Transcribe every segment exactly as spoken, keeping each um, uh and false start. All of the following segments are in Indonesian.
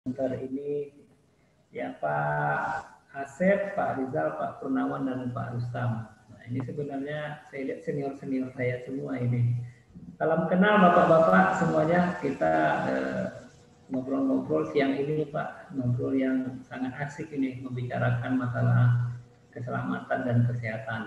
Sebentar ini ya Pak Asep, Pak Rizal, Pak Purnawan, dan Pak Rustam. Nah, ini sebenarnya saya lihat senior-senior saya semua ini. Salam kenal Bapak-Bapak semuanya. Kita ngobrol-ngobrol eh, siang ini Pak, ngobrol yang sangat asik ini, membicarakan masalah keselamatan dan kesehatan.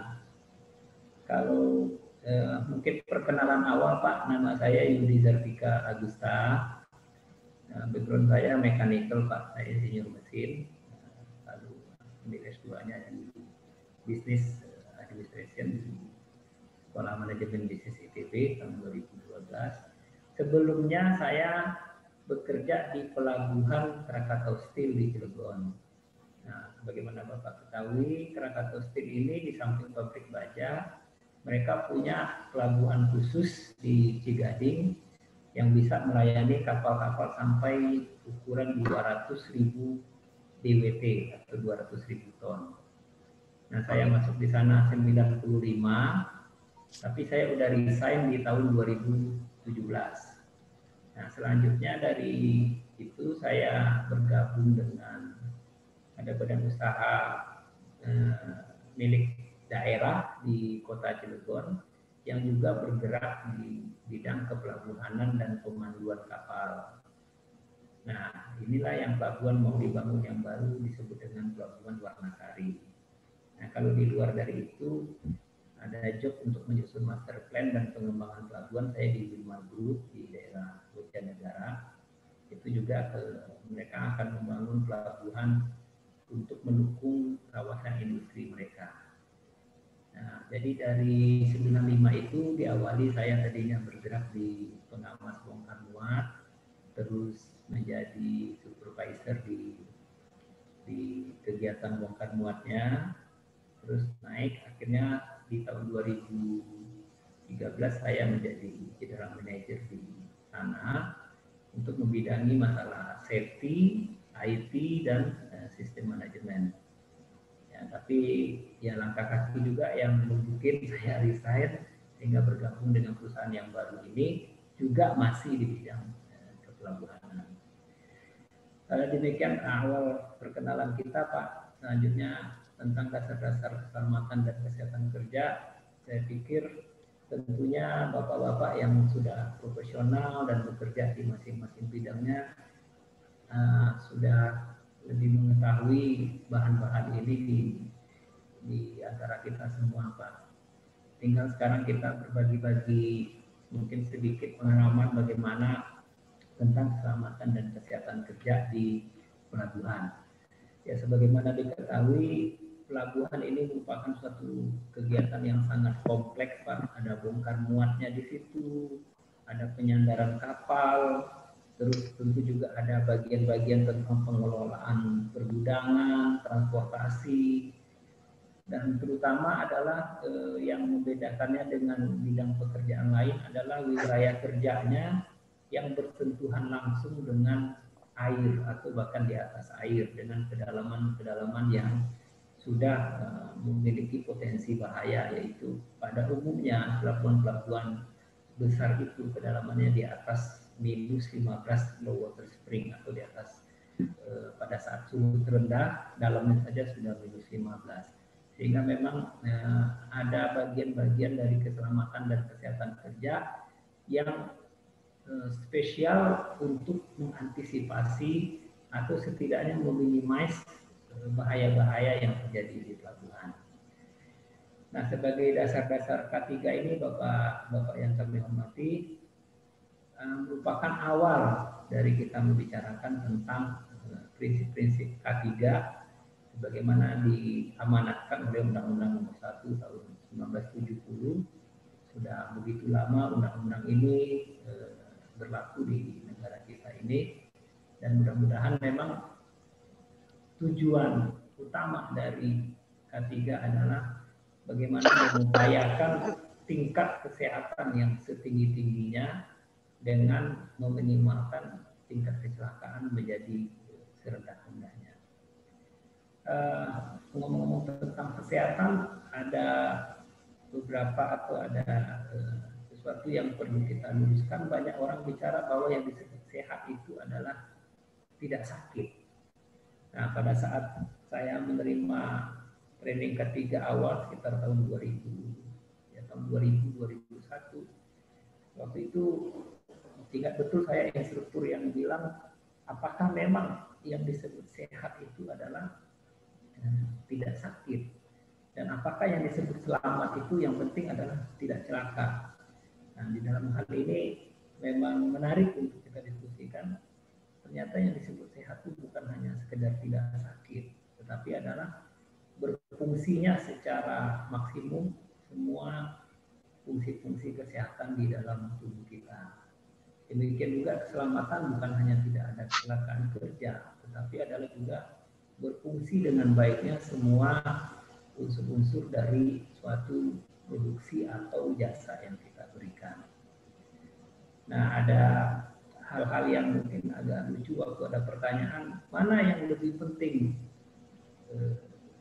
Kalau eh, mungkin perkenalan awal Pak, nama saya Yudi Zartika Agusta. Nah, background saya mechanical Pak, saya insinyur mesin, lalu ambil S dua-nya di Business Administration di Sekolah Manajemen Bisnis I T B tahun dua ribu dua belas. Sebelumnya saya bekerja di Pelabuhan Krakatau Steel di Cilegon. Nah, sebagaimana Bapak ketahui, Krakatau Steel ini di samping pabrik baja, mereka punya pelabuhan khusus di Cigading yang bisa melayani kapal-kapal sampai ukuran dua ratus ribu D W T atau dua ratus ribu ton. Nah, saya masuk di sana sembilan puluh lima, tapi saya udah resign di tahun dua ribu tujuh belas. Nah, selanjutnya dari itu saya bergabung dengan ada badan usaha eh, milik daerah di Kota Cilegon yang juga bergerak di bidang kepelabuhanan dan pemanduan kapal. Nah, inilah yang pelabuhan mau dibangun yang baru disebut dengan Pelabuhan Warnasari. Nah, kalau di luar dari itu ada job untuk menyusun master plan dan pengembangan pelabuhan saya di Wilmar Group di daerah Bojonegara. Itu juga ke, mereka akan membangun pelabuhan untuk mendukung kawasan industri mereka. Nah, jadi dari sembilan puluh lima itu diawali saya tadinya bergerak di pengawas bongkar muat, terus menjadi supervisor di di kegiatan bongkar muatnya, terus naik akhirnya di tahun dua ribu tiga belas saya menjadi general manager di sana untuk membidangi masalah safety, I T, dan uh, sistem manajemen. Ya, tapi ya langkah kaki juga yang membuat saya resign sehingga bergabung dengan perusahaan yang baru ini juga masih di bidang eh, kepelabuhanan. Kalau demikian awal perkenalan kita Pak, selanjutnya tentang dasar-dasar keselamatan dan kesehatan kerja, saya pikir tentunya bapak-bapak yang sudah profesional dan bekerja di masing-masing bidangnya uh, sudah lebih mengetahui bahan-bahan ini di, di antara kita semua Pak. Tinggal sekarang kita berbagi-bagi mungkin sedikit pengalaman bagaimana tentang keselamatan dan kesehatan kerja di pelabuhan. Ya, sebagaimana diketahui, pelabuhan ini merupakan suatu kegiatan yang sangat kompleks Pak. Ada bongkar muatnya di situ, ada penyandaran kapal, terus tentu juga ada bagian-bagian tentang pengelolaan pergudangan, transportasi, dan terutama adalah eh, yang membedakannya dengan bidang pekerjaan lain adalah wilayah kerjanya yang bersentuhan langsung dengan air atau bahkan di atas air dengan kedalaman-kedalaman yang sudah uh, memiliki potensi bahaya, yaitu pada umumnya pelabuhan-pelabuhan besar itu kedalamannya di atas minus lima belas low water spring atau di atas uh, pada saat suhu terendah dalamnya saja sudah minus lima belas, sehingga memang uh, ada bagian-bagian dari keselamatan dan kesehatan kerja yang uh, spesial untuk mengantisipasi atau setidaknya meminimais bahaya-bahaya yang terjadi di pelabuhan. Nah, sebagai dasar-dasar K tiga ini, Bapak-Bapak yang kami hormati, uh, merupakan awal dari kita membicarakan tentang uh, prinsip-prinsip K tiga sebagaimana diamanatkan oleh Undang-Undang Nomor satu Tahun seribu sembilan ratus tujuh puluh. Sudah begitu lama undang-undang ini uh, berlaku di negara kita ini, dan mudah-mudahan memang tujuan utama dari K tiga adalah bagaimana mengupayakan tingkat kesehatan yang setinggi-tingginya dengan meminimalkan tingkat kecelakaan menjadi serendah-rendahnya. Uh, ngomong-ngomong tentang kesehatan, ada beberapa atau ada uh, sesuatu yang perlu kita luruskan. Banyak orang bicara bahwa yang disebut sehat itu adalah tidak sakit. Nah, pada saat saya menerima training ketiga awal sekitar tahun dua ribu, ya tahun dua ribu, dua ribu satu, waktu itu ingat betul saya instruktur yang bilang, apakah memang yang disebut sehat itu adalah eh, tidak sakit, dan apakah yang disebut selamat itu yang penting adalah tidak celaka. Nah, di dalam hal ini memang menarik untuk kita diskusikan. Ternyata yang disebut sehat itu bukan hanya sekedar tidak sakit, tetapi adalah berfungsinya secara maksimum semua fungsi-fungsi kesehatan di dalam tubuh kita. Demikian juga keselamatan bukan hanya tidak ada kecelakaan kerja, tetapi adalah juga berfungsi dengan baiknya semua unsur-unsur dari suatu produksi atau jasa yang kita berikan. Nah, ada hal-hal yang mungkin agak lucu waktu ada pertanyaan, mana yang lebih penting, eh,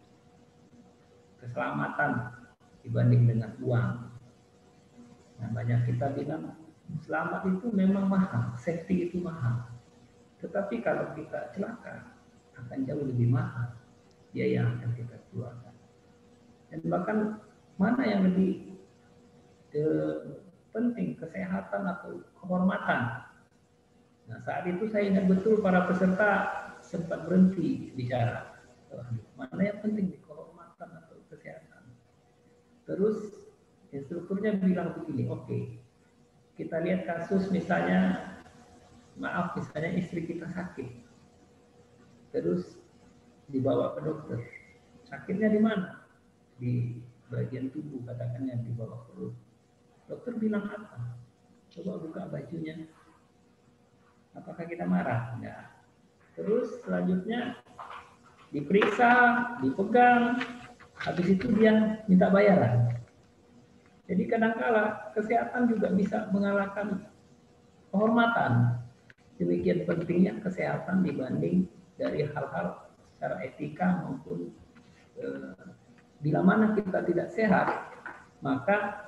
keselamatan dibanding dengan uang. Nah, banyak kita bilang selamat itu memang mahal, safety itu mahal. Tetapi kalau kita celaka akan jauh lebih mahal biaya yang akan kita keluarkan. Dan bahkan mana yang lebih eh, penting, kesehatan atau kehormatan? Nah, saat itu saya ingat betul para peserta sempat berhenti bicara. Mana yang penting, kehormatan atau kesehatan? Terus instrukturnya bilang begini, oke, okay, kita lihat kasus misalnya, maaf misalnya istri kita sakit, terus dibawa ke dokter. Sakitnya di mana? Di bagian tubuh, katakannya di bawah perut. Dokter bilang apa? Coba buka bajunya. Apakah kita marah? Enggak. Terus selanjutnya diperiksa, dipegang, habis itu dia minta bayaran. Jadi kadangkala kesehatan juga bisa mengalahkan kehormatan. Demikian pentingnya kesehatan dibanding dari hal-hal secara etika maupun eh, bila mana kita tidak sehat, maka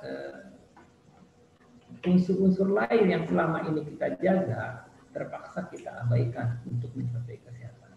unsur-unsur eh, lain yang selama ini kita jaga terpaksa kita abaikan untuk mencapai kesehatan.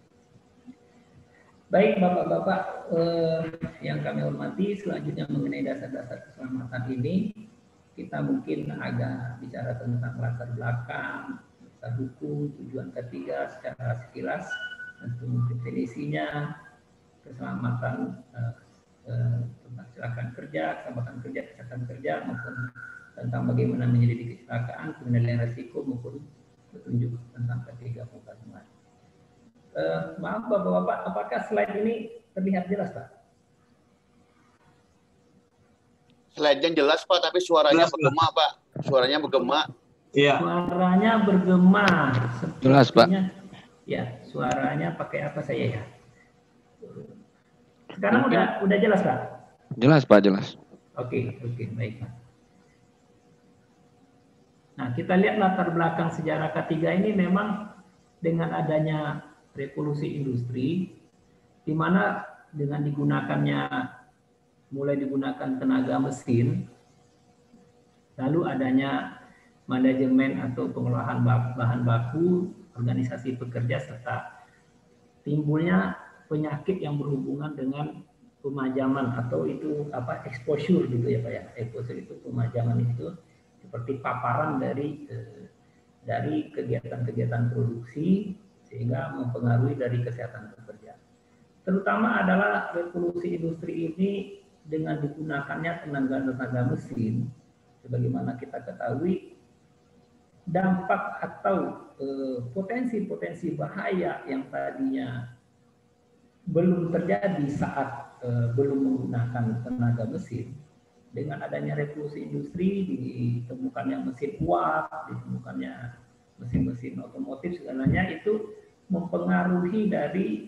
Baik Bapak-Bapak eh, yang kami hormati, selanjutnya mengenai dasar-dasar keselamatan ini, kita mungkin agak bicara tentang latar belakang, dasar hukum, tujuan ketiga secara sekilas, tentu definisinya, keselamatan eh, eh, tentang kecelakaan kerja, keselamatan kerja, kesehatan kerja, maupun tentang bagaimana menyelidiki kecelakaan, pengendalian risiko, maupun petunjuk tentang ketiga pengetahuan. Uh, maaf Bapak-Bapak, apakah slide ini terlihat jelas Pak? Slide-nya jelas Pak, tapi suaranya jelas, bergema Pak. Suaranya bergema. Iya. Suaranya bergema. Jelas Pak. Ya, suaranya pakai apa saya ya? Sekarang Mungkin. udah udah jelas Pak? Jelas Pak, jelas. Oke, oke, baik Pak. Nah, kita lihat latar belakang sejarah ketiga ini memang dengan adanya revolusi industri, di mana dengan digunakannya, mulai digunakan tenaga mesin, lalu adanya manajemen atau pengelolaan bahan baku, organisasi pekerja, serta timbulnya penyakit yang berhubungan dengan pemajaman atau itu apa exposure gitu ya Pak ya. Exposure itu pemajaman itu seperti paparan dari eh, dari kegiatan-kegiatan produksi sehingga mempengaruhi dari kesehatan pekerja. Terutama adalah revolusi industri ini dengan digunakannya tenaga-tenaga mesin, sebagaimana kita ketahui, dampak atau potensi-potensi eh, bahaya yang tadinya belum terjadi saat eh, belum menggunakan tenaga mesin, dengan adanya revolusi industri, ditemukannya mesin uap, ditemukannya mesin-mesin otomotif, segalanya itu mempengaruhi dari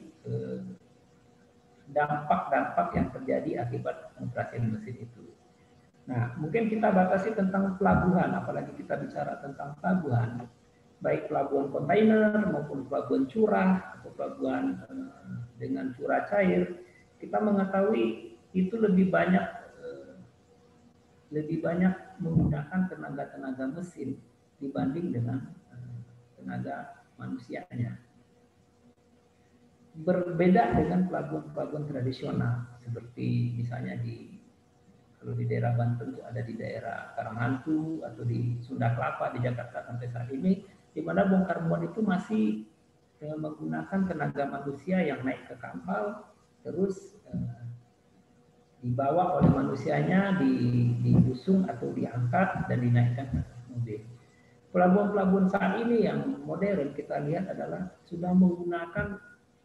dampak-dampak eh, yang terjadi akibat operasi mesin itu. Nah, mungkin kita batasi tentang pelabuhan, apalagi kita bicara tentang pelabuhan, baik pelabuhan kontainer maupun pelabuhan curah atau pelabuhan eh, dengan curah cair, kita mengetahui itu lebih banyak eh, lebih banyak menggunakan tenaga-tenaga mesin dibanding dengan eh, tenaga manusianya. berbeda dengan pelabuhan-pelabuhan tradisional seperti misalnya di kalau di daerah Banten itu ada di daerah Karanghantu atau di Sunda Kelapa di Jakarta sampai saat ini, di mana bongkar muat itu masih eh, menggunakan tenaga manusia yang naik ke kapal terus eh, dibawa oleh manusianya, diusung atau diangkat dan dinaikkan ke mobil. Pelabuhan-pelabuhan saat ini yang modern kita lihat adalah sudah menggunakan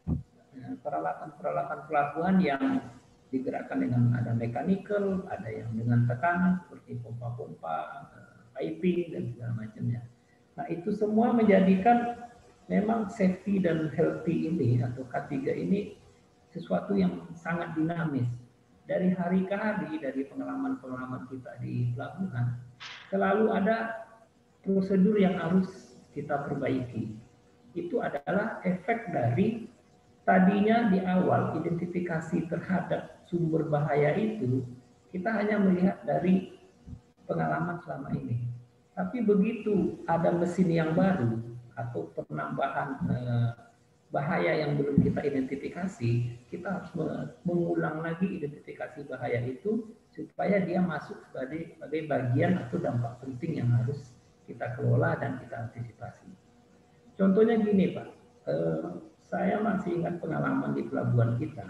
peralatan-peralatan pelabuhan yang digerakkan dengan ada mechanical, ada yang dengan tekanan seperti pompa-pompa, piping dan segala macamnya. Nah itu semua menjadikan memang safety dan healthy ini atau K tiga ini sesuatu yang sangat dinamis. Dari hari ke hari, dari pengalaman-pengalaman kita di pelabuhan, selalu ada prosedur yang harus kita perbaiki. Itu adalah efek dari tadinya di awal identifikasi terhadap sumber bahaya itu kita hanya melihat dari pengalaman selama ini. Tapi begitu ada mesin yang baru atau penambahan eh, bahaya yang belum kita identifikasi, kita harus mengulang lagi identifikasi bahaya itu supaya dia masuk sebagai, sebagai bagian atau dampak penting yang harus kita kelola dan kita antisipasi. Contohnya gini Pak, eh, saya masih ingat pengalaman di pelabuhan kita.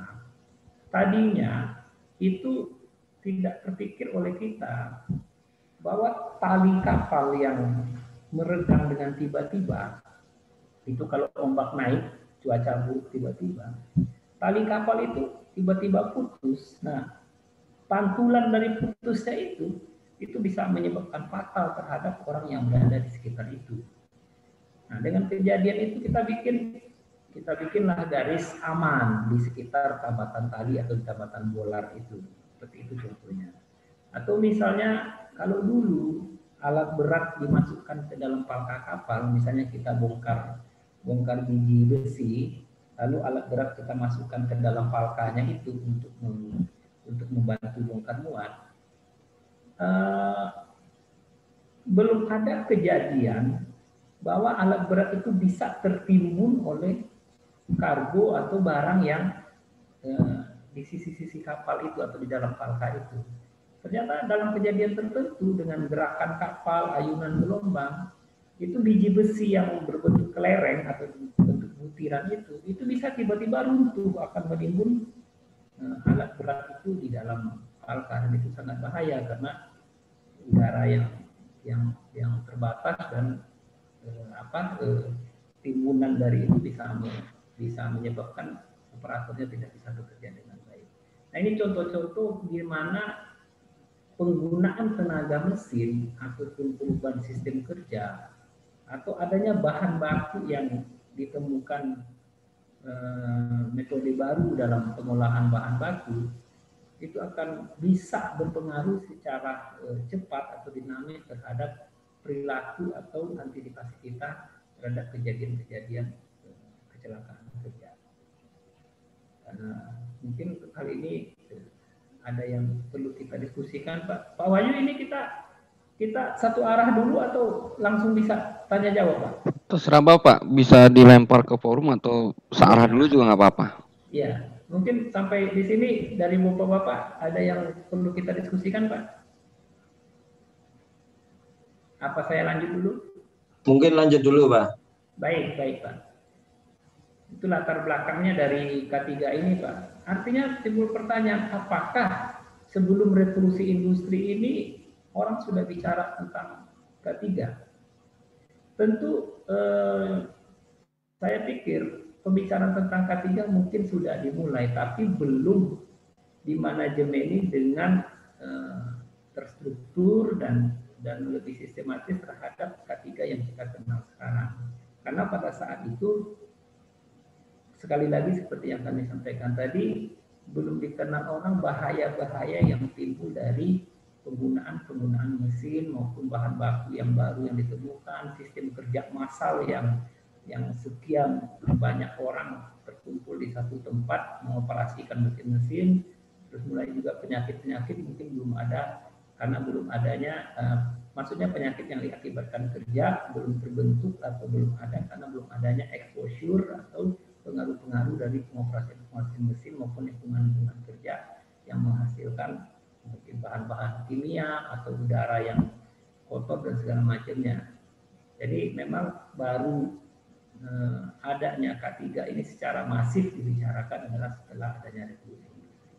Tadinya itu tidak terpikir oleh kita bahwa tali kapal yang meregang dengan tiba-tiba, itu kalau ombak naik, cuaca buruk tiba-tiba, tali kapal itu tiba-tiba putus. Nah, pantulan dari putusnya itu, itu bisa menyebabkan fatal terhadap orang yang berada di sekitar itu. Nah, dengan kejadian itu kita bikin kita bikinlah garis aman di sekitar tambatan tali atau di tambatan bolar itu, seperti itu contohnya. Atau misalnya kalau dulu alat berat dimasukkan ke dalam palka kapal, misalnya kita bongkar bongkar biji besi, lalu alat berat kita masukkan ke dalam palkanya itu untuk untuk membantu bongkar muat. Uh, belum ada kejadian bahwa alat berat itu bisa tertimbun oleh kargo atau barang yang eh, di sisi-sisi kapal itu atau di dalam palka itu. Ternyata dalam kejadian tertentu dengan gerakan kapal, ayunan gelombang, itu biji besi yang berbentuk kelereng atau bentuk butiran itu, itu bisa tiba-tiba runtuh akan menimbun eh, alat berat itu di dalam palka, dan itu sangat bahaya karena udara yang yang yang terbatas dan eh, apa eh, timbunan dari itu bisa bisa menyebabkan operatornya tidak bisa bekerja dengan baik. Nah ini contoh-contoh di mana penggunaan tenaga mesin ataupun perubahan sistem kerja atau adanya bahan baku yang ditemukan eh, metode baru dalam pengolahan bahan baku itu akan bisa berpengaruh secara eh, cepat atau dinamis terhadap perilaku atau antisipasi kita terhadap kejadian-kejadian eh, kecelakaan kerja. Karena mungkin kali ini eh, ada yang perlu kita diskusikan, Pak. Pak Wahyu, ini kita kita satu arah dulu atau langsung bisa tanya jawab, Pak? Terserah Bapak, bisa dilempar ke forum atau searah dulu juga nggak apa-apa. Iya, mungkin sampai di sini dari Bapak-Bapak ada yang perlu kita diskusikan, Pak? Apa saya lanjut dulu? Mungkin lanjut dulu, Pak. Baik, baik, Pak. Itu latar belakangnya dari K tiga ini, Pak. Artinya timbul pertanyaan, apakah sebelum revolusi industri ini orang sudah bicara tentang K tiga? Tentu eh, saya pikir pembicaraan tentang K tiga mungkin sudah dimulai, tapi belum dimanajemeni dengan eh, terstruktur dan dan lebih sistematis terhadap K tiga yang kita kenal sekarang. Karena pada saat itu, sekali lagi seperti yang kami sampaikan tadi, belum dikenal orang bahaya-bahaya yang timbul dari penggunaan-penggunaan mesin maupun bahan baku yang baru yang ditemukan, sistem kerja massal yang yang sekian banyak orang terkumpul di satu tempat mengoperasikan mesin-mesin, terus mulai juga penyakit-penyakit mungkin belum ada karena belum adanya, uh, maksudnya penyakit yang diakibatkan kerja belum terbentuk atau belum ada karena belum adanya exposure atau pengaruh-pengaruh dari pengoperasian operasi-operasi mesin maupun lingkungan-lingkungan kerja yang menghasilkan mungkin bahan-bahan kimia atau udara yang kotor dan segala macamnya. Jadi memang baru eh, adanya K tiga ini secara masif dibicarakan adalah setelah adanya revolusi industri.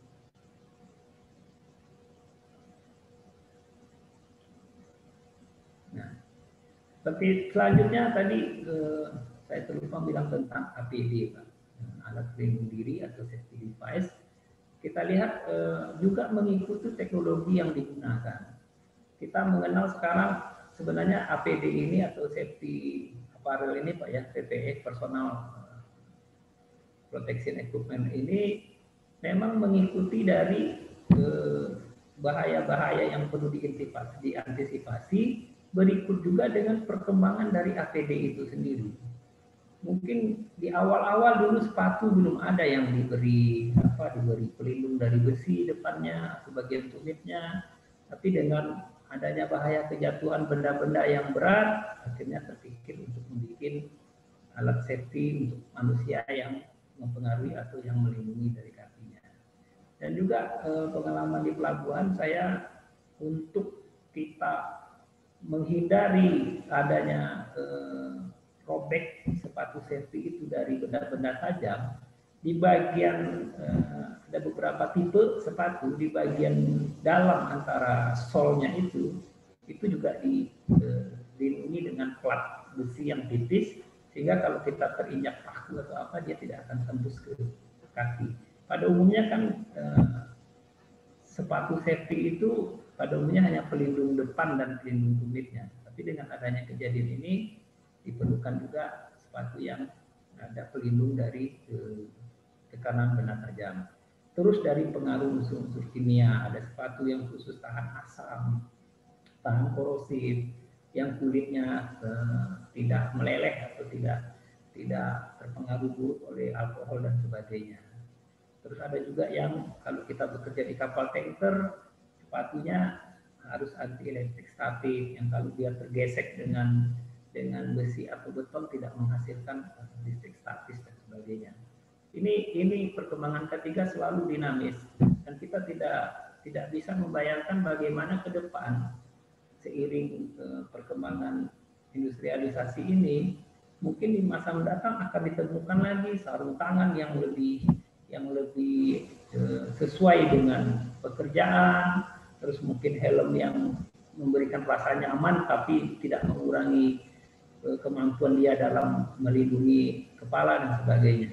Nah, seperti selanjutnya tadi eh, saya terlupa bilang tentang A P D, Pak. Alat pelindung diri atau safety device. Kita lihat eh, juga mengikuti teknologi yang digunakan. Kita mengenal sekarang sebenarnya A P D ini atau safety apparel ini Pak ya, P P E, personal protection equipment ini memang mengikuti dari bahaya-bahaya yang perlu diantisipasi, berikut juga dengan perkembangan dari A P D itu sendiri. Mungkin di awal-awal dulu sepatu belum ada yang diberi apa diberi pelindung dari besi depannya sebagian tumitnya, tapi dengan adanya bahaya kejatuhan benda-benda yang berat, akhirnya terpikir untuk membuat alat safety untuk manusia yang mempengaruhi atau yang melindungi dari kakinya. Dan juga eh, pengalaman di pelabuhan saya untuk kita menghindari adanya eh, robek sepatu safety itu dari benda-benda tajam, di bagian eh, ada beberapa tipe sepatu di bagian dalam antara solnya itu itu juga dilindungi dengan plat besi yang tipis sehingga kalau kita terinjak paku atau apa dia tidak akan tembus ke kaki. Pada umumnya kan eh, sepatu safety itu pada umumnya hanya pelindung depan dan pelindung tumitnya, tapi dengan adanya kejadian ini diperlukan juga sepatu yang ada pelindung dari eh, tekanan benda tajam. Terus dari pengaruh unsur-unsur kimia, ada sepatu yang khusus tahan asam, tahan korosif, yang kulitnya eh, tidak meleleh atau tidak tidak terpengaruh buruk oleh alkohol dan sebagainya. Terus ada juga yang kalau kita bekerja di kapal tanker, sepatunya harus anti elektrik statik, yang kalau dia tergesek dengan dengan besi atau beton tidak menghasilkan listrik statis dan sebagainya. Ini ini perkembangan ketiga selalu dinamis dan kita tidak tidak bisa membayangkan bagaimana ke depan seiring eh, perkembangan industrialisasi ini mungkin di masa mendatang akan ditemukan lagi sarung tangan yang lebih yang lebih eh, sesuai dengan pekerjaan, terus mungkin helm yang memberikan rasa nyaman tapi tidak mengurangi kemampuan dia dalam melindungi kepala dan sebagainya.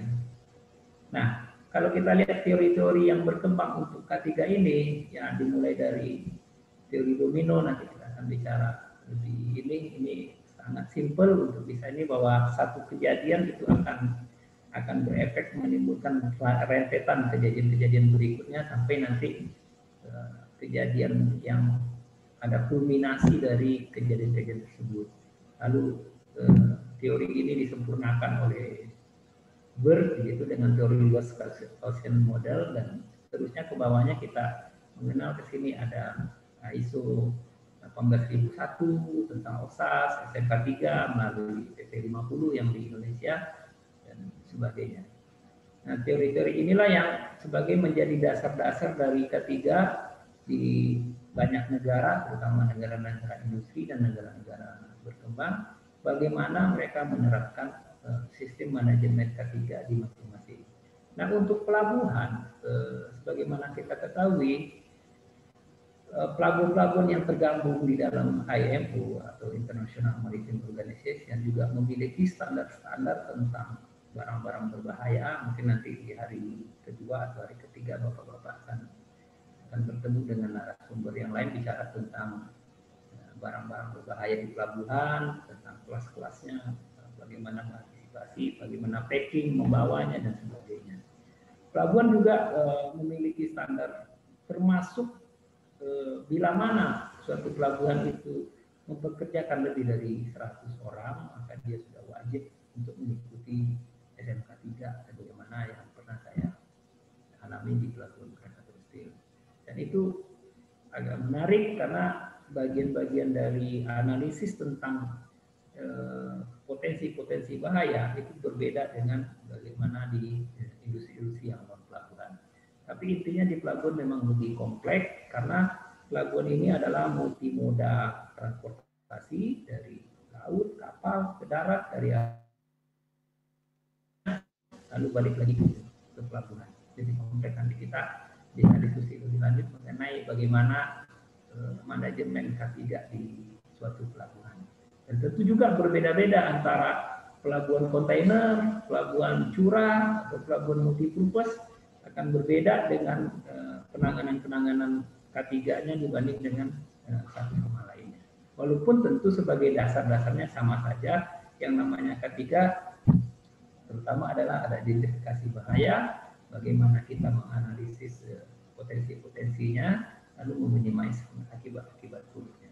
Nah, kalau kita lihat teori-teori yang berkembang untuk K tiga ini, ya dimulai dari teori domino, nanti kita akan bicara lebih ini, ini sangat simpel untuk bisa ini bahwa satu kejadian itu akan akan berefek menimbulkan rentetan kejadian-kejadian berikutnya sampai nanti uh, kejadian yang ada kulminasi dari kejadian-kejadian tersebut. Lalu teori ini disempurnakan oleh Bird gitu dengan teori luas Gaussian model dan seterusnya ke bawahnya kita mengenal ke sini ada I S O delapan belas ribu satu tentang O S A S, S M K tiga melalui P P lima puluh yang di Indonesia dan sebagainya. Nah, teori-teori inilah yang sebagai menjadi dasar-dasar dari K tiga di banyak negara, terutama negara-negara industri dan negara-negara berkembang, bagaimana mereka menerapkan uh, sistem manajemen K tiga di masing-masing. Nah, untuk pelabuhan, uh, sebagaimana kita ketahui, uh, pelabuhan-pelabuhan yang tergabung di dalam I M O atau International Maritime Organization juga memiliki standar-standar tentang barang-barang berbahaya. Mungkin nanti di hari kedua atau hari ketiga Bapak-Bapak akan, akan bertemu dengan narasumber yang lain bicara tentang barang-barang berbahaya di pelabuhan, tentang kelas-kelasnya, bagaimana mengantisipasi, bagaimana packing, membawanya, dan sebagainya. Pelabuhan juga e, memiliki standar, termasuk e, bila mana suatu pelabuhan itu mempekerjakan lebih dari seratus orang, maka dia sudah wajib untuk mengikuti S M K tiga, sebagaimana yang pernah saya alami di pelabuhan Krakatau Steel. Dan itu agak menarik karena bagian-bagian dari analisis tentang potensi-potensi eh, bahaya itu berbeda dengan bagaimana di industri-industri Tapi intinya di pelabuhan memang lebih kompleks karena pelabuhan ini adalah multimoda transportasi dari laut, kapal, ke darat, dari lalu balik lagi ke pelabuhan. Jadi kompleks, nanti kita bisa diskusi lebih lanjut mengenai bagaimana eh, manajemen K tiga di suatu pelabuhan. Dan tentu juga berbeda-beda antara pelabuhan kontainer, pelabuhan curah, atau pelabuhan multipurpose akan berbeda dengan eh, penanganan-penanganan K tiga-nya dibanding dengan eh, satu sama lainnya. Walaupun tentu sebagai dasar-dasarnya sama saja, yang namanya K tiga terutama adalah ada identifikasi bahaya, bagaimana kita menganalisis eh, potensi-potensinya, lalu meminimais akibat-akibat buruknya.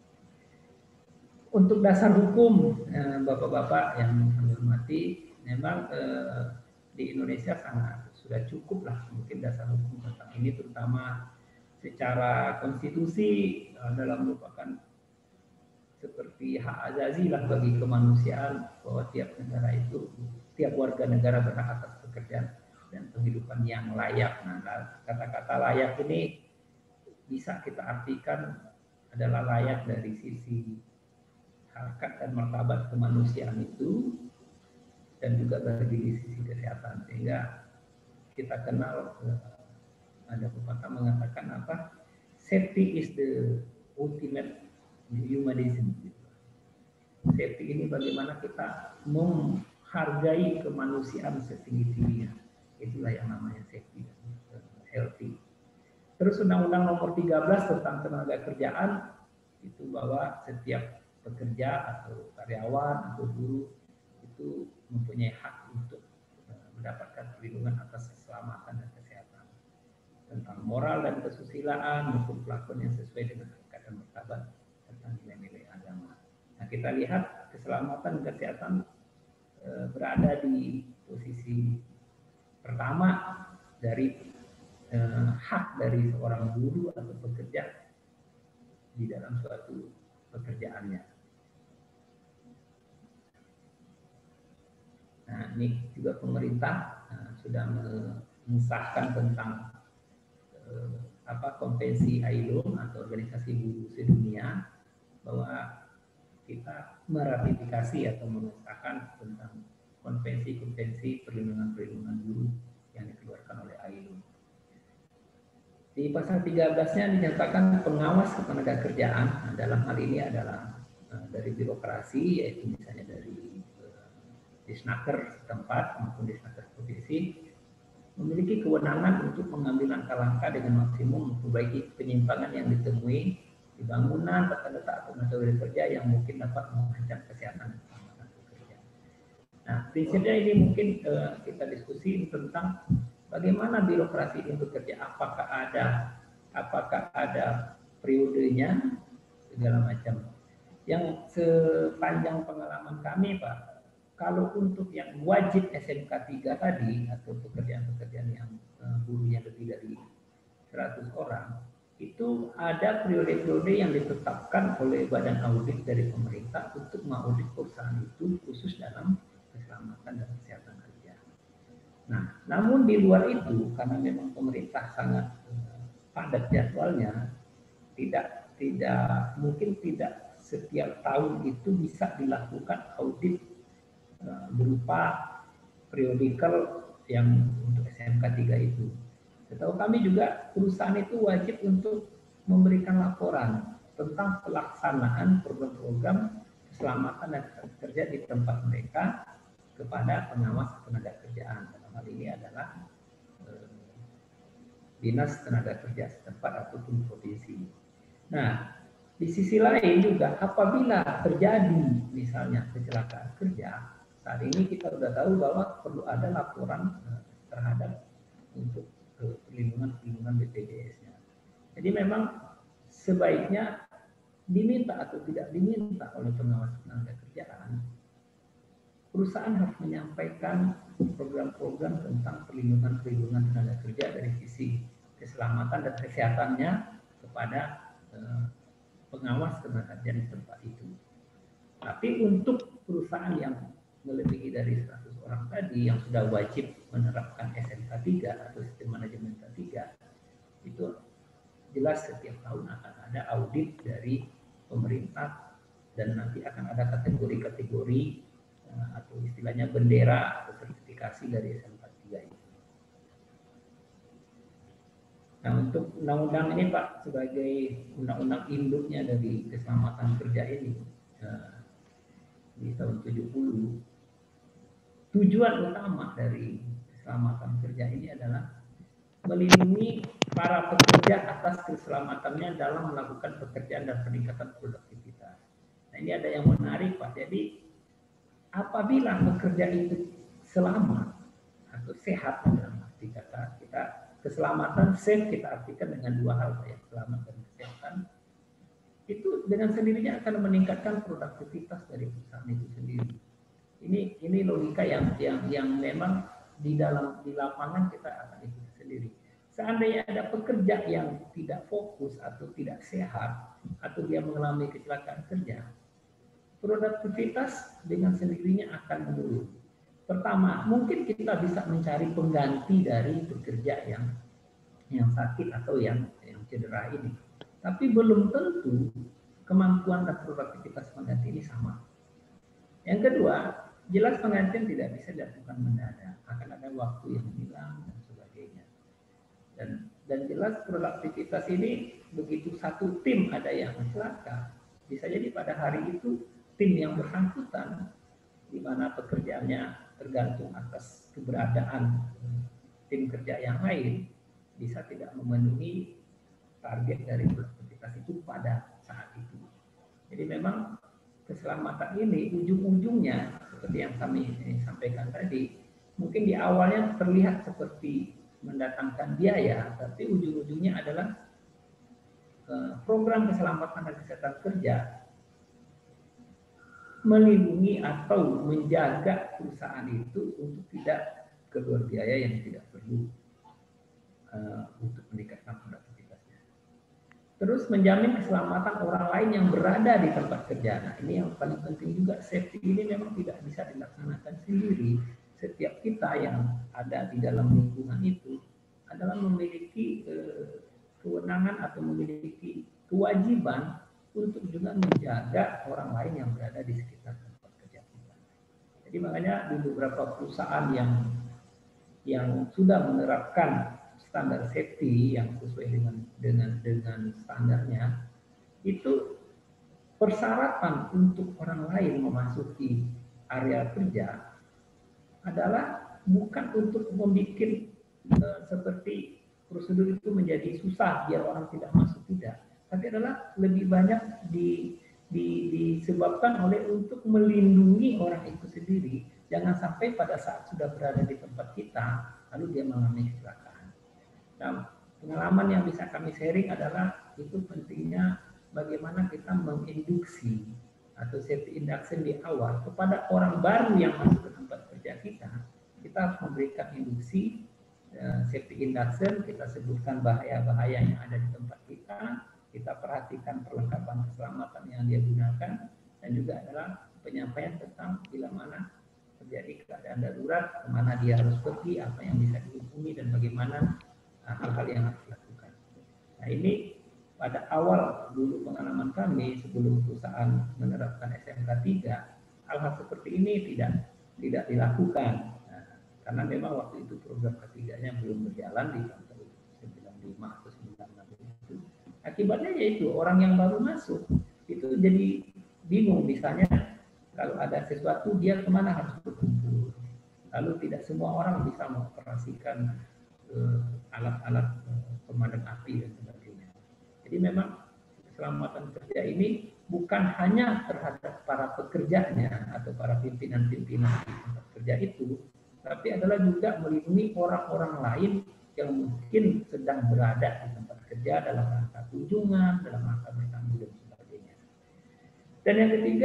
Untuk dasar hukum, eh, Bapak-Bapak yang kami hormati, memang eh, di Indonesia sangat sudah cukup lah mungkin dasar hukum tentang ini, terutama secara konstitusi adalah merupakan seperti hak azazi lah bagi kemanusiaan, bahwa tiap negara itu, tiap warga negara berhak atas pekerjaan dan kehidupan yang layak. Nah, kata-kata layak ini bisa kita artikan adalah layak dari sisi harkat dan martabat kemanusiaan itu, dan juga dari sisi kesehatan. Sehingga kita kenal, ada pepatah mengatakan apa, safety is the ultimate humanism. Safety ini bagaimana kita menghargai kemanusiaan setinggi-tingginya, itulah yang namanya safety, healthy. Terus Undang-Undang Nomor tiga belas tentang Tenaga Kerjaan itu bahwa setiap pekerja atau karyawan atau buruh itu mempunyai hak untuk mendapatkan perlindungan atas keselamatan dan kesehatan, tentang moral dan kesusilaan maupun pelakon yang sesuai dengan harkat dan martabat tentang nilai-nilai agama. Nah, kita lihat keselamatan dan kesehatan e, berada di posisi pertama dari e, hak dari seorang buruh atau pekerja di dalam suatu pekerjaannya. Nah, ini juga pemerintah nah, sudah mengesahkan tentang eh, apa konvensi I L O atau Organisasi Buruh Sedunia, bahwa kita meratifikasi atau mengesahkan tentang konvensi-konvensi perlindungan-perlindungan buruh yang dikeluarkan oleh I L O. Di pasal tiga belas-nya dinyatakan pengawas ketenaga kerjaan, nah, dalam hal ini adalah eh, dari birokrasi, yaitu misalnya dari Disnaker setempat maupun Disnaker provinsi, memiliki kewenangan untuk mengambil langkah-langkah dengan maksimum memperbaiki penyimpangan yang ditemui di bangunan, tata letak atau metode kerja yang mungkin dapat mengancam kesehatan dan keselamatan pekerja. Nah, prinsipnya ini mungkin uh, kita diskusi tentang bagaimana birokrasi itu bekerja, apakah ada apakah ada periodenya segala macam. Yang sepanjang pengalaman kami, Pak, kalau untuk yang wajib S M K tiga tadi atau pekerjaan-pekerjaan yang uh, buruhnya lebih dari seratus orang, itu ada periode-periode yang ditetapkan oleh badan audit dari pemerintah untuk mengaudit perusahaan itu khusus dalam keselamatan dan kesehatan kerja. Nah, namun di luar itu karena memang pemerintah sangat uh, padat jadwalnya, tidak tidak mungkin tidak setiap tahun itu bisa dilakukan audit berupa periodikal yang untuk S M K tiga itu. Setahu kami juga perusahaan itu wajib untuk memberikan laporan tentang pelaksanaan program-program keselamatan dan kerja di tempat mereka kepada pengawas tenaga kerjaan. Dalam hal ini adalah eh, Dinas Tenaga Kerja setempat ataupun provinsi. Nah, di sisi lain juga apabila terjadi misalnya kecelakaan kerja, saat ini kita sudah tahu bahwa perlu ada laporan terhadap untuk perlindungan-perlindungan B P J S-nya. Jadi memang sebaiknya diminta atau tidak diminta oleh pengawas tenaga kerjaan, perusahaan harus menyampaikan program-program tentang perlindungan-perlindungan tenaga kerja dari sisi keselamatan dan kesehatannya kepada eh, pengawas tenaga kerja di tempat itu. Tapi untuk perusahaan yang melebihi dari seratus orang tadi yang sudah wajib menerapkan S M K tiga atau sistem manajemen K tiga, itu jelas setiap tahun akan ada audit dari pemerintah dan nanti akan ada kategori-kategori atau istilahnya bendera atau sertifikasi dari S M K tiga itu. Nah, untuk undang-undang ini Pak, sebagai undang-undang induknya dari keselamatan kerja ini di tahun tujuh puluh, tujuan utama dari keselamatan kerja ini adalah melindungi para pekerja atas keselamatannya dalam melakukan pekerjaan dan peningkatan produktivitas. Nah, ini ada yang menarik Pak. Jadi apabila pekerja itu selamat atau sehat, dalam arti kata kita keselamatan, safe kita artikan dengan dua hal Pak, ya, selamat dan kesehatan. Itu dengan sendirinya akan meningkatkan produktivitas dari perusahaan itu sendiri. Ini ini logika yang yang yang memang di dalam di lapangan kita akan ikuti sendiri. Seandainya ada pekerja yang tidak fokus atau tidak sehat atau dia mengalami kecelakaan kerja, produktivitas dengan sendirinya akan menurun. Pertama, mungkin kita bisa mencari pengganti dari pekerja yang yang sakit atau yang yang cedera ini. Tapi belum tentu kemampuan dan produktivitas pengganti ini sama. Yang kedua, jelas penggantian tidak bisa dilakukan mendadak. Akan ada waktu yang hilang dan sebagainya. Dan dan jelas produktivitas ini begitu satu tim ada yang celaka, bisa jadi pada hari itu tim yang bersangkutan di mana pekerjaannya tergantung atas keberadaan tim kerja yang lain bisa tidak memenuhi target dari produktivitas itu pada saat itu. Jadi memang keselamatan ini ujung-ujungnya seperti yang kami sampaikan tadi, mungkin di awalnya terlihat seperti mendatangkan biaya, tapi ujung-ujungnya adalah program keselamatan dan kesehatan kerja melindungi atau menjaga perusahaan itu untuk tidak keluar biaya yang tidak perlu uh, untuk meningkatkan produktivitasnya. Terus menjamin keselamatan orang lain yang berada di tempat kerja. Nah, ini yang paling penting juga, safety ini memang tidak bisa dilaksanakan sendiri. Setiap kita yang ada di dalam lingkungan itu adalah memiliki uh, kewenangan atau memiliki kewajiban untuk juga menjaga orang lain yang berada di sekitar tempat kerja kita. Jadi makanya di beberapa perusahaan yang yang sudah menerapkan standar safety yang sesuai dengan dengan dengan standarnya, itu persyaratan untuk orang lain memasuki area kerja adalah bukan untuk membuat uh, seperti prosedur itu menjadi susah biar orang tidak masuk, tidak. Tapi adalah lebih banyak di, di, disebabkan oleh untuk melindungi orang itu sendiri. Jangan sampai pada saat sudah berada di tempat kita, lalu dia mengalami kecelakaan. Nah, pengalaman yang bisa kami sharing adalah itu pentingnya bagaimana kita menginduksi atau safety induction di awal kepada orang baru yang masuk ke tempat kerja kita. Kita harus memberikan induksi, uh, safety induction, kita sebutkan bahaya-bahaya yang ada di tempat kita, kita perhatikan perlengkapan keselamatan yang dia gunakan, dan juga adalah penyampaian tentang bila mana terjadi keadaan darurat, kemana dia harus pergi, apa yang bisa dihubungi, dan bagaimana hal-hal yang harus dilakukan. Nah, ini pada awal dulu pengalaman kami sebelum perusahaan menerapkan S M K tiga, hal-hal seperti ini tidak tidak dilakukan. Nah, karena memang waktu itu program ketiganya belum berjalan di tahun sembilan puluh lima atau sembilan puluh enam itu. Akibatnya yaitu orang yang baru masuk itu jadi bingung, misalnya kalau ada sesuatu dia kemana harus berkumpul. Lalu tidak semua orang bisa mengoperasikan uh, alat-alat uh, pemadam api dan sebagainya. Jadi memang keselamatan kerja ini bukan hanya terhadap para pekerjanya atau para pimpinan-pimpinan di tempat kerja itu, tapi adalah juga melindungi orang-orang lain yang mungkin sedang berada di tempat kerja dalam rangka kunjungan, dalam rangka bertamu dan sebagainya. Dan yang ketiga,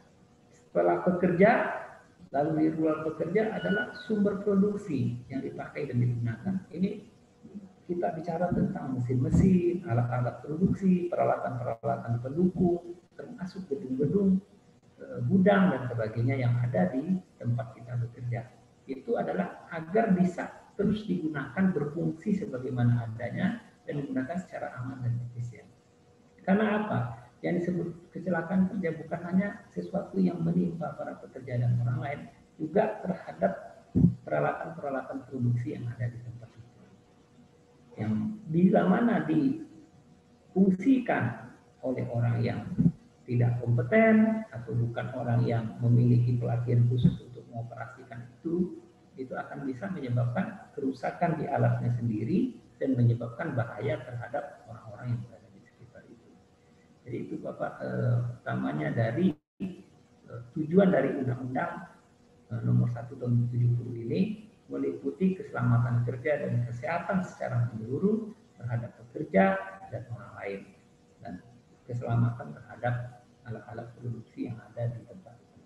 setelah bekerja, lalu di ruang bekerja adalah sumber produksi yang dipakai dan digunakan. Ini kita bicara tentang mesin-mesin, alat-alat produksi, peralatan-peralatan pendukung, termasuk gedung-gedung, gudang dan sebagainya yang ada di tempat kita bekerja. itu adalah agar bisa terus digunakan berfungsi sebagaimana adanya dan digunakan secara aman dan efisien. Karena apa? Yang disebut kecelakaan kerja bukan hanya sesuatu yang menimpa para pekerja dan orang lain, juga terhadap peralatan-peralatan produksi yang ada di tempat itu. Yang bila mana difungsikan oleh orang yang tidak kompeten atau bukan orang yang memiliki pelatihan khusus untuk mengoperasikan itu, itu akan bisa menyebabkan kerusakan di alatnya sendiri dan menyebabkan bahaya terhadap orang-orang yang berada di sekitar itu. Jadi itu Bapak eh, utamanya dari eh, tujuan dari Undang-Undang eh, Nomor satu Tahun tujuh puluh ini meliputi keselamatan kerja dan kesehatan secara menyeluruh terhadap pekerja dan orang lain, dan keselamatan terhadap alat-alat produksi yang ada di tempat itu.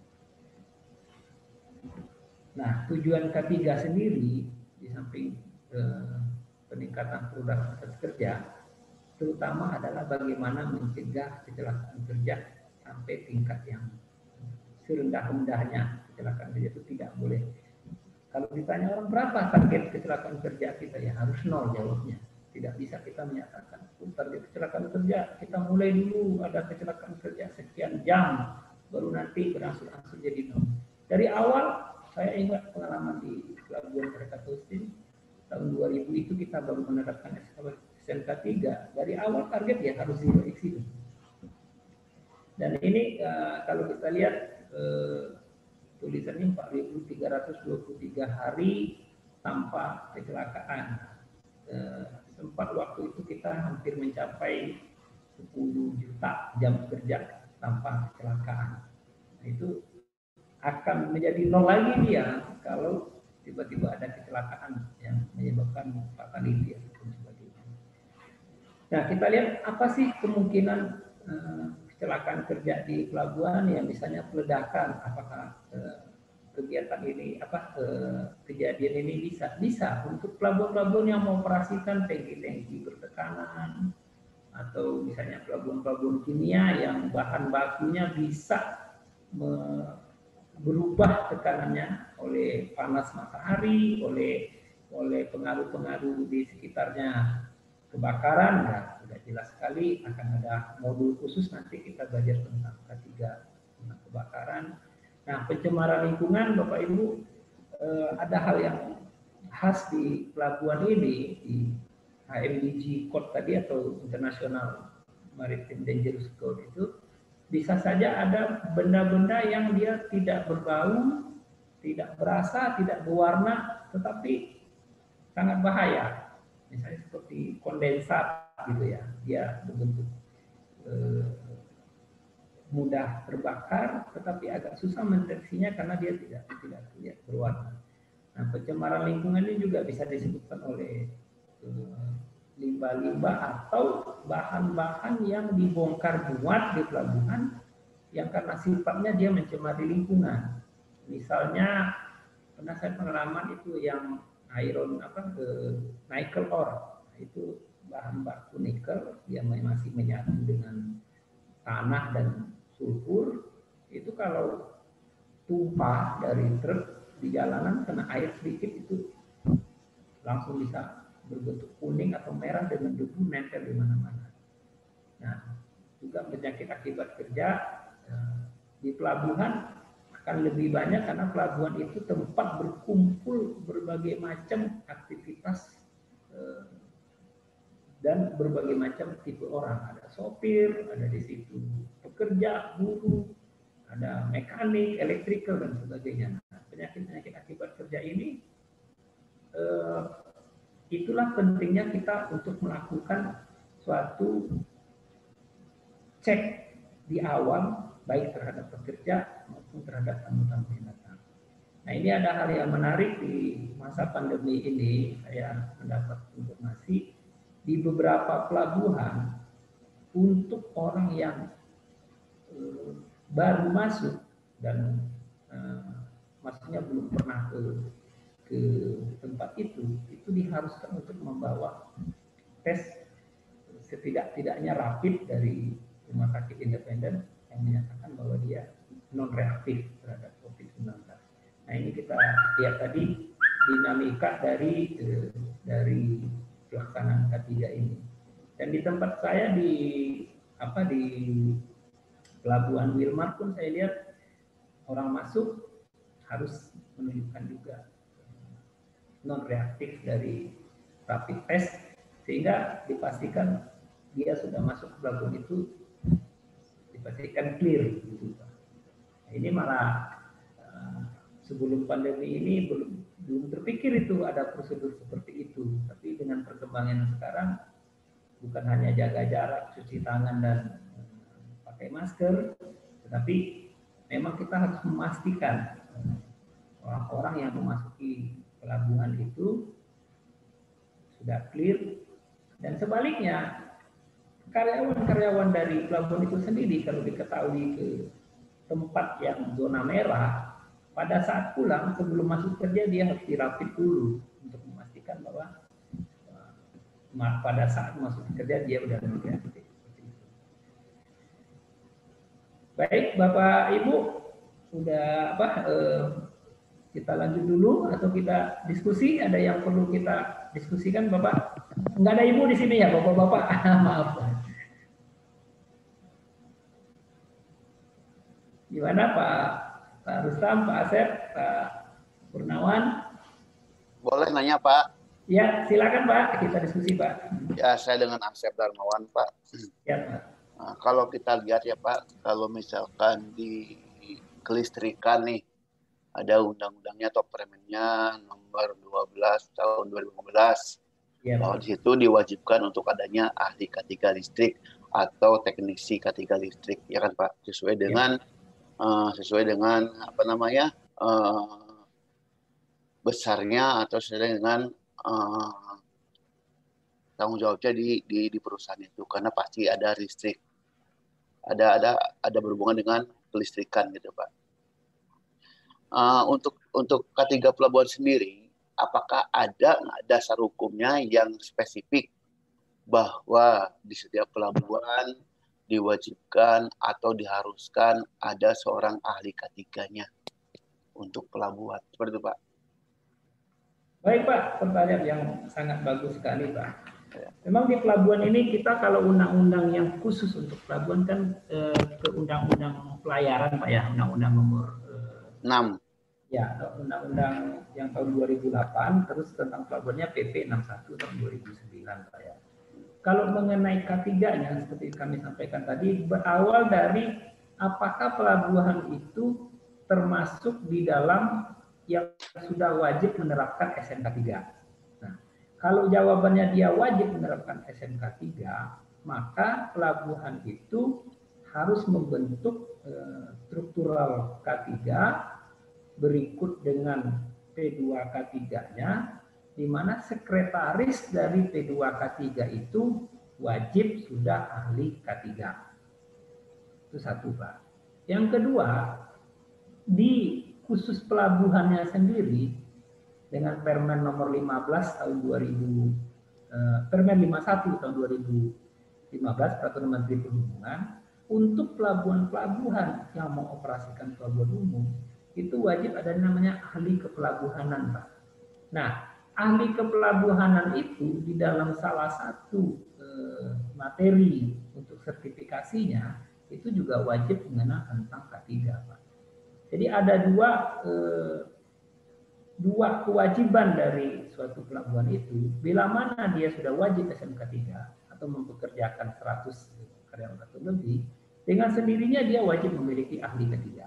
Nah, tujuan ketiga sendiri di samping eh, peningkatan produktivitas kerja, terutama adalah bagaimana mencegah kecelakaan kerja sampai tingkat yang serendah-rendahnya. Kecelakaan kerja itu tidak boleh. Kalau ditanya orang berapa target kecelakaan kerja kita, ya harus nol jawabnya. Tidak bisa kita menyatakan target kecelakaan kerja kita mulai dulu ada kecelakaan kerja sekian jam baru nanti berangsur-angsur jadi nol. Dari awal saya ingat pengalaman di Pelabuhan Krakataustein tahun dua ribu itu kita baru menerapkan S N K tiga. Dari awal target ya harus zero accident. Dan ini uh, kalau kita lihat uh, tulisannya empat ribu tiga ratus dua puluh tiga hari tanpa kecelakaan. Uh, sempat waktu itu kita hampir mencapai sepuluh juta jam kerja tanpa kecelakaan. Nah, itu akan menjadi nol lagi dia kalau tiba-tiba ada kecelakaan yang menyebabkan fatality ataupun sebagainya. Nah, kita lihat apa sih kemungkinan uh, kecelakaan kerja di pelabuhan, ya misalnya peledakan, apakah uh, kegiatan ini apa eh, kejadian ini bisa bisa untuk pelabuhan-pelabuhan yang mengoperasikan tangki-tangki bertekanan atau misalnya pelabuhan-pelabuhan kimia yang bahan bakunya bisa me, berubah tekanannya oleh panas matahari, oleh oleh pengaruh-pengaruh di sekitarnya kebakaran. Ya sudah jelas sekali akan ada modul khusus nanti kita belajar tentang K tiga tentang kebakaran. Nah, pencemaran lingkungan, Bapak Ibu, eh, ada hal yang khas di pelabuhan ini, di H M D G Code tadi atau International Maritime Dangerous Code itu, bisa saja ada benda-benda yang dia tidak berbau, tidak berasa, tidak berwarna, tetapi sangat bahaya. Misalnya seperti kondensat gitu ya, dia berbentuk eh, mudah terbakar, tetapi agak susah mendeteksinya karena dia tidak tidak tidak berwarna. Nah, pencemaran lingkungan ini juga bisa disebutkan oleh limbah-limbah uh, atau bahan-bahan yang dibongkar muat di pelabuhan yang karena sifatnya dia mencemari lingkungan. Misalnya pernah saya pengalaman itu yang iron apa ke nickel ore, itu bahan baku nikel, dia masih menyatu dengan tanah dan sulfur, itu kalau tumpah dari truk di jalanan kena air sedikit itu langsung bisa berbentuk kuning atau merah dengan debu nempel di mana-mana. Nah, juga penyakit akibat kerja eh, di pelabuhan akan lebih banyak karena pelabuhan itu tempat berkumpul berbagai macam aktivitas eh, dan berbagai macam tipe orang. Ada sopir, ada di situ pekerja, buruh, ada mekanik, elektrikal dan sebagainya. Nah, penyakit-penyakit akibat kerja ini eh, itulah pentingnya kita untuk melakukan suatu cek di awal baik terhadap pekerja maupun terhadap tamu-tamu yang datang. Nah, ini ada hal yang menarik di masa pandemi ini. Saya mendapat informasi di beberapa pelabuhan untuk orang yang uh, baru masuk dan uh, maksudnya belum pernah ke, ke tempat itu, itu diharuskan untuk membawa tes setidak-tidaknya rapid dari rumah sakit independen yang menyatakan bahwa dia non reaktif terhadap covid sembilan belas. Nah, Nah ini kita lihat tadi dinamika dari eh, dari pelaksanaan K tiga ini. Dan di tempat saya di apa di Pelabuhan Wilmar pun saya lihat orang masuk harus menunjukkan juga non reaktif dari rapid test sehingga dipastikan dia sudah masuk ke pelabuhan itu dipastikan clear gitu. Nah, ini malah uh, sebelum pandemi ini belum belum terpikir itu ada prosedur seperti itu. Tapi dengan perkembangan sekarang bukan hanya jaga jarak, cuci tangan dan uh, pakai masker, tetapi memang kita harus memastikan orang-orang yang memasuki pelabuhan itu sudah clear dan sebaliknya karyawan-karyawan dari pelabuhan itu sendiri kalau diketahui ke tempat yang zona merah pada saat pulang sebelum masuk kerja dia harus dirapid dulu untuk memastikan bahwa uh, pada saat masuk kerja dia sudah negatif. Baik Bapak Ibu sudah apa eh, kita lanjut dulu atau kita diskusi, ada yang perlu kita diskusikan Bapak? Enggak ada Ibu di sini ya Bapak-bapak. Maaf. Gimana Pak Pak Rustam, Pak Asep, Pak Purnawan? Boleh nanya Pak? Ya, silakan Pak, kita diskusi Pak. Ya, saya dengan Asep Darmawan Pak. Ya Pak. Nah, kalau kita lihat ya Pak, kalau misalkan di kelistrikan nih, ada undang-undangnya atau permennya nomor dua belas tahun dua ribu lima belas. Ya, bahwa di situ diwajibkan untuk adanya ahli K tiga listrik atau teknisi K tiga listrik, ya kan Pak, sesuai dengan ya. uh, sesuai dengan apa namanya uh, besarnya atau sesuai dengan uh, tanggung jawabnya di, di di perusahaan itu, karena pasti ada listrik, ada ada ada berhubungan dengan kelistrikan gitu Pak. Uh, untuk untuk K tiga pelabuhan sendiri, apakah ada dasar hukumnya yang spesifik bahwa di setiap pelabuhan diwajibkan atau diharuskan ada seorang ahli K tiga-nya untuk pelabuhan? Seperti itu Pak. Baik Pak, pertanyaan yang sangat bagus sekali Pak. Memang di pelabuhan ini kita kalau undang-undang yang khusus untuk pelabuhan kan eh, ke undang-undang pelayaran Pak ya, undang-undang nomor eh, enam. Ya, undang-undang yang tahun dua ribu delapan, terus tentang pelabuhannya P P enam puluh satu tahun dua ribu sembilan Pak ya. Kalau mengenai K tiga-nya seperti kami sampaikan tadi, berawal dari apakah pelabuhan itu termasuk di dalam yang sudah wajib menerapkan S N K tiga. Nah, kalau jawabannya dia wajib menerapkan S N K tiga, maka pelabuhan itu harus membentuk eh, struktural K tiga berikut dengan P dua K tiga-nya, di mana sekretaris dari P dua K tiga itu wajib sudah ahli K tiga. Itu satu Pak. Yang kedua, di khusus pelabuhannya sendiri dengan Permen nomor lima belas tahun dua ribu, eh, Permen lima puluh satu tahun dua ribu lima belas Peraturan Menteri Perhubungan, untuk pelabuhan-pelabuhan yang mengoperasikan pelabuhan umum itu wajib ada namanya ahli kepelabuhanan Pak. Nah, ahli kepelabuhanan itu di dalam salah satu eh, materi untuk sertifikasinya itu juga wajib mengenal tentang K tiga Pak. Jadi ada dua eh, dua kewajiban dari suatu pelabuhan itu. Bila mana dia sudah wajib S N K tiga atau mempekerjakan seratus karyawan atau lebih, dengan sendirinya dia wajib memiliki ahli K tiga.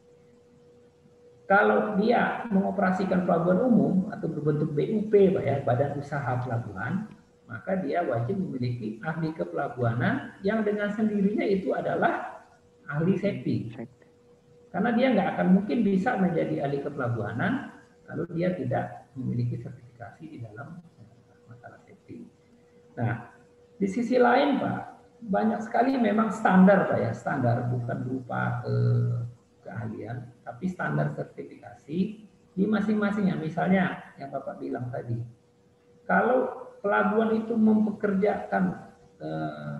Kalau dia mengoperasikan pelabuhan umum atau berbentuk B U P, Pak ya, Badan Usaha Pelabuhan, maka dia wajib memiliki ahli kepelabuhanan yang dengan sendirinya itu adalah ahli safety. Karena dia nggak akan mungkin bisa menjadi ahli kepelabuhanan kalau dia tidak memiliki sertifikasi di dalam masalah safety. Nah, di sisi lain Pak, banyak sekali memang standar Pak ya, standar bukan berupa eh, keahlian, tapi standar sertifikasi di masing-masingnya. Misalnya yang Bapak bilang tadi, kalau pelabuhan itu mempekerjakan eh,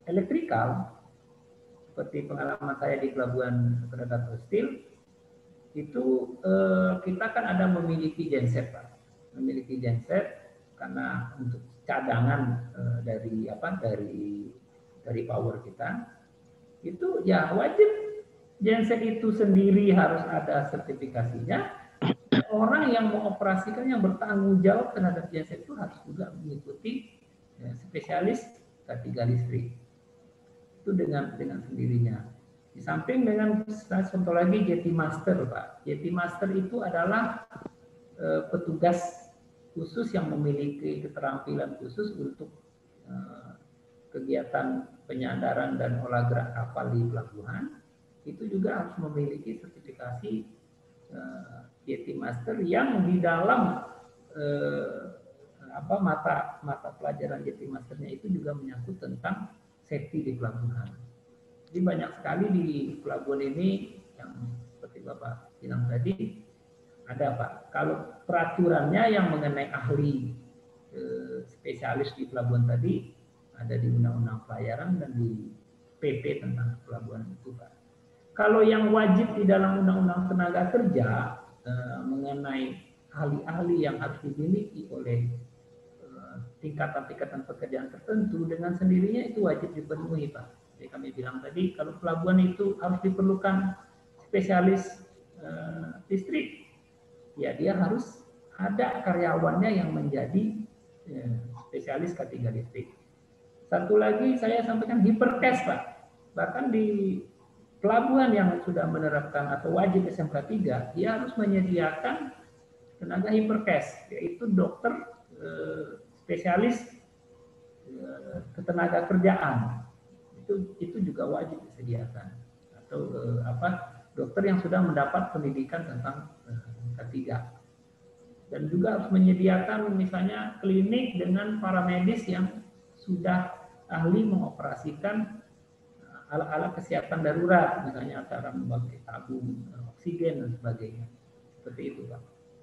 elektrikal, seperti pengalaman saya di Pelabuhan Predator Steel, itu eh, kita kan ada memiliki genset Pak, memiliki genset karena untuk cadangan eh, dari apa dari dari power kita itu ya wajib genset itu sendiri harus ada sertifikasinya. Orang yang mengoperasikan yang bertanggung jawab terhadap genset itu harus juga mengikuti ya, spesialis K tiga listrik itu dengan dengan sendirinya. Di samping dengan contoh lagi J T Master Pak. J T Master itu adalah eh, petugas khusus yang memiliki keterampilan khusus untuk eh, kegiatan penyandaran dan olah gerak kapal di pelabuhan. Itu juga harus memiliki sertifikasi eh, J T Master yang di dalam eh, apa mata mata pelajaran J T Masternya itu juga menyangkut tentang safety di pelabuhan. Jadi banyak sekali di pelabuhan ini yang seperti Bapak bilang tadi ada Pak. Kalau peraturannya yang mengenai ahli eh, spesialis di pelabuhan tadi ada di Undang-Undang Pelayaran dan di P P tentang pelabuhan itu Pak. Kalau yang wajib di dalam Undang-Undang Tenaga Kerja eh, mengenai ahli-ahli yang harus dimiliki oleh tingkatan-tingkatan pekerjaan tertentu dengan sendirinya itu wajib dipenuhi Pak. Jadi kami bilang tadi kalau pelabuhan itu harus diperlukan spesialis eh, listrik, ya dia harus ada karyawannya yang menjadi eh, spesialis K tiga listrik. Satu lagi saya sampaikan hiperkes Pak. Bahkan di pelabuhan yang sudah menerapkan atau wajib S M K tiga, dia harus menyediakan tenaga hiperkes, yaitu dokter eh, spesialis eh, ketenaga kerjaan. Itu itu juga wajib disediakan. Atau eh, apa dokter yang sudah mendapat pendidikan tentang eh, K tiga. Dan juga harus menyediakan misalnya klinik dengan para medis yang sudah ahli mengoperasikan alat-alat kesehatan darurat, misalnya cara memakai tabung oksigen dan sebagainya. Seperti itu, Pak.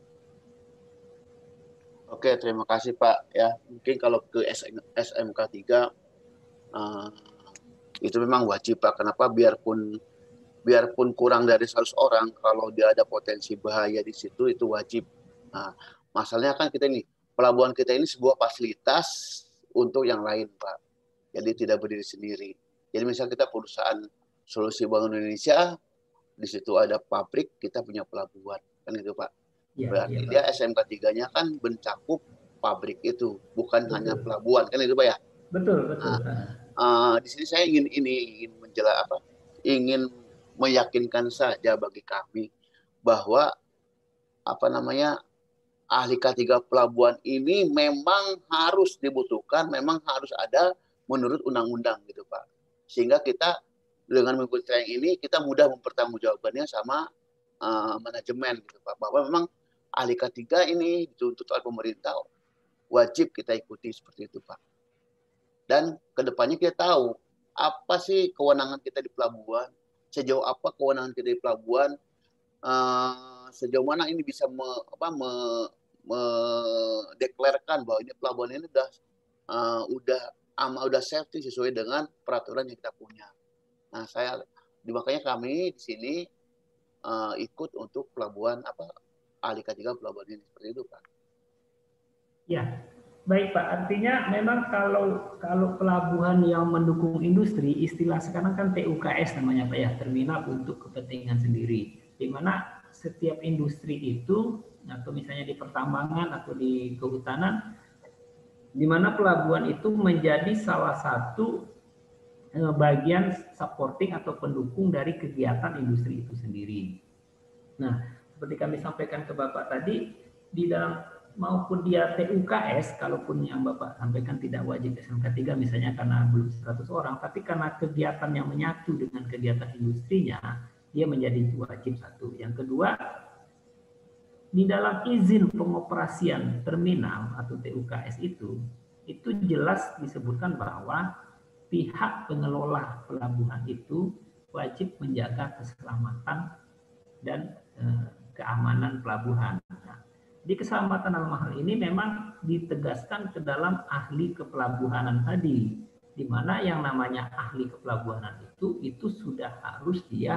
Oke, terima kasih Pak. Ya, mungkin kalau ke S M K tiga uh, itu memang wajib Pak. Kenapa? Biarpun biarpun kurang dari seratus orang, kalau dia ada potensi bahaya di situ itu wajib. Nah, masalahnya kan kita ini pelabuhan kita ini sebuah fasilitas untuk yang lain Pak. Jadi tidak berdiri sendiri. Jadi misalnya kita perusahaan Solusi Bangun Indonesia, di situ ada pabrik, kita punya pelabuhan, kan gitu Pak. Ya, berarti ya, dia S M K tiga-nya kan mencakup pabrik itu, bukan betul. Hanya pelabuhan, kan itu Pak ya? Betul, betul. Nah, uh, di sini saya ingin ini ingin menjelaskan apa? Ingin meyakinkan saja bagi kami bahwa apa namanya ahli K tiga pelabuhan ini memang harus dibutuhkan, memang harus ada menurut undang-undang gitu Pak. Sehingga kita dengan mengikuti training ini kita mudah mempertanggungjawabkannya sama uh, manajemen gitu Pak. Bahwa memang ahli K tiga ini dituntut oleh pemerintah wajib kita ikuti seperti itu Pak. Dan kedepannya kita tahu apa sih kewenangan kita di pelabuhan, sejauh apa kewenangan kita di pelabuhan, uh, sejauh mana ini bisa me, apa, me, mendeklarkan bahwa ini pelabuhan ini udah uh, udah ama udah safety sesuai dengan peraturan yang kita punya. Nah, saya makanya kami di sini uh, ikut untuk pelabuhan apa ahli K tiga pelabuhan ini seperti itu Pak. Ya, baik Pak. Artinya memang kalau kalau pelabuhan yang mendukung industri, istilah sekarang kan T U K S namanya Pak ya, terminal untuk kepentingan sendiri. Di mana setiap industri itu atau misalnya di pertambangan atau di kehutanan, di mana pelabuhan itu menjadi salah satu bagian supporting atau pendukung dari kegiatan industri itu sendiri. Nah, seperti kami sampaikan ke Bapak tadi, di dalam maupun dia T U K S, kalaupun yang Bapak sampaikan tidak wajib S M K tiga misalnya karena belum seratus orang, tapi karena kegiatan yang menyatu dengan kegiatan industrinya, dia menjadi wajib satu. Yang kedua, di dalam izin pengoperasian terminal atau T U K S itu, itu jelas disebutkan bahwa pihak pengelola pelabuhan itu wajib menjaga keselamatan dan eh, keamanan pelabuhan. Nah, di keselamatan dalam hal ini memang ditegaskan ke dalam ahli kepelabuhanan tadi, di mana yang namanya ahli kepelabuhanan itu itu sudah harus dia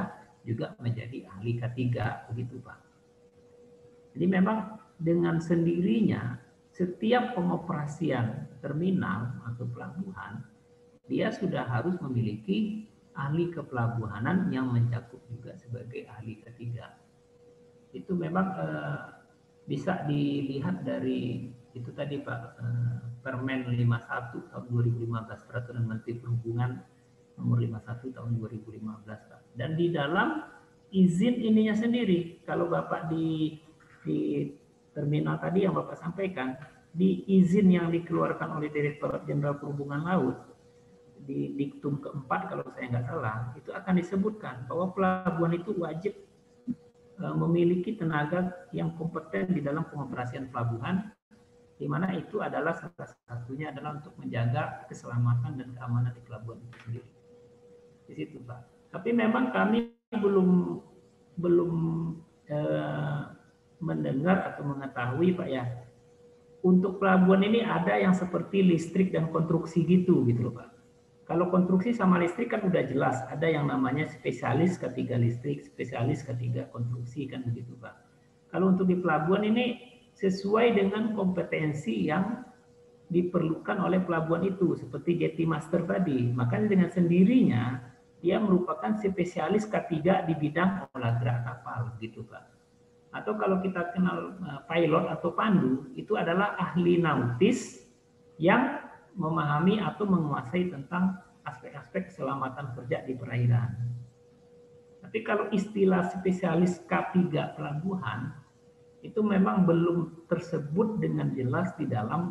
juga menjadi ahli K tiga, begitu Pak. Jadi memang dengan sendirinya setiap pengoperasian terminal atau pelabuhan, dia sudah harus memiliki ahli kepelabuhanan yang mencakup juga sebagai ahli K tiga. Itu memang eh, bisa dilihat dari itu tadi Pak, eh, Permen lima puluh satu tahun dua ribu lima belas, Peraturan Menteri Perhubungan nomor lima puluh satu tahun dua ribu lima belas Pak. Dan di dalam izin ininya sendiri, kalau Bapak di di terminal tadi yang Bapak sampaikan, di izin yang dikeluarkan oleh Direktorat Jenderal Perhubungan Laut di diktum keempat kalau saya nggak salah, itu akan disebutkan bahwa pelabuhan itu wajib memiliki tenaga yang kompeten di dalam pengoperasian pelabuhan, di mana itu adalah salah satunya adalah untuk menjaga keselamatan dan keamanan di pelabuhan itu sendiri. Di situ Pak. Tapi memang kami belum belum eh, mendengar atau mengetahui Pak ya, untuk pelabuhan ini ada yang seperti listrik dan konstruksi gitu gitu loh Pak. Kalau konstruksi sama listrik kan udah jelas, ada yang namanya spesialis K tiga listrik, spesialis K tiga konstruksi kan begitu Pak. Kalau untuk di pelabuhan ini sesuai dengan kompetensi yang diperlukan oleh pelabuhan itu, seperti jetty master tadi. Makanya dengan sendirinya dia merupakan spesialis K tiga di bidang olah gerak kapal gitu Pak. Atau kalau kita kenal pilot atau pandu, itu adalah ahli nautis yang memahami atau menguasai tentang aspek-aspek keselamatan kerja di perairan. Tapi kalau istilah spesialis K tiga pelabuhan itu memang belum tersebut dengan jelas di dalam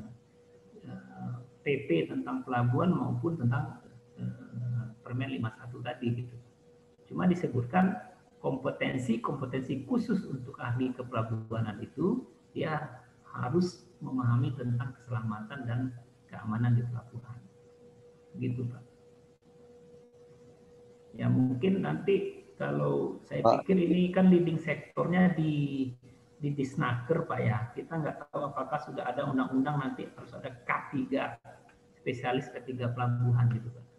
uh, P P tentang pelabuhan maupun tentang uh, Permen lima puluh satu tadi gitu. Cuma disebutkan kompetensi-kompetensi khusus untuk ahli kepelabuhanan itu dia harus memahami tentang keselamatan dan keamanan di pelabuhan, gitu Pak. Ya mungkin nanti kalau saya Pak. pikir ini kan leading sektornya di di Disnaker Pak ya. Kita nggak tahu apakah sudah ada undang-undang nanti harus ada K tiga spesialis K tiga pelabuhan gitu Pak.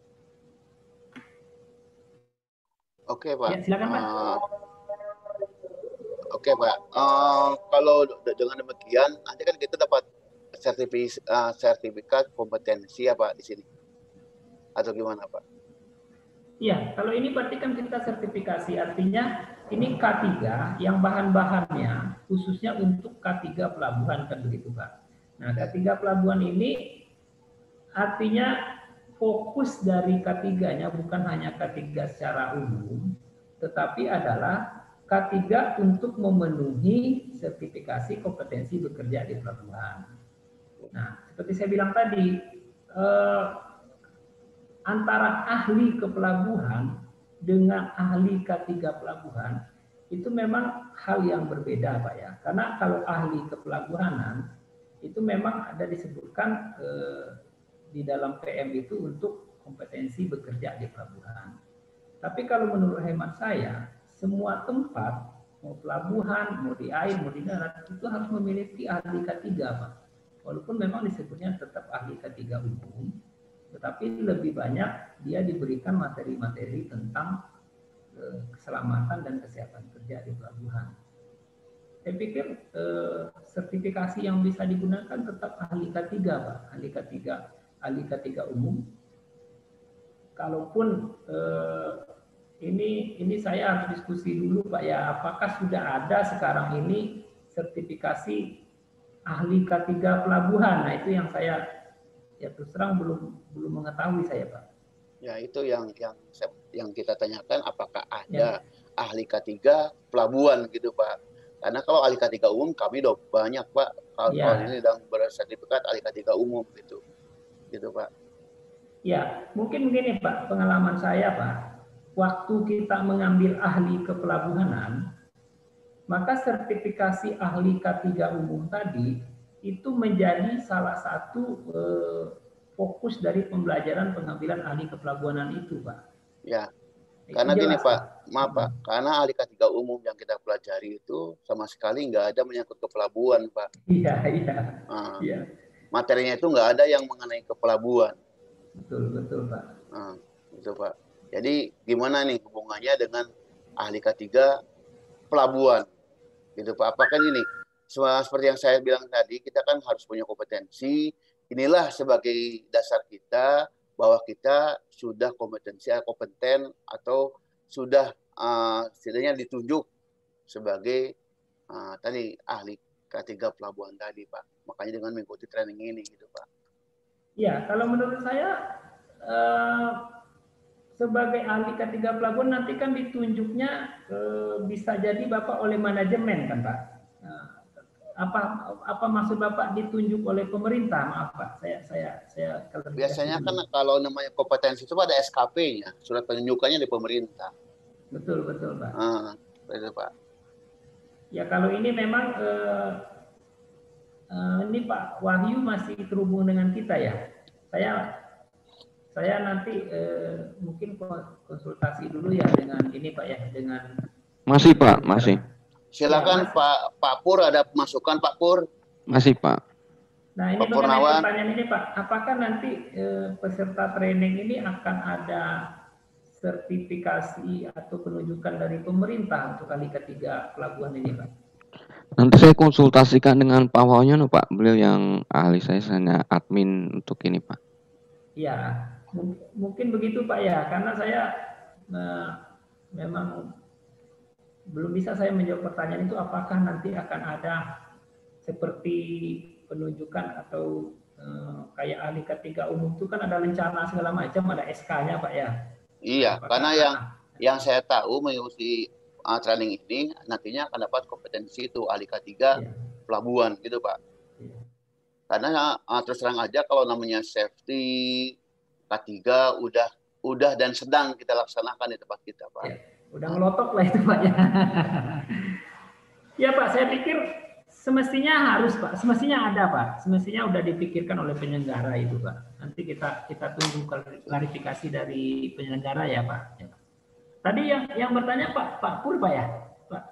Oke Pak. Ya silakan Pak. Uh, Oke Pak. Uh, kalau dengan demikian nanti kan kita dapat sertifikat, uh, sertifikat kompetensi ya Pak di sini, atau gimana Pak? Iya, kalau ini berarti kan kita sertifikasi, artinya ini K tiga yang bahan-bahannya khususnya untuk K tiga pelabuhan kan begitu Pak. Nah K tiga pelabuhan ini artinya fokus dari K tiga-nya bukan hanya K tiga secara umum, tetapi adalah K tiga untuk memenuhi sertifikasi kompetensi bekerja di pelabuhan. Nah, seperti saya bilang tadi, eh, antara ahli kepelabuhan dengan ahli K tiga pelabuhan itu memang hal yang berbeda Pak ya. Karena kalau ahli kepelabuhanan itu memang ada disebutkan eh, di dalam P M itu untuk kompetensi bekerja di pelabuhan. Tapi kalau menurut hemat saya, semua tempat, mau pelabuhan, mau di air, mau di darat, itu harus memiliki ahli K tiga Pak. Walaupun memang disebutnya tetap ahli K tiga umum, tetapi lebih banyak dia diberikan materi-materi tentang eh, keselamatan dan kesehatan kerja di pelabuhan. Saya pikir eh, sertifikasi yang bisa digunakan tetap ahli K tiga Pak, ahli K tiga, ahli K tiga umum. Kalaupun eh, ini ini saya harus diskusi dulu Pak ya, apakah sudah ada sekarang ini sertifikasi ahli K tiga pelabuhan. Nah itu yang saya ya terus terang belum belum mengetahui saya Pak. Ya itu yang yang yang kita tanyakan, apakah ada ya ahli K tiga pelabuhan gitu Pak. Karena kalau ahli K tiga umum kami udah banyak Pak. Tahun ya. ini sedang bersertifikat ahli K tiga umum gitu. Gitu Pak. Ya, mungkin begini Pak, pengalaman saya Pak. Waktu kita mengambil ahli kepelabuhanan, maka sertifikasi ahli K tiga umum tadi itu menjadi salah satu eh, fokus dari pembelajaran pengambilan ahli kepelabuhanan itu, Pak. Ya, karena gini Pak, maaf Pak, karena ahli K tiga umum yang kita pelajari itu sama sekali nggak ada menyangkut ke pelabuhan, Pak. Iya, iya. Nah, iya. Materinya itu nggak ada yang mengenai ke pelabuhan. Betul, betul Pak. Nah, itu Pak. Jadi gimana nih hubungannya dengan ahli K tiga pelabuhan gitu Pak. Apakah ini semua seperti yang saya bilang tadi, kita kan harus punya kompetensi. Inilah sebagai dasar kita bahwa kita sudah kompetensi kompeten atau sudah uh, setidaknya ditunjuk sebagai uh, tadi ahli K tiga pelabuhan tadi Pak. Makanya dengan mengikuti training ini gitu Pak. Ya, kalau menurut saya uh, sebagai ahli K tiga pelabuhan nanti kan ditunjuknya uh, bisa jadi Bapak oleh manajemen kan Pak. Uh, apa apa maksud Bapak ditunjuk oleh pemerintah? Maaf Pak, saya saya saya biasanya kan kalau namanya kompetensi itu ada S K P-nya, surat penunjukannya di pemerintah. Betul betul Pak. Ah, itu Pak. Ya kalau ini memang eh, eh, ini Pak Wahyu masih terhubung dengan kita ya. Saya saya nanti eh, mungkin konsultasi dulu ya dengan ini Pak ya, dengan masih Pak, masih. Silakan ya, Pak Pak Pur, ada masukan Pak Pur? Masih Pak. Nah ini Pak mengenai pertanyaan ini Pak, apakah nanti eh, peserta training ini akan ada sertifikasi atau penunjukan dari pemerintah untuk kali ketiga pelabuhan ini Pak? Nanti saya konsultasikan dengan Pak Wahyu Pak, beliau yang ahli, saya hanya admin untuk ini Pak. Ya, mungkin begitu Pak ya, karena saya eh, memang belum bisa saya menjawab pertanyaan itu apakah nanti akan ada seperti penunjukan atau eh, kayak ahli K tiga umum itu kan ada rencana segala macam, ada S K-nya Pak ya. Iya, apakah karena yang yang saya tahu mengikuti uh, training ini nantinya akan dapat kompetensi itu ahli K tiga iya. Pelabuhan gitu Pak. Iya. Karena uh, terus terang aja kalau namanya safety K tiga udah udah dan sedang kita laksanakan di tempat kita Pak. Iya. Udah ngelotok lah itu Pak ya. Ya Pak, saya pikir semestinya harus Pak, semestinya ada Pak, semestinya udah dipikirkan oleh penyelenggara itu Pak. Nanti kita kita tunggu klarifikasi dari penyelenggara ya Pak. Ya. Tadi yang yang bertanya Pak Pak Pur Pak ya, Pak.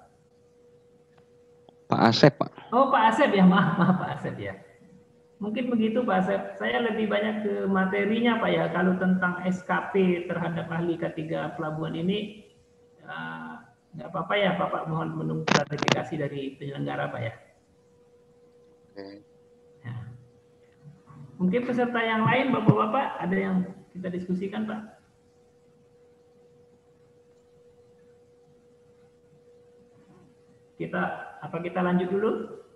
Pak Asep Pak. Oh Pak Asep ya, maaf maaf Pak Asep ya. Mungkin begitu Pak Asep. Saya lebih banyak ke materinya Pak ya. Kalau tentang S K P terhadap ahli K tiga pelabuhan ini. Uh, nggak apa-apa ya Bapak, mohon menunggu klarifikasi dari penyelenggara Pak ya. Oke. Ya. Mungkin peserta yang lain Bapak-Bapak ada yang kita diskusikan Pak? Kita apa kita lanjut dulu?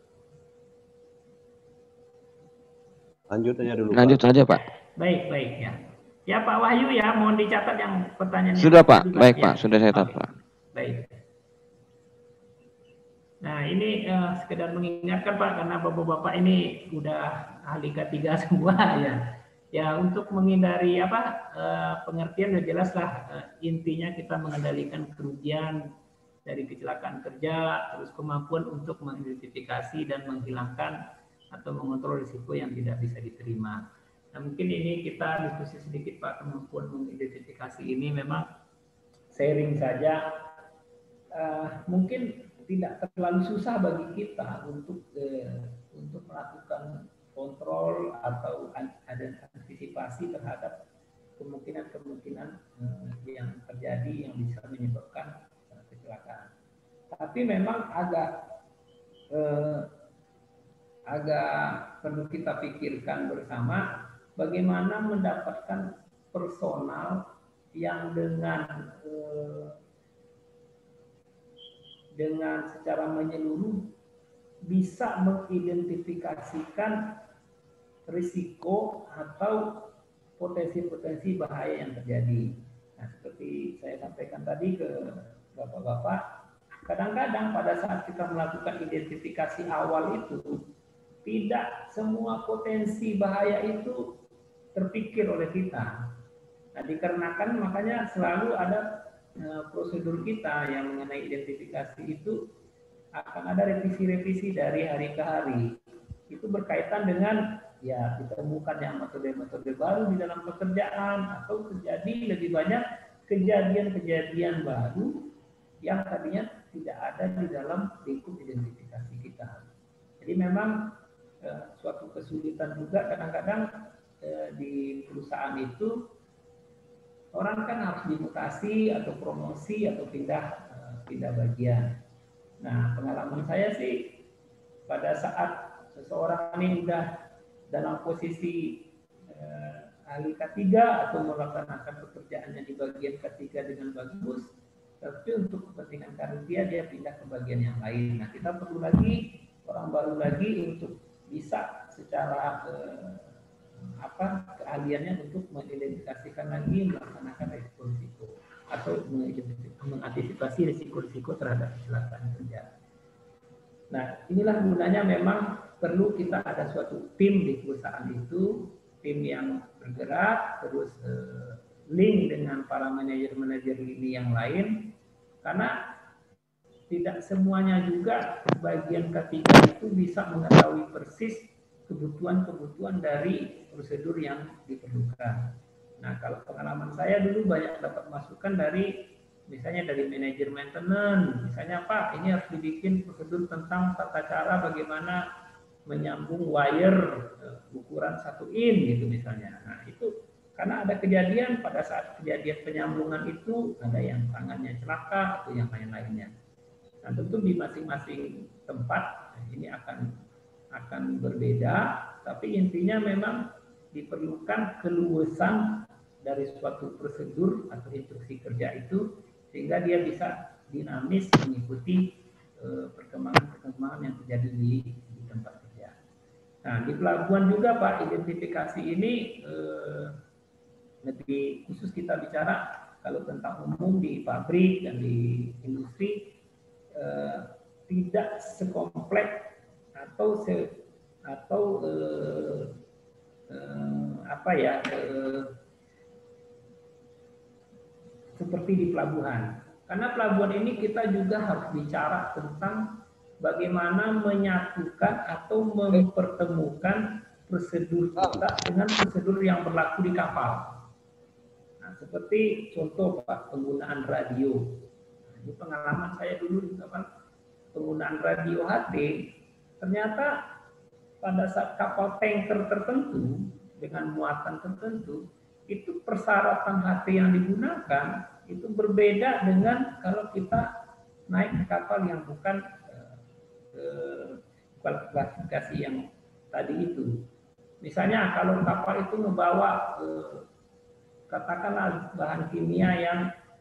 Lanjut aja dulu. Lanjut Pak. saja Pak. Baik baik ya. Ya Pak Wahyu ya, mohon dicatat yang pertanyaan. Sudah Pak, baik ya. Pak, sudah saya catat Pak. Baik. Nah ini eh, sekedar mengingatkan Pak, karena bapak-bapak ini udah ahli K tiga semua ya. Ya untuk menghindari apa eh, pengertian udah jelas lah, eh, intinya kita mengendalikan kerugian dari kecelakaan kerja, terus kemampuan untuk mengidentifikasi dan menghilangkan atau mengontrol risiko yang tidak bisa diterima. Nah mungkin ini kita diskusi sedikit Pak, kemampuan mengidentifikasi ini memang sharing saja, uh, mungkin tidak terlalu susah bagi kita untuk uh, untuk melakukan kontrol atau ada antisipasi terhadap kemungkinan-kemungkinan uh, yang terjadi yang bisa menyebabkan uh, kecelakaan. Tapi memang agak uh, agak perlu kita pikirkan bersama bagaimana mendapatkan personal yang dengan eh, dengan secara menyeluruh bisa mengidentifikasikan risiko atau potensi-potensi bahaya yang terjadi. Nah, seperti saya sampaikan tadi ke Bapak-bapak, kadang-kadang pada saat kita melakukan identifikasi awal itu tidak semua potensi bahaya itu terpikir oleh kita. Nah, dikarenakan makanya selalu ada e, prosedur kita yang mengenai identifikasi itu akan ada revisi-revisi dari hari ke hari. Itu berkaitan dengan ya ditemukan yang metode-metode baru di dalam pekerjaan atau terjadi lebih banyak kejadian-kejadian baru yang tadinya tidak ada di dalam lingkup identifikasi kita. Jadi memang e, suatu kesulitan juga kadang-kadang di perusahaan itu orang kan harus dimutasi atau promosi atau pindah pindah bagian. Nah, pengalaman saya sih pada saat seseorang ini udah dalam posisi eh, ahli K tiga atau melaksanakan pekerjaannya di bagian K tiga dengan bagus, tapi untuk kepentingan karir dia, dia pindah ke bagian yang lain. Nah, kita perlu lagi orang baru lagi untuk bisa secara eh, apa keahliannya untuk mengidentifikasikan lagi melaksanakan risiko-risiko atau mengantisipasi risiko-risiko terhadap kecelakaan kerja. Nah, inilah gunanya memang perlu kita ada suatu tim di perusahaan itu, tim yang bergerak, terus eh, link dengan para manajer-manajer ini yang lain, karena tidak semuanya juga bagian ketiga itu bisa mengetahui persis kebutuhan-kebutuhan dari prosedur yang diperlukan. Nah, kalau pengalaman saya dulu banyak dapat masukan dari misalnya dari manajer maintenance, misalnya Pak, ini harus dibikin prosedur tentang tata cara bagaimana menyambung wire ukuran satu in gitu misalnya. Nah, itu karena ada kejadian pada saat kejadian penyambungan itu ada yang tangannya celaka atau yang lain-lainnya. Nah, tentu di masing-masing tempat ini akan akan berbeda, tapi intinya memang diperlukan keluasan dari suatu prosedur atau instruksi kerja itu sehingga dia bisa dinamis mengikuti perkembangan-perkembangan yang terjadi di, di tempat kerja. Nah, di pelabuhan juga Pak, identifikasi ini eh, lebih khusus kita bicara kalau tentang umum di pabrik dan di industri eh, tidak sekompleks atau se atau eh, eh, apa ya eh, seperti di pelabuhan. Karena pelabuhan ini kita juga harus bicara tentang bagaimana menyatukan atau mempertemukan prosedur kita dengan prosedur yang berlaku di kapal. Nah, seperti contoh Pak, penggunaan radio. Nah, ini pengalaman saya dulu di kapal, penggunaan radio H D. Ternyata pada saat kapal tanker tertentu dengan muatan tertentu, itu persyaratan H T yang digunakan itu berbeda dengan kalau kita naik ke kapal yang bukan eh, klasifikasi yang tadi itu. Misalnya kalau kapal itu membawa eh, katakanlah bahan kimia yang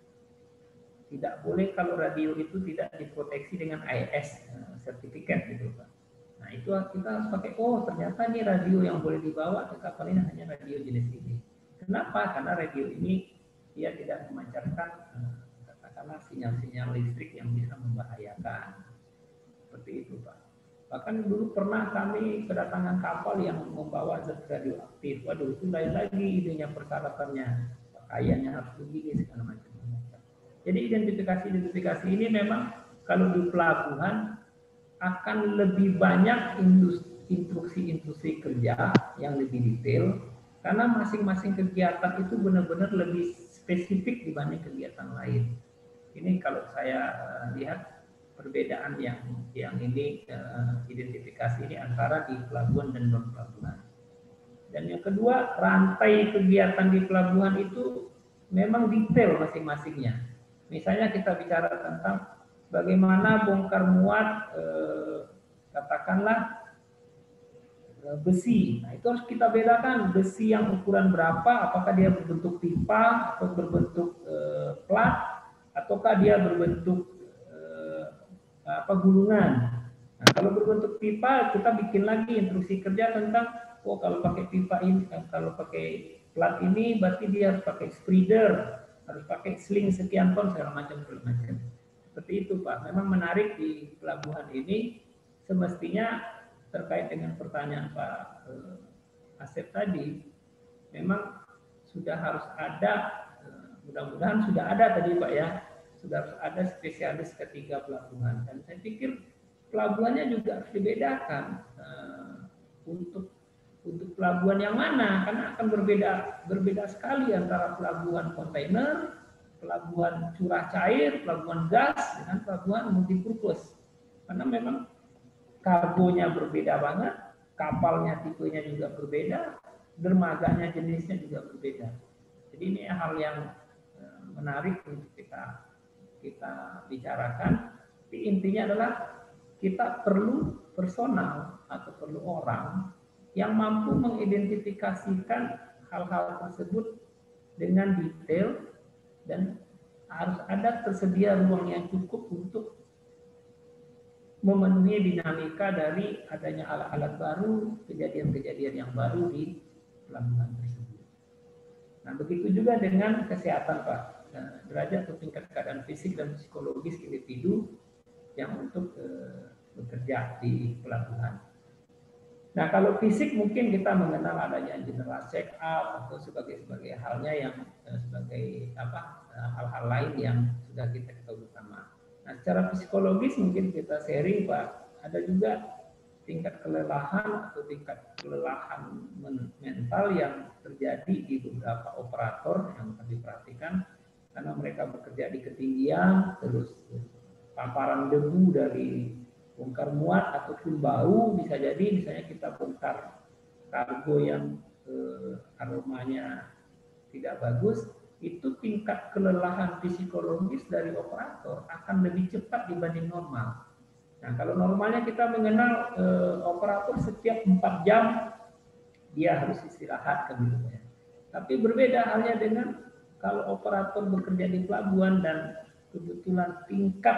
tidak boleh kalau radio itu tidak diproteksi dengan I S eh, sertifikat gitu Pak. Nah itu kita harus pakai, oh ternyata ini radio yang boleh dibawa ke kapal ini hanya radio jenis ini. Kenapa? Karena radio ini dia tidak memancarkan eh, katakanlah sinyal-sinyal listrik yang bisa membahayakan. Seperti itu Pak. Bahkan dulu pernah kami kedatangan kapal yang membawa zat radioaktif. Waduh, itu lain lagi idenya persyaratannya. Pakaiannya harus begini segala macam. Jadi identifikasi-identifikasi ini memang kalau di pelabuhan akan lebih banyak instruksi-instruksi kerja yang lebih detail karena masing-masing kegiatan itu benar-benar lebih spesifik dibanding kegiatan lain. Ini kalau saya lihat perbedaan yang yang ini uh, identifikasi ini antara di pelabuhan dan non pelabuhan. Dan yang kedua, rantai kegiatan di pelabuhan itu memang detail masing-masingnya. Misalnya kita bicara tentang bagaimana bongkar muat eh, katakanlah eh, besi. Nah, itu harus kita bedakan besi yang ukuran berapa, apakah dia berbentuk pipa atau berbentuk eh, plat ataukah dia berbentuk eh, apa gulungan. Nah, kalau berbentuk pipa kita bikin lagi instruksi kerja tentang oh kalau pakai pipa ini, kalau pakai plat ini berarti dia harus pakai spreader, harus pakai sling sekian ton segala macam segala macam. Seperti itu Pak. Memang menarik di pelabuhan ini semestinya terkait dengan pertanyaan Pak eh, Asep tadi, memang sudah harus ada, eh, mudah-mudahan sudah ada tadi Pak ya, sudah harus ada spesialis ketiga pelabuhan. Dan saya pikir pelabuhannya juga harus dibedakan eh, untuk untuk pelabuhan yang mana, karena akan berbeda berbeda sekali antara pelabuhan kontainer, pelabuhan curah cair, pelabuhan gas dengan pelabuhan multipurpose. Karena memang kargonya berbeda banget, kapalnya tipenya juga berbeda, dermaganya jenisnya juga berbeda. Jadi ini hal yang menarik untuk kita kita bicarakan. Tapi intinya adalah kita perlu personal atau perlu orang yang mampu mengidentifikasikan hal-hal tersebut dengan detail, dan harus ada tersedia ruang yang cukup untuk memenuhi dinamika dari adanya alat-alat baru, kejadian-kejadian yang baru di pelabuhan tersebut. Nah, begitu juga dengan kesehatan, Pak. Nah, derajat atau tingkat keadaan fisik dan psikologis individu yang untuk eh, bekerja di pelabuhan. Nah, kalau fisik mungkin kita mengenal adanya general check up atau sebagai sebagai halnya yang eh, sebagai apa hal-hal lain yang sudah kita ketahui bersama. Nah, secara psikologis mungkin kita sharing, Pak. Ada juga tingkat kelelahan atau tingkat kelelahan mental yang terjadi di beberapa operator yang kami perhatikan, karena mereka bekerja di ketinggian, terus paparan debu dari bongkar muat ataupun bau, bisa jadi misalnya kita bongkar kargo yang eh, aromanya tidak bagus, itu tingkat kelelahan psikologis dari operator akan lebih cepat dibanding normal. Nah, kalau normalnya kita mengenal eh, operator setiap empat jam dia harus istirahat kan gitu ya. Tapi berbeda halnya dengan kalau operator bekerja di pelabuhan dan kebetulan tingkat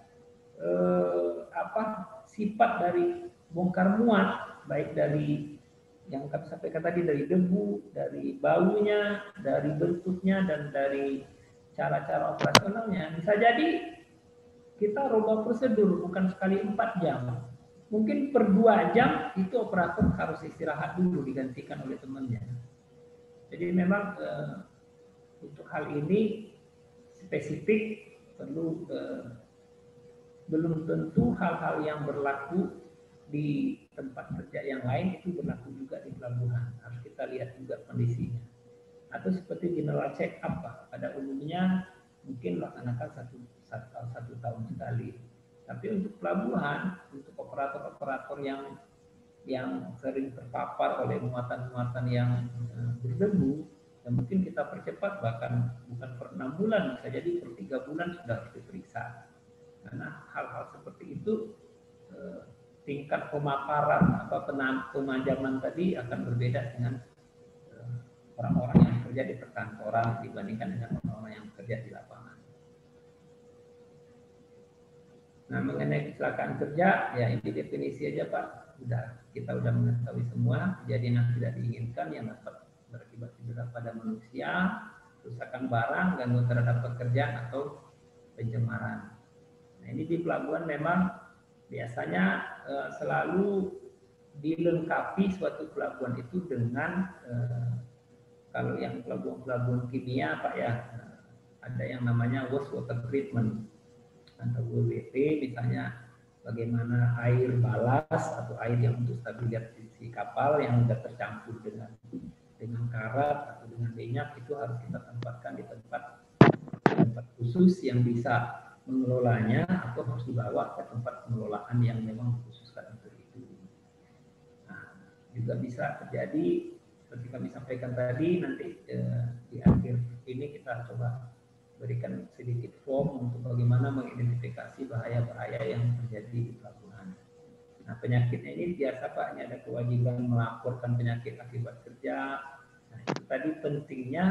eh, apa sifat dari bongkar muat, baik dari yang kami sampaikan tadi, dari debu, dari baunya, dari bentuknya, dan dari cara-cara operasionalnya, bisa jadi kita rubah prosedur bukan sekali empat jam, mungkin per dua jam itu operator harus istirahat dulu digantikan oleh temannya. Jadi memang eh, untuk hal ini spesifik perlu eh, belum tentu hal-hal yang berlaku di tempat kerja yang lain itu berlaku juga di pelabuhan. Harus kita lihat juga kondisinya. Atau seperti general check up, Pak. Pada umumnya mungkin laksanakan satu, satu, satu tahun sekali. Tapi untuk pelabuhan, untuk operator-operator yang yang sering terpapar oleh muatan-muatan yang uh, berdebu, ya mungkin kita percepat, bahkan bukan per enam bulan, bisa jadi per tiga bulan sudah harus diperiksa. Karena hal-hal seperti itu uh, tingkat pemaparan atau pemajaman tadi akan berbeda dengan uh, orang-orang yang bekerja di perkantoran dibandingkan dengan orang-orang yang bekerja di lapangan. Nah, mengenai kecelakaan kerja, ya ini definisi aja, Pak. Udah, kita udah mengetahui semua kejadian yang tidak diinginkan yang dapat berakibat cedera pada manusia, kerusakan barang, gangguan terhadap pekerjaan atau pencemaran. Nah, ini di pelabuhan memang biasanya eh, selalu dilengkapi suatu pelabuhan itu dengan eh, kalau yang pelabuhan-pelabuhan kimia, Pak, ya, ada yang namanya wastewater treatment atau W W T, misalnya bagaimana air balas atau air yang untuk stabilisasi kapal yang sudah tercampur dengan dengan karat atau dengan minyak itu harus kita tempatkan di tempat tempat khusus yang bisa mengelolanya, atau harus dibawa ke tempat pengelolaan yang memang dikhususkan untuk itu. Nah, juga bisa terjadi seperti kami sampaikan tadi, nanti eh, di akhir ini kita coba berikan sedikit form untuk bagaimana mengidentifikasi bahaya-bahaya yang terjadi di pelabuhan. Nah, penyakitnya ini biasa, Pak, ini ada kewajiban melaporkan penyakit akibat kerja. Nah, itu tadi pentingnya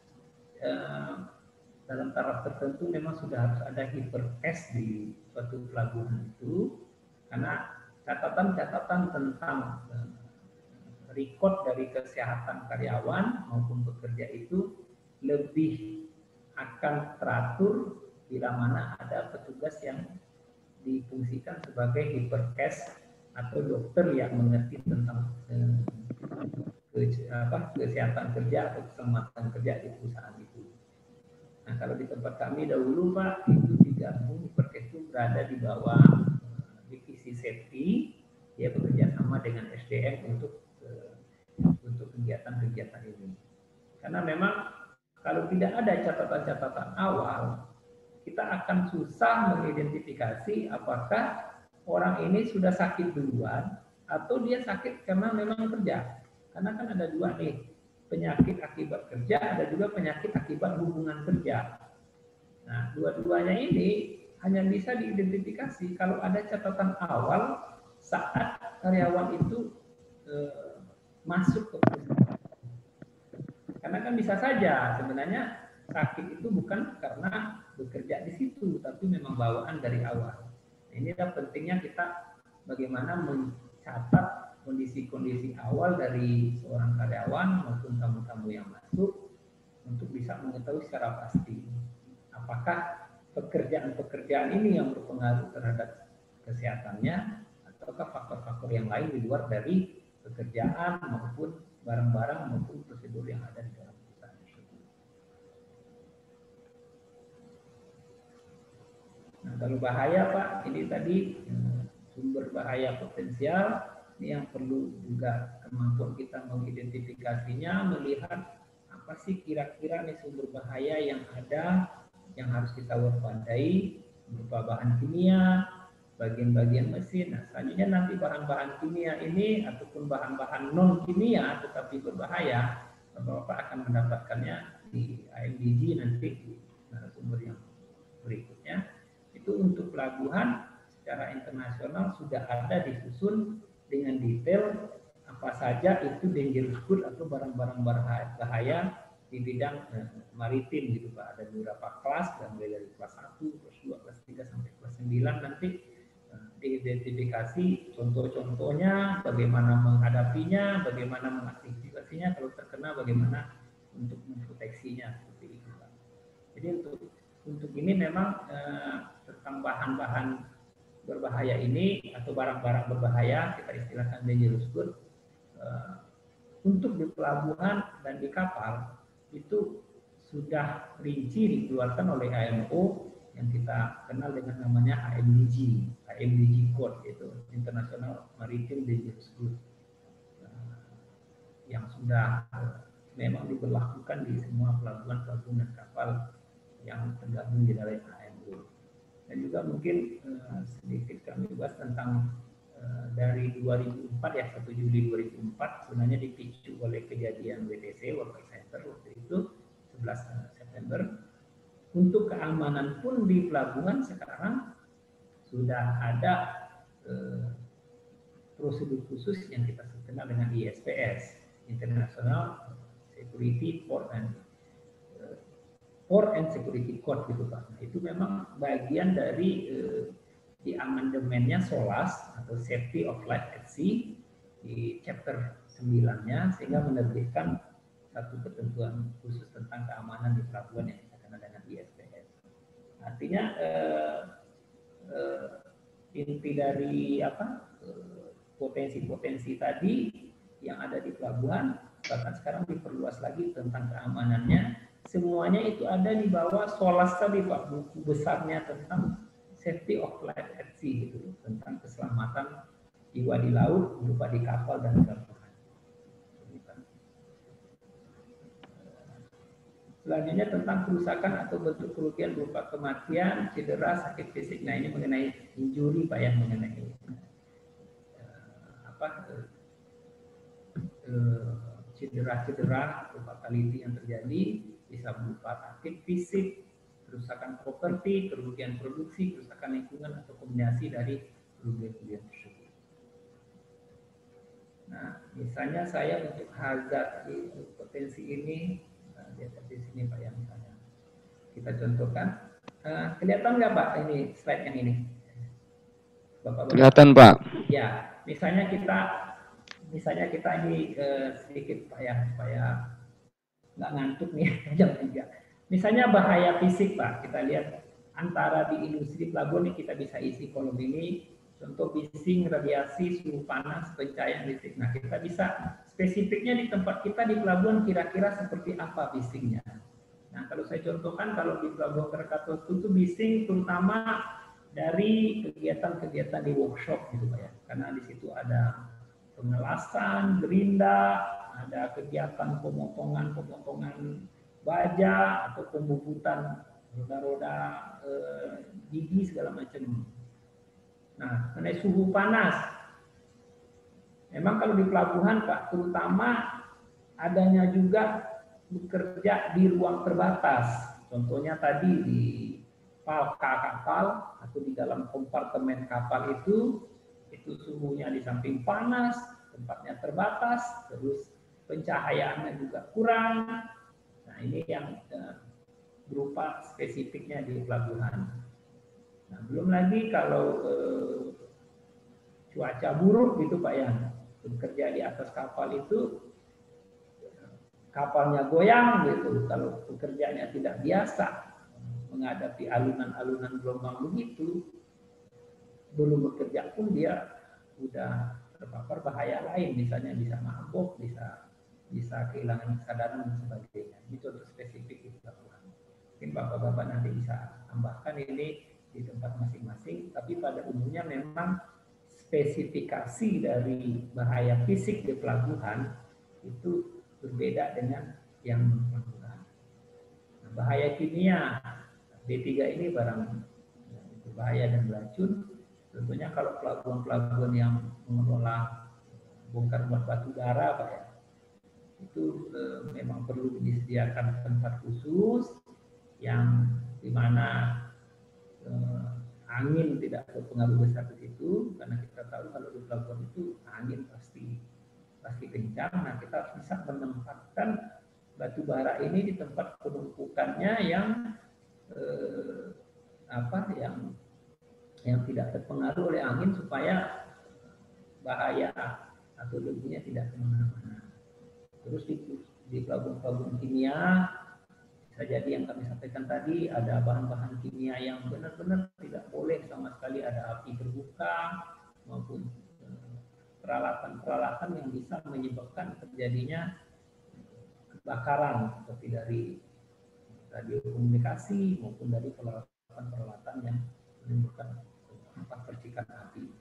eh, dalam taraf tertentu memang sudah harus ada hipercase di suatu pelabuhan itu, karena catatan-catatan tentang eh, record dari kesehatan karyawan maupun pekerja itu lebih akan teratur bila mana ada petugas yang difungsikan sebagai hipercase atau dokter yang mengerti tentang eh, ke, apa, kesehatan kerja atau keselamatan kerja di perusahaan itu. Nah, kalau di tempat kami dahulu, Pak, itu digabung, hipercase itu berada di bawah eh, divisi safety, dia bekerja sama dengan S D M untuk eh, untuk kegiatan-kegiatan ini. Karena memang kalau tidak ada catatan-catatan awal, kita akan susah mengidentifikasi apakah orang ini sudah sakit duluan atau dia sakit karena memang kerja. Karena kan ada dua nih, penyakit akibat kerja, ada juga penyakit akibat hubungan kerja. Nah, dua-duanya ini hanya bisa diidentifikasi kalau ada catatan awal saat karyawan itu eh, masuk ke perusahaan. Karena kan bisa saja sebenarnya sakit itu bukan karena bekerja di situ, tapi memang bawaan dari awal. Nah, inilah pentingnya kita bagaimana mencatat kondisi-kondisi awal dari seorang karyawan maupun tamu-tamu yang masuk untuk bisa mengetahui secara pasti apakah pekerjaan-pekerjaan ini yang berpengaruh terhadap kesehatannya ataukah faktor-faktor yang lain di luar dari pekerjaan maupun barang-barang maupun prosedur yang ada di dalam perusahaan tersebut. Nah, kalau bahaya Pak, ini tadi sumber bahaya potensial ini yang perlu juga kemampuan kita mengidentifikasinya, melihat apa sih kira-kira nih sumber bahaya yang ada yang harus kita waspadai berupa bahan kimia, bagian-bagian mesin. Nah, selanjutnya nanti bahan-bahan kimia ini ataupun bahan-bahan non kimia tetapi berbahaya, Bapak akan mendapatkannya di A M D G nanti di narasumber yang berikutnya. Itu untuk pelabuhan secara internasional sudah ada disusun dengan detail apa saja itu dangerous good atau barang-barang bahaya di bidang eh, maritim gitu Pak. Ada beberapa kelas, dan mulai dari kelas satu, kelas dua, kelas tiga sampai kelas sembilan nanti eh, diidentifikasi contoh-contohnya, bagaimana menghadapinya, bagaimana mengaktifasinya, kalau terkena bagaimana untuk memproteksinya seperti itu Pak. Jadi untuk untuk ini memang eh, tentang bahan-bahan berbahaya ini atau barang-barang berbahaya, kita istilahkan dangerous good, uh, untuk di pelabuhan dan di kapal itu sudah rinci dikeluarkan oleh I M O yang kita kenal dengan namanya A M D G, A M D G Code, itu International Maritime Dangerous Good, uh, yang sudah uh, memang diberlakukan di semua pelabuhan-pelabuhan dan kapal yang tergabung di dalam A M O. Dan juga mungkin uh, sedikit kami bahas tentang uh, dari dua ribu empat ya, satu Juli dua ribu empat sebenarnya dipicu oleh kejadian W T C, World Trade Center waktu itu sebelas September. Untuk keamanan pun di pelabuhan sekarang sudah ada uh, prosedur khusus yang kita kenal dengan I S P S, International Security Port and Port and Security Code gitu Pak. Nah, itu memang bagian dari eh, di amandemennya SOLAS atau Safety of Life at Sea di chapter sembilan-nya, sehingga menerbitkan satu ketentuan khusus tentang keamanan di pelabuhan yang kita kenal dengan I S P S. Artinya eh, eh, inti dari apa eh, potensi-potensi tadi yang ada di pelabuhan bahkan sekarang diperluas lagi tentang keamanannya. Semuanya itu ada di bawah SOLAS tadi Pak, buku besarnya tentang Safety of Life at Sea gitu, tentang keselamatan jiwa di laut, berupa di kapal dan pelabuhan. Selanjutnya tentang kerusakan atau bentuk kerugian berupa kematian, cedera, sakit fisik. Nah, ini mengenai injury Pak ya, mengenai apa cedera-cedera atau fatality yang terjadi, bisa berupa sakit fisik, kerusakan properti, kerugian produksi, kerusakan lingkungan, atau kombinasi dari kerugian-kerugian tersebut. Nah, misalnya saya untuk hazard di potensi ini, nah, di atas sini Pak ya, misalnya kita contohkan, uh, kelihatan nggak Pak ini slide yang ini? Bapak-bapak. Kelihatan Pak. Ya, misalnya kita, misalnya kita ini uh, sedikit Pak ya, supaya nggak ngantuk nih, jam tiga. Misalnya bahaya fisik Pak, kita lihat antara di industri pelabuhan ini kita bisa isi kolom ini, contoh bising, radiasi, suhu panas, pencahayaan listrik. Nah, kita bisa spesifiknya di tempat kita di pelabuhan kira-kira seperti apa bisingnya. Nah, kalau saya contohkan, kalau di Pelabuhan Krakatau itu bising terutama dari kegiatan-kegiatan di workshop gitu Pak ya, karena di situ ada pengelasan, gerinda, ada kegiatan pemotongan-pemotongan baja atau pembubutan roda-roda eh, gigi segala macam. Nah, mengenai suhu panas, memang kalau di pelabuhan Pak, terutama adanya juga bekerja di ruang terbatas. Contohnya tadi di palka kapal atau di dalam kompartemen kapal itu, itu suhunya di samping panas, tempatnya terbatas, terus pencahayaannya juga kurang. Nah ini yang uh, berupa spesifiknya di pelabuhan. Nah belum lagi kalau uh, cuaca buruk gitu Pak ya, bekerja di atas kapal itu kapalnya goyang gitu, kalau pekerjaannya tidak biasa menghadapi alunan-alunan gelombang begitu, belum bekerja pun dia udah terpapar bahaya lain, misalnya bisa mabuk, bisa bisa kehilangan kesadaran dan sebagainya. Ini contoh spesifik di pelabuhan. Mungkin bapak-bapak nanti bisa tambahkan ini di tempat masing-masing, tapi pada umumnya memang spesifikasi dari bahaya fisik di pelabuhan itu berbeda dengan yang pelabuhan. Nah, bahaya kimia B tiga ini barang berbahaya dan beracun. Tentunya kalau pelabuhan-pelabuhan yang mengelola bongkar muat batu bara, Pak ya, itu eh, memang perlu disediakan tempat khusus yang dimana eh, angin tidak berpengaruh besar di situ, karena kita tahu kalau di pelabuhan itu angin pasti pasti kencang. Nah kita harus bisa menempatkan batu bara ini di tempat penumpukannya yang eh, apa yang yang tidak terpengaruh oleh angin supaya bahaya atau debunya tidak kemana-mana. Terus di, di pelabuhan-pelabuhan kimia bisa jadi yang kami sampaikan tadi ada bahan-bahan kimia yang benar-benar tidak boleh sama sekali ada api terbuka maupun peralatan-peralatan yang bisa menyebabkan terjadinya kebakaran seperti dari radio komunikasi maupun dari peralatan-peralatan yang menimbulkan tempat percikan api.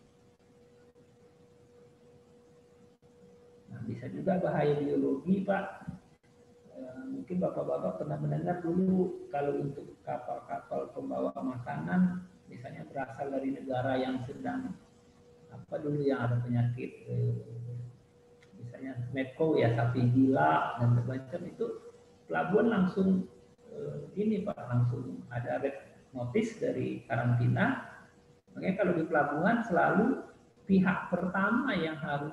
Nah, bisa juga bahaya biologi, Pak. E, mungkin bapak-bapak pernah mendengar dulu kalau untuk kapal-kapal pembawa makanan, misalnya berasal dari negara yang sedang apa dulu yang ada penyakit, e, misalnya Medco ya, sapi gila dan macam itu, pelabuhan langsung ini Pak, langsung ada red notice dari karantina. Makanya kalau di pelabuhan selalu pihak pertama yang harus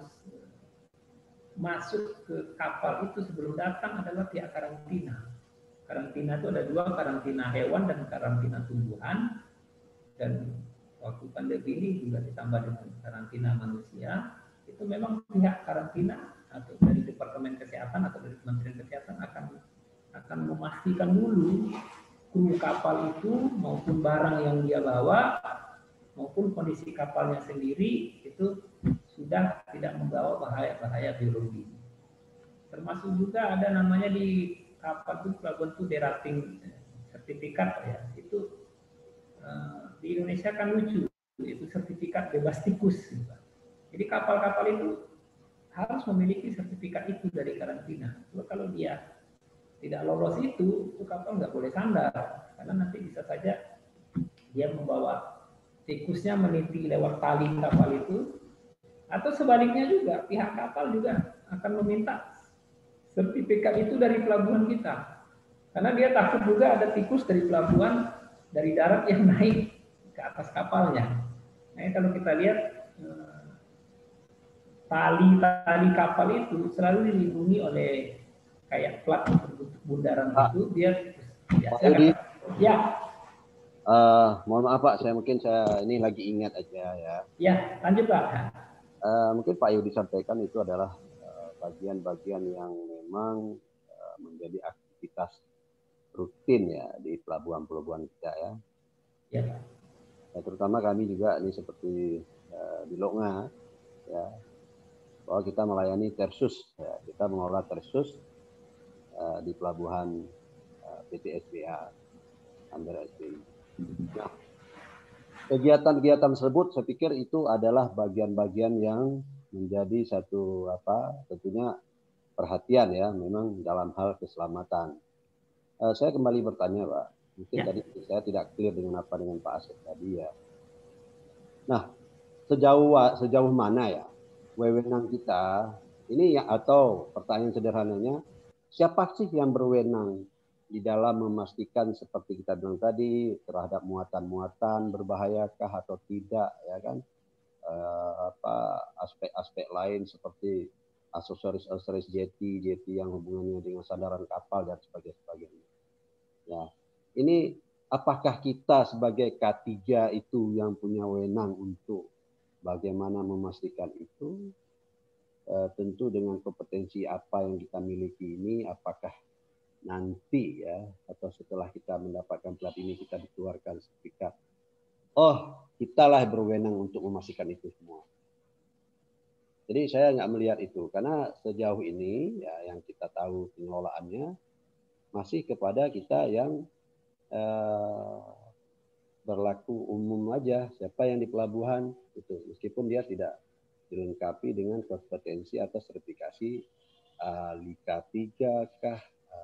masuk ke kapal itu sebelum datang adalah pihak karantina. Karantina itu ada dua, karantina hewan dan karantina tumbuhan. Dan waktu pandemi ini juga ditambah dengan karantina manusia. Itu memang pihak karantina atau dari Departemen Kesehatan atau dari Kementerian Kesehatan akan akan memastikan dulu kru kapal itu maupun barang yang dia bawa maupun kondisi kapalnya sendiri itu sudah tidak membawa bahaya-bahaya biologi. Termasuk juga ada namanya di kapal itu pelabuhan itu derating sertifikat ya. Itu uh, di Indonesia kan lucu, itu sertifikat bebas tikus. Jadi kapal-kapal itu harus memiliki sertifikat itu dari karantina. Kalau dia tidak lolos itu, itu kapal nggak boleh sandar, karena nanti bisa saja dia membawa tikusnya meniti lewat tali kapal itu, atau sebaliknya juga pihak kapal juga akan meminta sertifikat itu dari pelabuhan kita, karena dia takut juga ada tikus dari pelabuhan dari darat yang naik ke atas kapalnya. Nah kalau kita lihat tali-tali kapal itu selalu dilindungi oleh kayak plat berbentuk bundaran ah. itu dia biasa kan. Ya. Uh, mohon maaf Pak, saya mungkin saya ini lagi ingat aja ya. Ya, lanjut Pak. Uh, mungkin Pak Yudi sampaikan itu adalah bagian-bagian uh, yang memang uh, menjadi aktivitas rutin ya di pelabuhan-pelabuhan kita ya. Ya. Ya, terutama kami juga ini seperti uh, di Longa ya, bahwa kita melayani tersus, ya, kita mengelola tersus uh, di pelabuhan uh, P T S B A, Andara S B I. Nah, kegiatan-kegiatan tersebut saya pikir itu adalah bagian-bagian yang menjadi satu apa tentunya perhatian ya, memang dalam hal keselamatan. Uh, saya kembali bertanya Pak, mungkin ya. Tadi saya tidak clear dengan apa dengan Pak Asep tadi ya. Nah, sejauh sejauh mana ya wewenang kita ini ya, atau pertanyaan sederhananya siapa sih yang berwenang di dalam memastikan seperti kita bilang tadi terhadap muatan-muatan berbahayakah atau tidak, ya kan, uh, apa aspek-aspek lain seperti aksesoris-aksesoris jeti, jeti yang hubungannya dengan sandaran kapal dan sebagainya. Ya, ini apakah kita sebagai K tiga itu yang punya wewenang untuk bagaimana memastikan itu? Uh, tentu dengan kompetensi apa yang kita miliki ini, apakah nanti ya atau setelah kita mendapatkan plat ini kita dikeluarkan sertifikat, oh kitalah berwenang untuk memastikan itu semua. Jadi saya nggak melihat itu karena sejauh ini ya yang kita tahu pengelolaannya masih kepada kita yang eh, berlaku umum aja, siapa yang di pelabuhan itu, meskipun dia tidak dilengkapi dengan kompetensi atau sertifikasi ahli K tiga kah.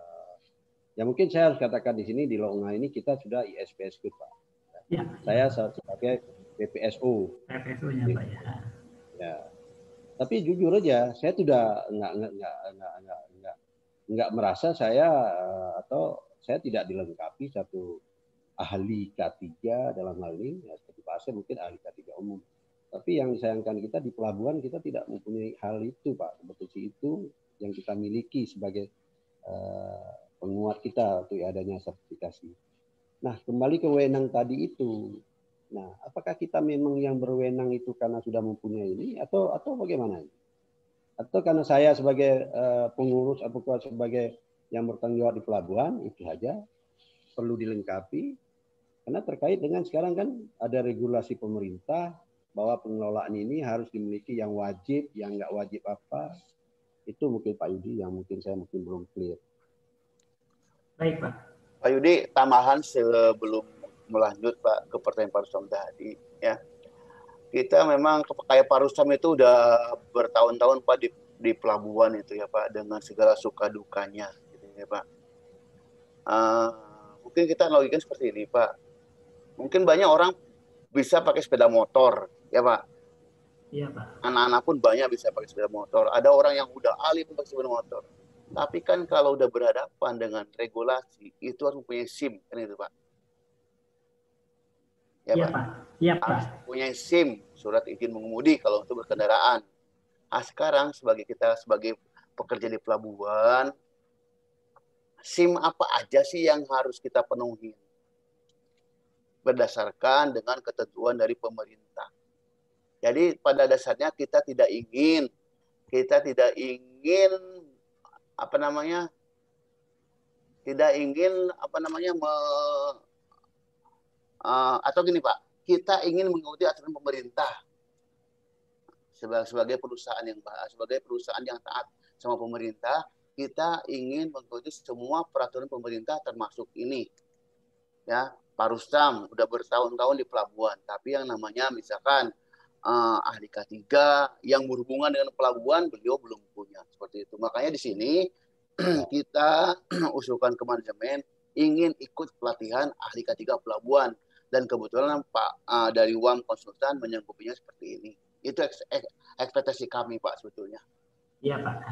Ya mungkin saya harus katakan di sini di Longa ini kita sudah I S P S Good, Pak. Ya, saya ya. sebagai P P S O. P P S O-nya Pak ya. Ya. Tapi jujur aja, saya sudah nggak nggak nggak nggak nggak nggak nggak merasa saya atau saya tidak dilengkapi satu ahli K tiga dalam hal ini. Ya, seperti Pak Asep mungkin ahli K tiga umum. Tapi yang disayangkan kita di pelabuhan kita tidak mempunyai hal itu, Pak. Kompetensi itu yang kita miliki sebagai uh, penguat kita untuk adanya sertifikasi. Nah, kembali ke wewenang tadi itu. Nah, apakah kita memang yang berwenang itu karena sudah mempunyai ini atau atau bagaimana? Atau karena saya sebagai uh, pengurus atau sebagai yang bertanggung jawab di pelabuhan itu saja perlu dilengkapi karena terkait dengan sekarang kan ada regulasi pemerintah bahwa pengelolaan ini harus dimiliki yang wajib, yang nggak wajib apa. Itu mungkin Pak Yudi yang mungkin saya mungkin belum clear. Baik, Pak. Pak Yudi, tambahan sebelum melanjut Pak ke pertanyaan Pak Rustam tadi, ya. Kita memang kayak Pak Rustam itu udah bertahun-tahun Pak di, di pelabuhan itu ya Pak, dengan segala suka dukanya, gitu ya Pak. Uh, mungkin kita logika seperti ini Pak. Mungkin banyak orang bisa pakai sepeda motor, ya Pak. Iya Pak. Anak-anak pun banyak bisa pakai sepeda motor. Ada orang yang udah ahli pakai sepeda motor. Tapi kan kalau udah berhadapan dengan regulasi, itu harus punya SIM, kan itu Pak. Ya, ya Pak. Pak. Iya Pak. Harus punya SIM, surat izin mengemudi kalau untuk berkendaraan. Nah, sekarang sebagai kita sebagai pekerja di pelabuhan, SIM apa aja sih yang harus kita penuhi? Berdasarkan dengan ketentuan dari pemerintah. Jadi pada dasarnya kita tidak ingin, kita tidak ingin apa namanya, tidak ingin apa namanya me, uh, atau gini Pak, kita ingin mengikuti aturan pemerintah sebagai sebagai perusahaan yang sebagai perusahaan yang taat sama pemerintah, kita ingin mengikuti semua peraturan pemerintah termasuk ini, ya. Pak Rustam udah bertahun-tahun di pelabuhan, tapi yang namanya misalkan uh, ahli K tiga yang berhubungan dengan pelabuhan beliau belum punya seperti itu. Makanya di sini kita usulkan ke manajemen ingin ikut pelatihan ahli K tiga pelabuhan dan kebetulan Pak uh, dari U A M konsultan menyangkupinya seperti ini. Itu eks ek ekspektasi kami Pak sebetulnya. Iya Pak.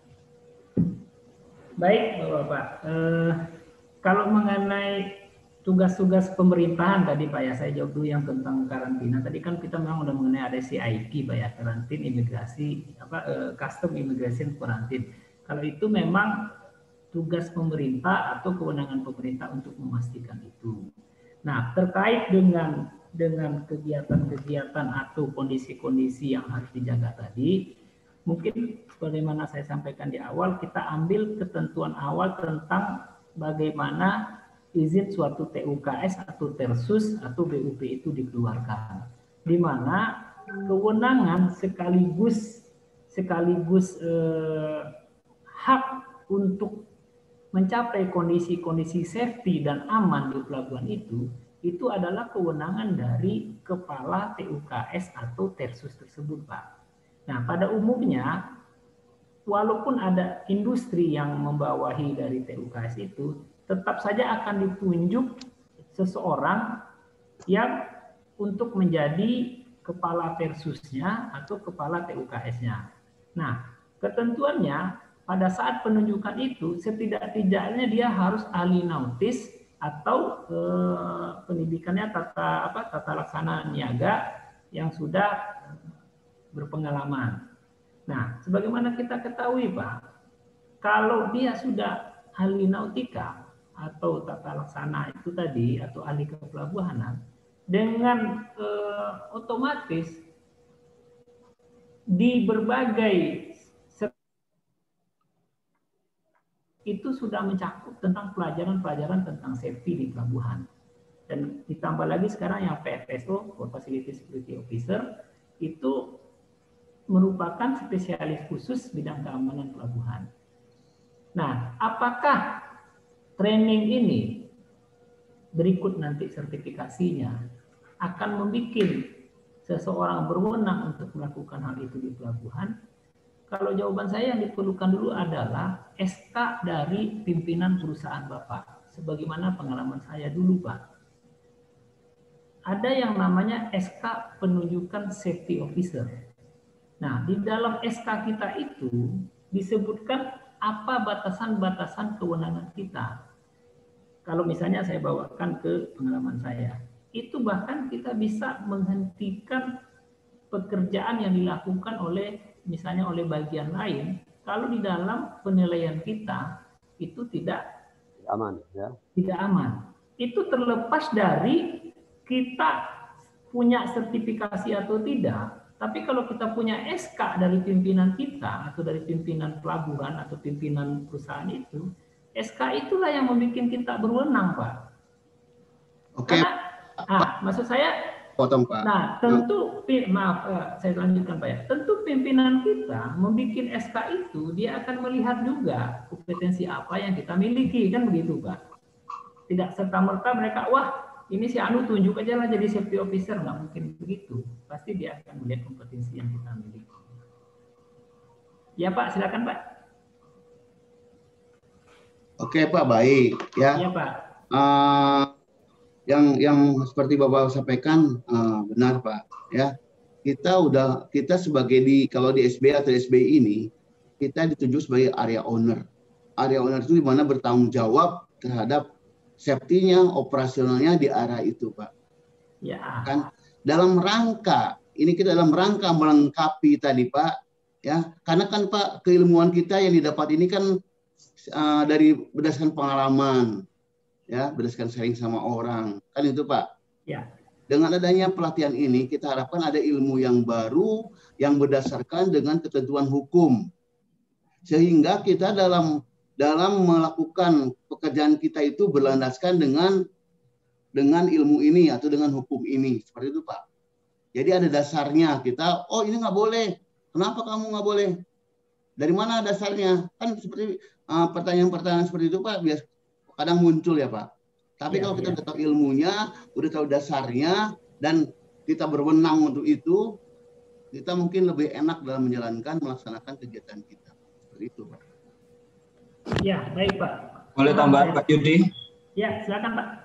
Baik Bapak. Eh, kalau mengenai tugas-tugas pemerintahan tadi Pak ya, saya jawab dulu yang tentang karantina. Tadi kan kita memang udah mengenai ada C I P Pak ya, karantin imigrasi, apa eh, custom immigration quarantine. Kalau itu memang tugas pemerintah atau kewenangan pemerintah untuk memastikan itu. Nah, terkait dengan dengan kegiatan-kegiatan atau kondisi-kondisi yang harus dijaga tadi, mungkin sebagaimana saya sampaikan di awal, kita ambil ketentuan awal tentang bagaimana izin suatu T U K S atau Tersus atau B U P itu dikeluarkan, di mana kewenangan sekaligus sekaligus eh, hak untuk mencapai kondisi-kondisi safety dan aman di pelabuhan itu, itu adalah kewenangan dari kepala T U K S atau Tersus tersebut, Pak. Nah, pada umumnya, walaupun ada industri yang membawahi dari T U K S itu, tetap saja akan ditunjuk seseorang yang untuk menjadi kepala Tersusnya atau kepala T U K S-nya. Nah, ketentuannya pada saat penunjukan itu setidak-tidaknya dia harus ahli nautis atau eh, pendidikannya tata apa tata laksana niaga yang sudah berpengalaman. Nah, sebagaimana kita ketahui Pak, kalau dia sudah ahli nautika atau tata laksana itu tadi atau ahli kepelabuhanan, dengan eh, otomatis di berbagai itu sudah mencakup tentang pelajaran-pelajaran tentang safety di pelabuhan. Dan ditambah lagi sekarang yang P F S O, Port Facility Security Officer, itu merupakan spesialis khusus bidang keamanan pelabuhan. Nah, apakah training ini berikut nanti sertifikasinya akan membuat seseorang berwenang untuk melakukan hal itu di pelabuhan? Kalau jawaban saya yang diperlukan dulu adalah S K dari pimpinan perusahaan Bapak. Sebagaimana pengalaman saya dulu, Pak. Ada yang namanya S K penunjukan safety officer. Nah, di dalam S K kita itu disebutkan apa batasan-batasan kewenangan kita. Kalau misalnya saya bawakan ke pengalaman saya, itu bahkan kita bisa menghentikan pekerjaan yang dilakukan oleh misalnya oleh bagian lain, kalau di dalam penilaian kita itu tidak aman, ya. Tidak aman. Itu terlepas dari kita punya sertifikasi atau tidak. Tapi kalau kita punya S K dari pimpinan kita atau dari pimpinan pelabuhan atau pimpinan perusahaan itu, S K itulah yang membuat kita berwenang, Pak. Oke. Karena, ah, maksud saya potong Pak. Nah, tentu maaf saya lanjutkan Pak ya. Tentu pimpinan kita membuat S K itu dia akan melihat juga kompetensi apa yang kita miliki, kan begitu Pak. Tidak serta-merta mereka wah ini si Anu tunjuk aja lah jadi safety officer, nggak mungkin begitu. Pasti dia akan melihat kompetensi yang kita miliki. Ya Pak, silakan Pak. Oke Pak, baik ya. Iya Pak. Uh, yang yang seperti Bapak sampaikan uh, benar Pak ya. Kita udah kita sebagai di kalau di S B A atau S B I ini kita ditunjuk sebagai area owner. Area owner itu di mana bertanggung jawab terhadap safety-nya, operasionalnya di area itu Pak. Ya. Kan dalam rangka ini kita dalam rangka melengkapi tadi Pak ya. Karena kan Pak keilmuan kita yang didapat ini kan uh, dari berdasarkan pengalaman. Ya, berdasarkan sharing sama orang. Kan itu Pak. Ya. Dengan adanya pelatihan ini, kita harapkan ada ilmu yang baru yang berdasarkan dengan ketentuan hukum. Sehingga kita dalam dalam melakukan pekerjaan kita itu berlandaskan dengan dengan ilmu ini atau dengan hukum ini. Seperti itu Pak. Jadi ada dasarnya kita, oh ini nggak boleh. Kenapa kamu nggak boleh? Dari mana dasarnya? Kan seperti uh, pertanyaan-pertanyaan seperti itu Pak, biasa kadang muncul ya Pak. Tapi ya, kalau kita ya. Udah tahu ilmunya, udah tahu dasarnya, dan kita berwenang untuk itu, kita mungkin lebih enak dalam menjalankan, melaksanakan kegiatan kita. Seperti itu Pak. Ya, baik Pak. Boleh tambah Pak Yudi? Ya, silakan Pak.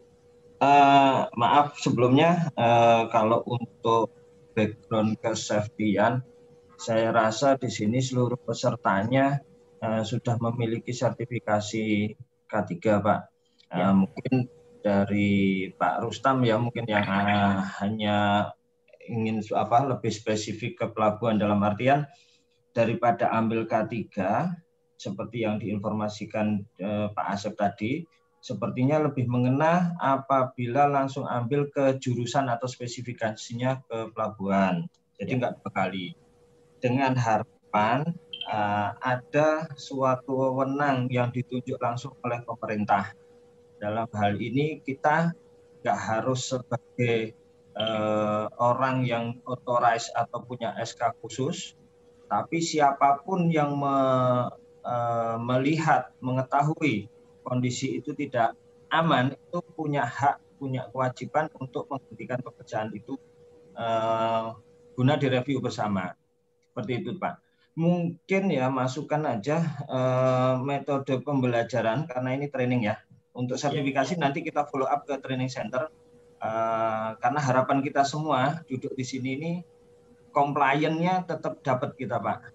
Uh, maaf sebelumnya, uh, kalau untuk background kesafetyan, saya rasa di sini seluruh pesertanya uh, sudah memiliki sertifikasi K tiga Pak. Ya. Uh, mungkin dari Pak Rustam ya mungkin yang uh, hanya ingin apa lebih spesifik ke pelabuhan dalam artian daripada ambil K tiga seperti yang diinformasikan uh, Pak Asep tadi, sepertinya lebih mengena apabila langsung ambil ke jurusan atau spesifikasinya ke pelabuhan. Jadi ya. Nggak dibekali. Dengan harapan Uh, ada suatu wewenang yang ditunjuk langsung oleh pemerintah. Dalam hal ini kita nggak harus sebagai uh, orang yang authorized atau punya S K khusus, tapi siapapun yang me, uh, melihat, mengetahui kondisi itu tidak aman, itu punya hak, punya kewajiban untuk menghentikan pekerjaan itu uh, guna direview bersama. Seperti itu Pak. Mungkin ya masukkan aja uh, metode pembelajaran karena ini training ya. Untuk sertifikasi nanti kita follow up ke training center uh, karena harapan kita semua duduk di sini ini compliance-nya tetap dapat kita Pak.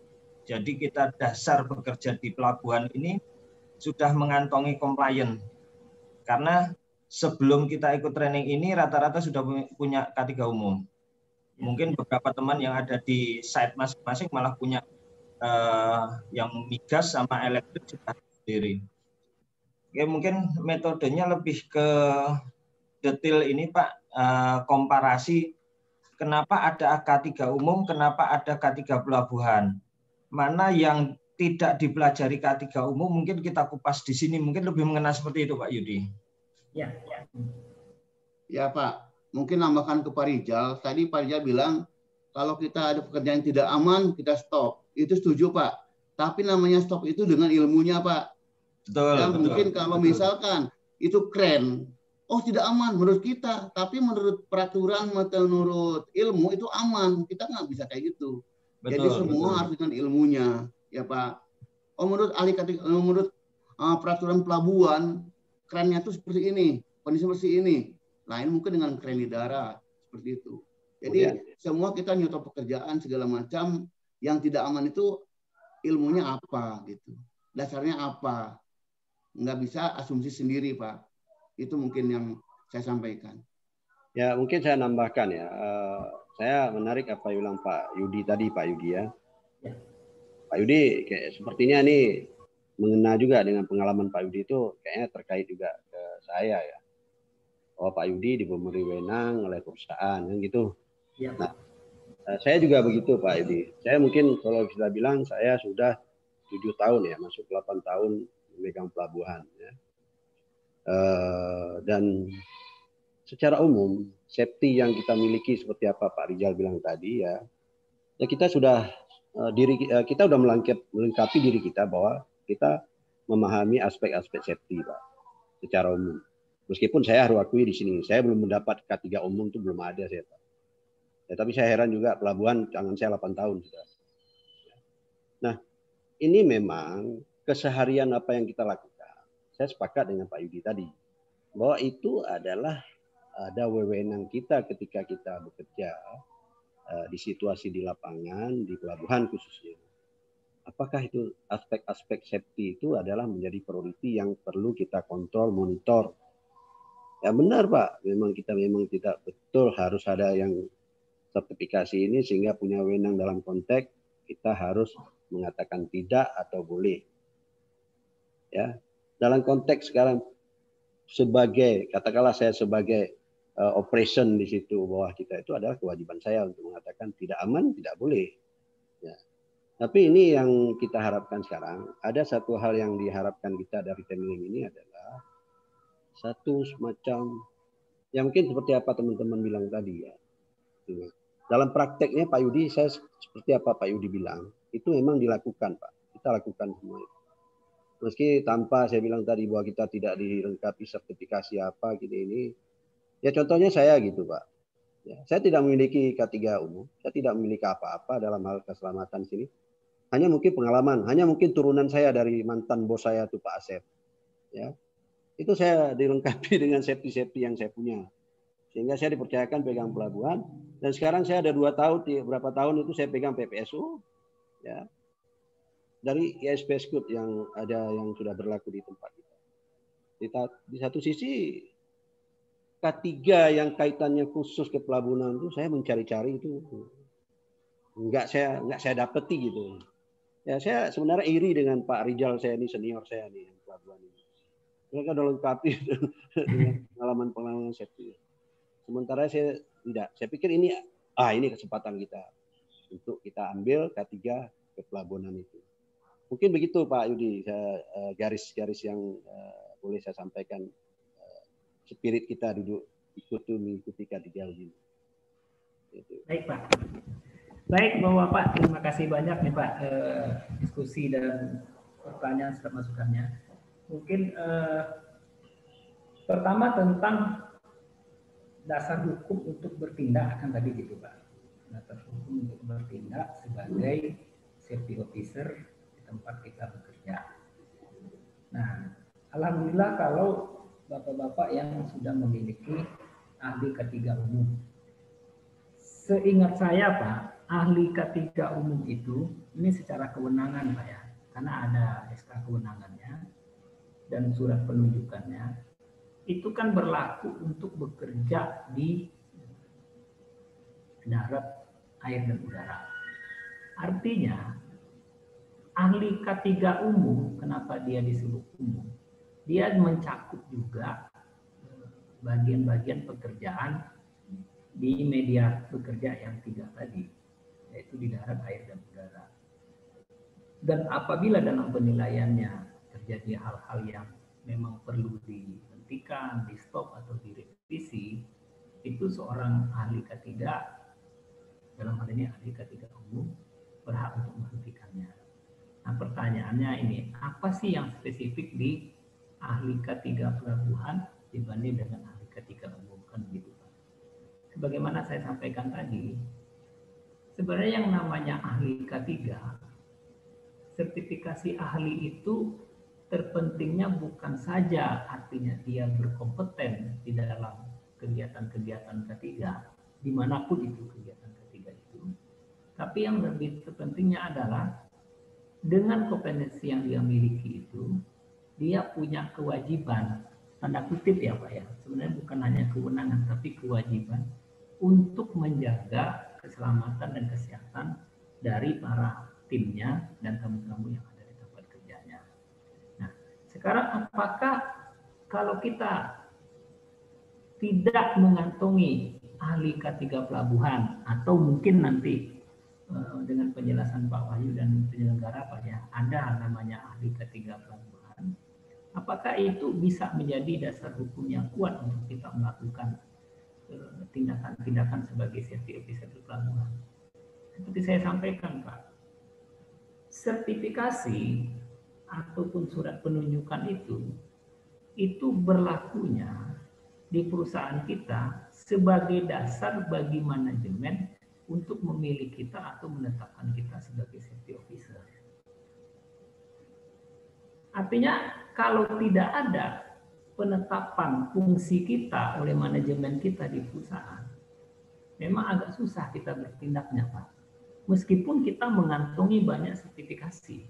Jadi kita dasar bekerja di pelabuhan ini sudah mengantongi compliance. Karena sebelum kita ikut training ini rata-rata sudah punya K tiga umum. Mungkin beberapa teman yang ada di site masing-masing malah punya eh, yang migas sama elektrik sudah sendiri. Oke, mungkin metodenya lebih ke detail ini Pak, eh, komparasi kenapa ada K tiga umum, kenapa ada K tiga pelabuhan. Mana yang tidak dipelajari K tiga umum mungkin kita kupas di sini, mungkin lebih mengena seperti itu Pak Yudi. Ya, ya. Ya Pak, mungkin nambahkan ke Pak Rijal. Tadi Pak Rijal bilang kalau kita ada pekerjaan yang tidak aman kita stop. Itu setuju Pak. Tapi namanya stop itu dengan ilmunya Pak. Betul, Ya, betul, mungkin kalau betul. misalkan itu keren, oh tidak aman menurut kita, tapi menurut peraturan, menurut ilmu itu aman. Kita nggak bisa kayak gitu. Betul, jadi semua betul. harus dengan ilmunya, ya Pak. Oh menurut ahli menurut uh, peraturan pelabuhan, kerennya itu seperti ini, kondisi seperti ini. Lain mungkin dengan kren di darat seperti itu. Jadi ya, semua kita nyoto pekerjaan segala macam yang tidak aman itu ilmunya apa gitu, dasarnya apa. Nggak bisa asumsi sendiri Pak. Itu mungkin yang saya sampaikan. Ya mungkin saya nambahkan ya. Uh, saya menarik apa yang bilang Pak Yudi tadi, Pak Yudi ya. Ya. Pak Yudi kayak sepertinya nih mengena juga dengan pengalaman Pak Yudi itu kayaknya terkait juga ke saya ya. Oh Pak Yudi diberi wewenang oleh perusahaan kan gitu. Ya. Nah, saya juga begitu Pak Yudi. Saya mungkin kalau kita bilang saya sudah tujuh tahun ya, masuk delapan tahun memegang pelabuhan ya. Uh, dan secara umum safety yang kita miliki seperti apa Pak Rijal bilang tadi ya, ya kita sudah uh, diri uh, kita sudah melengkapi, melengkapi diri kita bahwa kita memahami aspek-aspek safety Pak secara umum. Meskipun saya harus akui di sini saya belum mendapat K tiga umum itu belum ada saya Pak. Ya, tapi saya heran juga pelabuhan tangan saya delapan tahun sudah. Nah ini memang keseharian apa yang kita lakukan. Saya sepakat dengan Pak Yudi tadi bahwa itu adalah ada wewenang kita ketika kita bekerja uh, di situasi di lapangan, di pelabuhan khususnya. Apakah itu aspek-aspek safety itu adalah menjadi priority yang perlu kita kontrol, monitor. Ya benar Pak, memang kita memang tidak betul harus ada yang sertifikasi ini sehingga punya wewenang dalam konteks kita harus mengatakan tidak atau boleh. Ya, dalam konteks sekarang sebagai katakanlah saya sebagai uh, operation di situ bahwa kita itu adalah kewajiban saya untuk mengatakan tidak aman, tidak boleh. Ya. Tapi ini yang kita harapkan sekarang, ada satu hal yang diharapkan kita dari training ini adalah satu semacam, ya mungkin seperti apa teman-teman bilang tadi ya. Dalam prakteknya Pak Yudi, saya seperti apa Pak Yudi bilang, itu memang dilakukan Pak. Kita lakukan semua itu. Meski tanpa saya bilang tadi bahwa kita tidak dilengkapi sertifikasi apa gitu ini. Ya contohnya saya gitu Pak. Ya, saya tidak memiliki K tiga umum. Saya tidak memiliki apa-apa dalam hal keselamatan sini. Hanya mungkin pengalaman. Hanya mungkin turunan saya dari mantan bos saya itu Pak Asep. Ya, itu saya dilengkapi dengan safety-safety yang saya punya. Sehingga saya dipercayakan pegang pelabuhan. Dan sekarang saya ada dua tahun, berapa tahun itu saya pegang P P S U. Ya. Dari I S P S Code yang ada yang sudah berlaku di tempat kita. Di, di satu sisi K tiga yang kaitannya khusus ke pelabuhan itu saya mencari-cari itu enggak saya enggak saya dapeti gitu. Ya saya sebenarnya iri dengan Pak Rijal saya ini senior saya nih yang pelabuhan ini. Mereka udah lengkapi dengan pengalaman-pengalaman safety. Sementara saya tidak. Saya pikir ini ah ini kesempatan kita untuk kita ambil K tiga ke pelabuhan itu. Mungkin begitu Pak Yudi, garis-garis uh, yang uh, boleh saya sampaikan uh, spirit kita duduk ikut mengikuti K tiga ini. Baik Pak. Baik Bapak, terima kasih banyak nih Pak uh, diskusi dan pertanyaan serta masukannya. Mungkin uh, pertama tentang dasar hukum untuk bertindak kan tadi gitu Pak. Dasar hukum untuk bertindak sebagai safety officer tempat kita bekerja. Nah, alhamdulillah kalau bapak-bapak yang sudah memiliki ahli K tiga umum. Seingat saya Pak, ahli K tiga umum itu, ini secara kewenangan Pak ya, karena ada S K kewenangannya dan surat penunjukannya, itu kan berlaku untuk bekerja di darat, air, dan udara. Artinya, ahli K tiga umum, kenapa dia disebut umum? Dia mencakup juga bagian-bagian pekerjaan di media bekerja yang tiga tadi, yaitu di darat, air, dan udara. Dan apabila dalam penilaiannya terjadi hal-hal yang memang perlu dihentikan, di stop atau direvisi, itu seorang ahli K tiga, dalam hal ini ahli K tiga umum, berhak untuk menghentikannya. Nah, pertanyaannya ini, apa sih yang spesifik di ahli K tiga pelabuhan dibanding dengan ahli K tiga umum, kan gitu Pak. Sebagaimana saya sampaikan tadi, sebenarnya yang namanya ahli K tiga, sertifikasi ahli itu terpentingnya bukan saja artinya dia berkompeten di dalam kegiatan-kegiatan K tiga, dimanapun itu kegiatan K tiga itu, tapi yang lebih terpentingnya adalah dengan kompetensi yang dia miliki itu, dia punya kewajiban, tanda kutip ya Pak ya, sebenarnya bukan hanya kewenangan, tapi kewajiban untuk menjaga keselamatan dan kesehatan dari para timnya dan tamu-tamu yang ada di tempat kerjanya. Nah, sekarang apakah kalau kita tidak mengantongi ahli K tiga pelabuhan, atau mungkin nanti dengan penjelasan Pak Wahyu dan penyelenggara Pak ya, ada namanya ahli K tiga pelabuhan, apakah itu bisa menjadi dasar hukum yang kuat untuk kita melakukan tindakan-tindakan sebagai safety officer di pelabuhan? Seperti saya sampaikan Pak, sertifikasi ataupun surat penunjukan itu itu berlakunya di perusahaan kita sebagai dasar bagi manajemen untuk memilih kita atau menetapkan kita sebagai safety officer. Artinya kalau tidak ada penetapan fungsi kita oleh manajemen kita di perusahaan, memang agak susah kita bertindaknya Pak. Meskipun kita mengantongi banyak sertifikasi.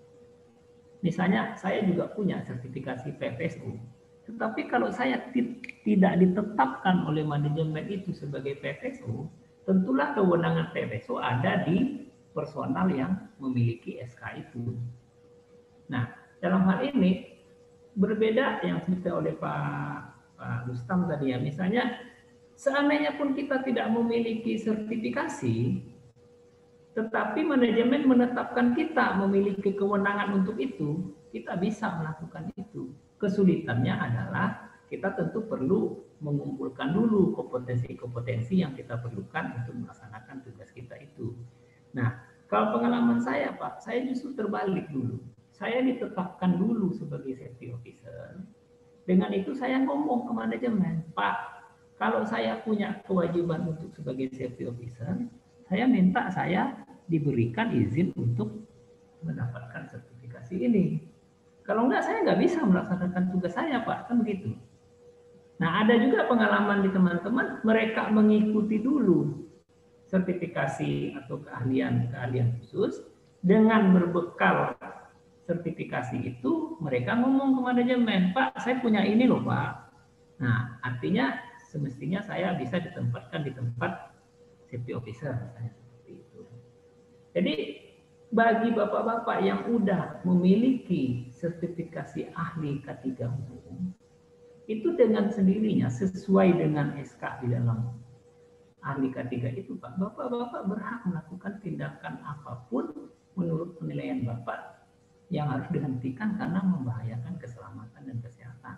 Misalnya saya juga punya sertifikasi P P S U. Tetapi kalau saya tidak ditetapkan oleh manajemen itu sebagai P P S U, tentulah kewenangan P P S U ada di personal yang memiliki S K itu. Nah, dalam hal ini berbeda yang disebutkan oleh Pak, Pak Rustam tadi ya. Misalnya, seandainya pun kita tidak memiliki sertifikasi, tetapi manajemen menetapkan kita memiliki kewenangan untuk itu, kita bisa melakukan itu. Kesulitannya adalah kita tentu perlu mengumpulkan dulu kompetensi-kompetensi yang kita perlukan untuk melaksanakan tugas kita itu. Nah, kalau pengalaman saya Pak, saya justru terbalik dulu. Saya ditetapkan dulu sebagai safety officer. Dengan itu saya ngomong ke manajemen, Pak, kalau saya punya kewajiban untuk sebagai safety officer, saya minta saya diberikan izin untuk mendapatkan sertifikasi ini. Kalau enggak, saya nggak bisa melaksanakan tugas saya, Pak. Kan begitu. Nah, ada juga pengalaman di teman-teman, mereka mengikuti dulu sertifikasi atau keahlian-keahlian khusus, dengan berbekal sertifikasi itu, mereka ngomong ke manajemen, Pak, saya punya ini loh, Pak. Nah, artinya semestinya saya bisa ditempatkan di tempat safety officer. Misalnya seperti itu. Jadi, bagi bapak-bapak yang udah memiliki sertifikasi ahli K tiga umum, itu dengan sendirinya sesuai dengan S K di dalam ahli K tiga itu, Pak, bapak-bapak berhak melakukan tindakan apapun menurut penilaian bapak yang harus dihentikan karena membahayakan keselamatan dan kesehatan.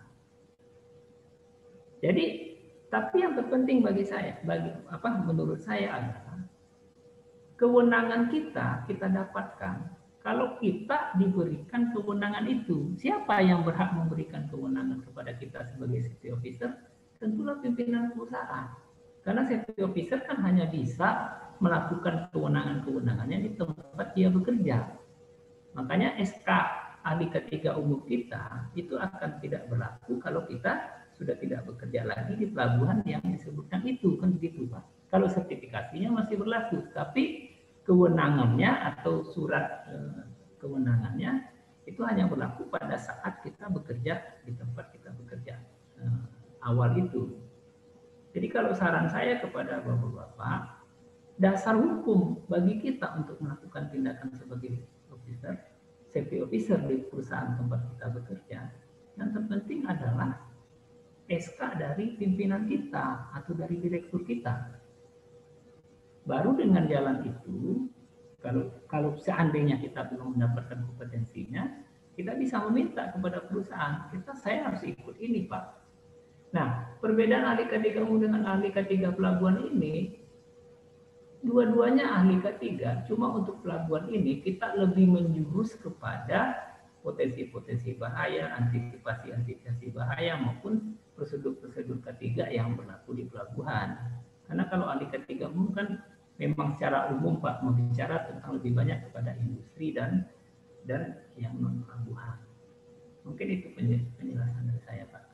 Jadi, tapi yang terpenting bagi saya, bagi apa menurut saya adalah kewenangan kita kita dapatkan kalau kita diberikan kewenangan itu. Siapa yang berhak memberikan kewenangan kepada kita sebagai safety officer? Tentulah pimpinan perusahaan. Karena safety officer kan hanya bisa melakukan kewenangan-kewenangannya di tempat dia bekerja. Makanya S K ahli K tiga umum kita itu akan tidak berlaku kalau kita sudah tidak bekerja lagi di pelabuhan yang disebutkan itu, kan begitu Pak. Kalau sertifikasinya masih berlaku, tapi kewenangannya atau surat eh, kewenangannya itu hanya berlaku pada saat kita bekerja di tempat kita bekerja eh, awal itu. Jadi kalau saran saya kepada bapak-bapak, dasar hukum bagi kita untuk melakukan tindakan sebagai officer, safety officer di perusahaan tempat kita bekerja, yang terpenting adalah S K dari pimpinan kita atau dari direktur kita. Baru dengan jalan itu, kalau kalau seandainya kita belum mendapatkan kompetensinya, kita bisa meminta kepada perusahaan, kita saya harus ikut ini Pak. Nah, perbedaan ahli K tiga umum dengan ahli K tiga pelabuhan ini, dua-duanya ahli K tiga, cuma untuk pelabuhan ini kita lebih menjurus kepada potensi-potensi bahaya, antisipasi-antisipasi bahaya maupun prosedur-prosedur K tiga yang berlaku di pelabuhan. Karena kalau ahli K tiga umum kan memang secara umum Pak membicara tentang lebih banyak kepada industri dan dan yang non pelabuhan. Mungkin itu penjelasan dari saya Pak.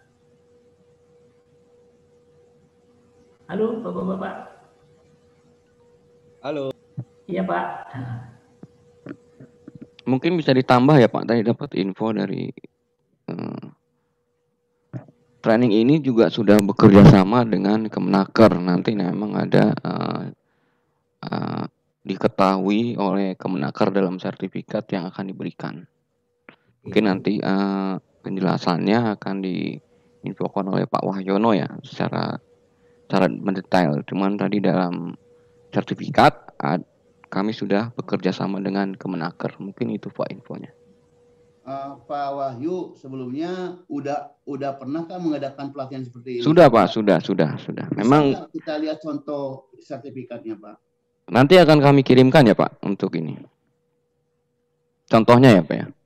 Halo Bapak-bapak. Halo. Iya Pak. Mungkin bisa ditambah ya Pak, tadi dapat info dari uh, training ini juga sudah bekerja sama dengan Kemenaker. Nanti memang ada uh, uh, diketahui oleh Kemenaker dalam sertifikat yang akan diberikan. Mungkin nanti uh, penjelasannya akan diinfokan oleh Pak Wahyono ya secara secara mendetail. Cuman tadi dalam sertifikat uh, kami sudah bekerja sama dengan Kemenaker. Mungkin itu Pak infonya. Uh, Pak Wahyu sebelumnya udah udah pernahkah mengadakan pelatihan seperti ini? Sudah Pak, sudah, sudah, sudah. Memang bisa kita lihat contoh sertifikatnya Pak. Nanti akan kami kirimkan ya Pak untuk ini. Contohnya ya Pak ya.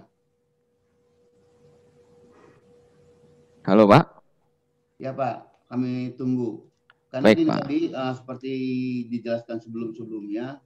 Halo Pak. Ya Pak, kami tunggu. Karena Baik, ini Pak. tadi uh, seperti dijelaskan sebelum-sebelumnya,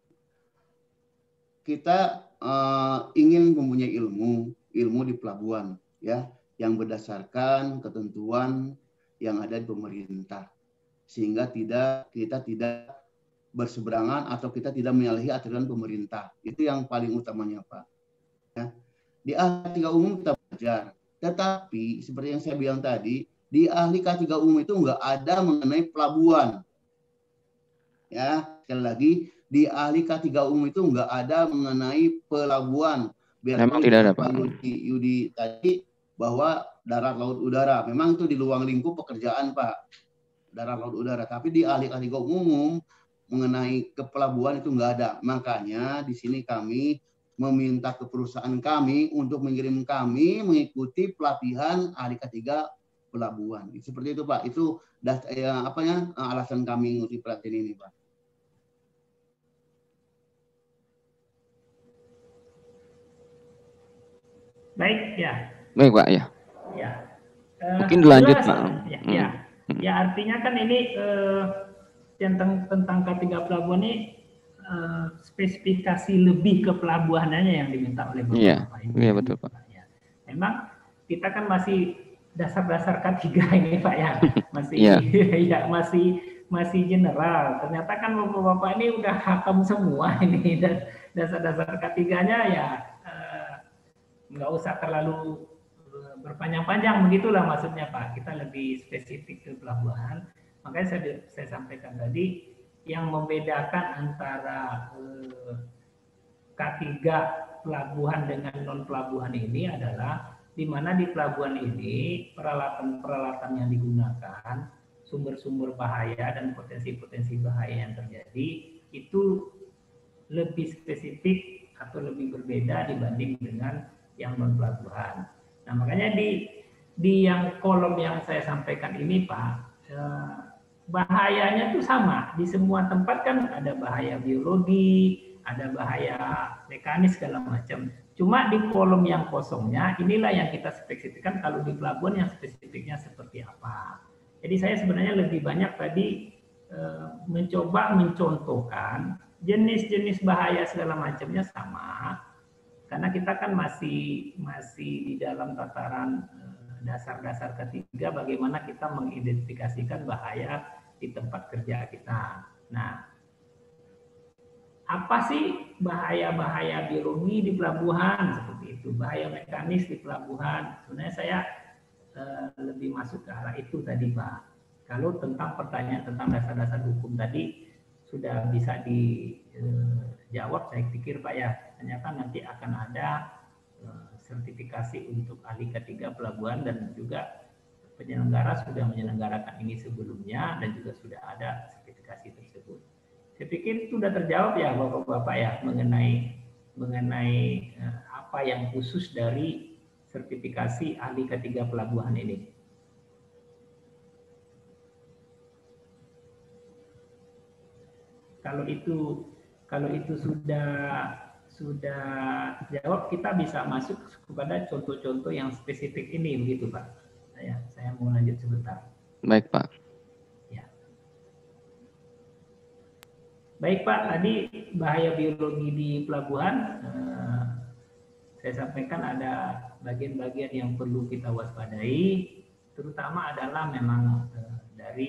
kita uh, ingin mempunyai ilmu, ilmu di pelabuhan, ya, yang berdasarkan ketentuan yang ada di pemerintah, sehingga tidak kita tidak berseberangan atau kita tidak menyalahi aturan pemerintah. Itu yang paling utamanya Pak. Ya. Di ahli K tiga umum kita belajar, tetapi seperti yang saya bilang tadi, di ahli K tiga umum itu nggak ada mengenai pelabuhan. Ya, sekali lagi di ahli K tiga umum itu nggak ada mengenai pelabuhan. Memang tidak ada Pak. Yudi, Yudi tadi bahwa darat, laut, udara. Memang itu di ruang lingkup pekerjaan Pak. Darat, laut, udara. Tapi di ahli K tiga umum mengenai kepelabuhan itu nggak ada. Makanya di sini kami meminta ke perusahaan kami untuk mengirim kami mengikuti pelatihan ahli K tiga pelabuhan. Seperti itu Pak. Itu ya, apa ya alasan kami mengikuti pelatihan ini Pak. Baik ya. Baik Pak ya. Ya. Uh, Mungkin dilanjut jelas, Pak. Ya, Hmm. ya. Ya artinya kan ini uh, tentang tentang K tiga pelabuhan ini uh, spesifikasi lebih ke pelabuhannya yang diminta oleh Bapak. Iya. Ibu. Iya betul Pak. Ya. Memang kita kan masih dasar-dasar K tiga ini Pak ya. Masih Iya. ya masih masih general. Ternyata kan Bapak-bapak ini udah hakam semua ini dan dasar-dasar K tiga-nya ya nggak usah terlalu berpanjang-panjang, begitulah maksudnya Pak. Kita lebih spesifik ke pelabuhan. Makanya saya, saya sampaikan tadi yang membedakan antara eh, K tiga pelabuhan dengan non pelabuhan ini adalah di mana di pelabuhan ini peralatan-peralatan yang digunakan, sumber-sumber bahaya dan potensi-potensi bahaya yang terjadi itu lebih spesifik atau lebih berbeda dibanding dengan yang non pelabuhan. Nah makanya di di yang kolom yang saya sampaikan ini Pak, eh, bahayanya tuh sama di semua tempat kan ada bahaya biologi, ada bahaya mekanis segala macam. Cuma di kolom yang kosongnya inilah yang kita spesifikkan kalau di pelabuhan yang spesifiknya seperti apa. Jadi saya sebenarnya lebih banyak tadi eh, mencoba mencontohkan jenis-jenis bahaya segala macamnya sama. Karena kita kan masih masih di dalam tataran dasar-dasar ketiga bagaimana kita mengidentifikasikan bahaya di tempat kerja kita. Nah, apa sih bahaya-bahaya biologi di pelabuhan seperti itu, bahaya mekanis di pelabuhan. Sebenarnya saya eh, lebih masuk ke arah itu tadi Pak. Kalau tentang pertanyaan tentang dasar-dasar hukum tadi sudah bisa dijawab, saya pikir Pak ya. Ternyata nanti akan ada eh, sertifikasi untuk ahli ketiga pelabuhan dan juga penyelenggara sudah menyelenggarakan ini sebelumnya dan juga sudah ada sertifikasi tersebut. Saya pikir itu sudah terjawab ya Bapak-bapak ya mengenai mengenai eh, apa yang khusus dari sertifikasi ahli ketiga pelabuhan ini. Kalau itu kalau itu sudah sudah jawab, kita bisa masuk kepada contoh-contoh yang spesifik ini begitu Pak. Saya saya mau lanjut sebentar. Baik Pak. Baik Pak, tadi bahaya biologi di pelabuhan, eh, saya sampaikan ada bagian-bagian yang perlu kita waspadai, terutama adalah memang eh, dari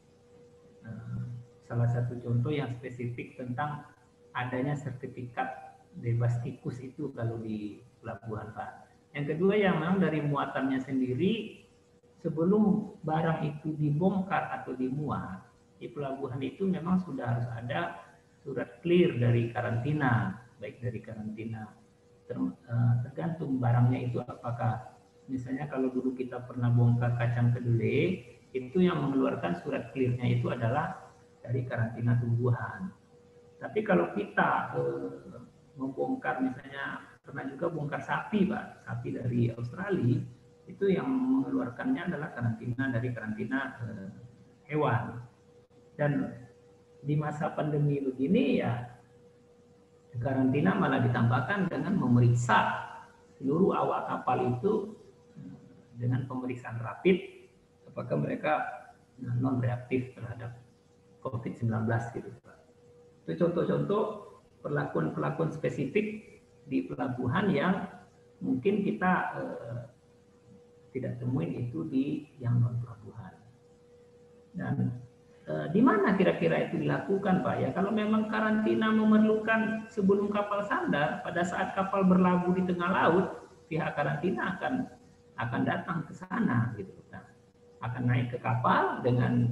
eh, salah satu contoh yang spesifik tentang adanya sertifikat bebas tikus itu kalau di pelabuhan Pak. Yang kedua yang memang dari muatannya sendiri, sebelum barang itu dibongkar atau dimuat, di pelabuhan itu memang sudah harus ada surat clear dari karantina, baik dari karantina ter, tergantung barangnya itu apakah, misalnya kalau dulu kita pernah bongkar kacang kedelai, itu yang mengeluarkan surat clearnya itu adalah dari karantina tumbuhan. Tapi kalau kita eh, membongkar, misalnya pernah juga bongkar sapi Pak, sapi dari Australia, itu yang mengeluarkannya adalah karantina dari karantina eh, hewan. Dan di masa pandemi begini ya karantina malah ditambahkan dengan memeriksa seluruh awak kapal itu dengan pemeriksaan rapid apakah mereka non reaktif terhadap covid sembilan belas gitu Pak. Itu contoh-contoh perlakuan-perlakuan spesifik di pelabuhan yang mungkin kita eh, tidak temuin itu di yang non pelabuhan. Dan di mana kira-kira itu dilakukan Pak ya? Kalau memang karantina memerlukan sebelum kapal sandar, pada saat kapal berlabuh di tengah laut, pihak karantina akan akan datang ke sana gitu kan. Akan naik ke kapal dengan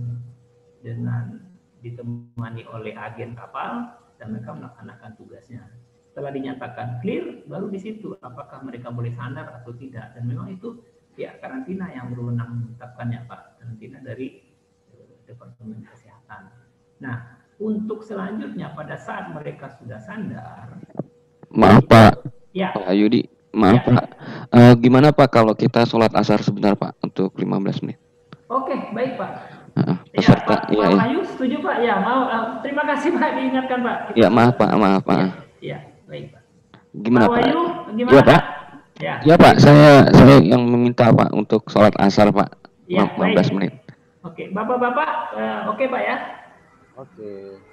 dengan ditemani oleh agen kapal dan mereka melaksanakan tugasnya. Setelah dinyatakan clear, baru di situ apakah mereka boleh sandar atau tidak. Dan memang itu pihak karantina yang berwenang menetapkannya Pak, karantina dari Departemen Kesehatan. Nah, untuk selanjutnya pada saat mereka sudah sandar, maaf Pak, ya. Pak Yudi, maaf ya. Pak, e, gimana Pak kalau kita sholat asar sebentar Pak untuk lima belas menit? Oke, baik Pak. Uh, ya, peserta, Pak, iya, Pak iya. Wahyu setuju Pak? Ya, mau. Uh, terima kasih Pak diingatkan Pak. Kita ya maaf Pak, maaf Pak. Ya, ya baik Pak. Gimana Pak Wahyu, gimana ya, Pak? Ya, ya Pak, saya saya yang meminta Pak untuk sholat asar Pak, ya, lima belas menit. Oke, Bapak-bapak, uh, oke Pak ya? Oke.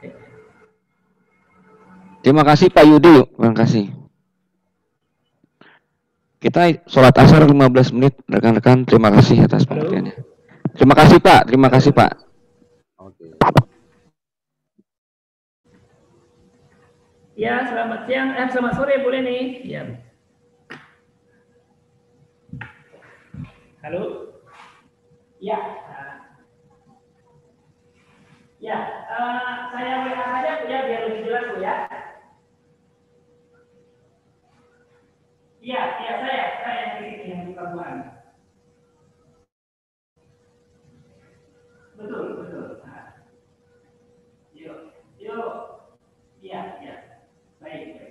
Terima kasih Pak Yudi, terima kasih. Kita sholat asar lima belas menit, rekan-rekan. Terima kasih atas pengertiannya. Terima kasih Pak, terima kasih Pak. Oke. Ya, selamat siang, eh selamat sore boleh nih. Ya. Halo. Ya. Ya, uh, saya W A saja ya biar lebih jelas Bu ya. Iya, iya saya, saya yang di sini yang di pelabuhan. Betul, betul. Nah. Yuk, yuk. Iya, iya. Baik, baik.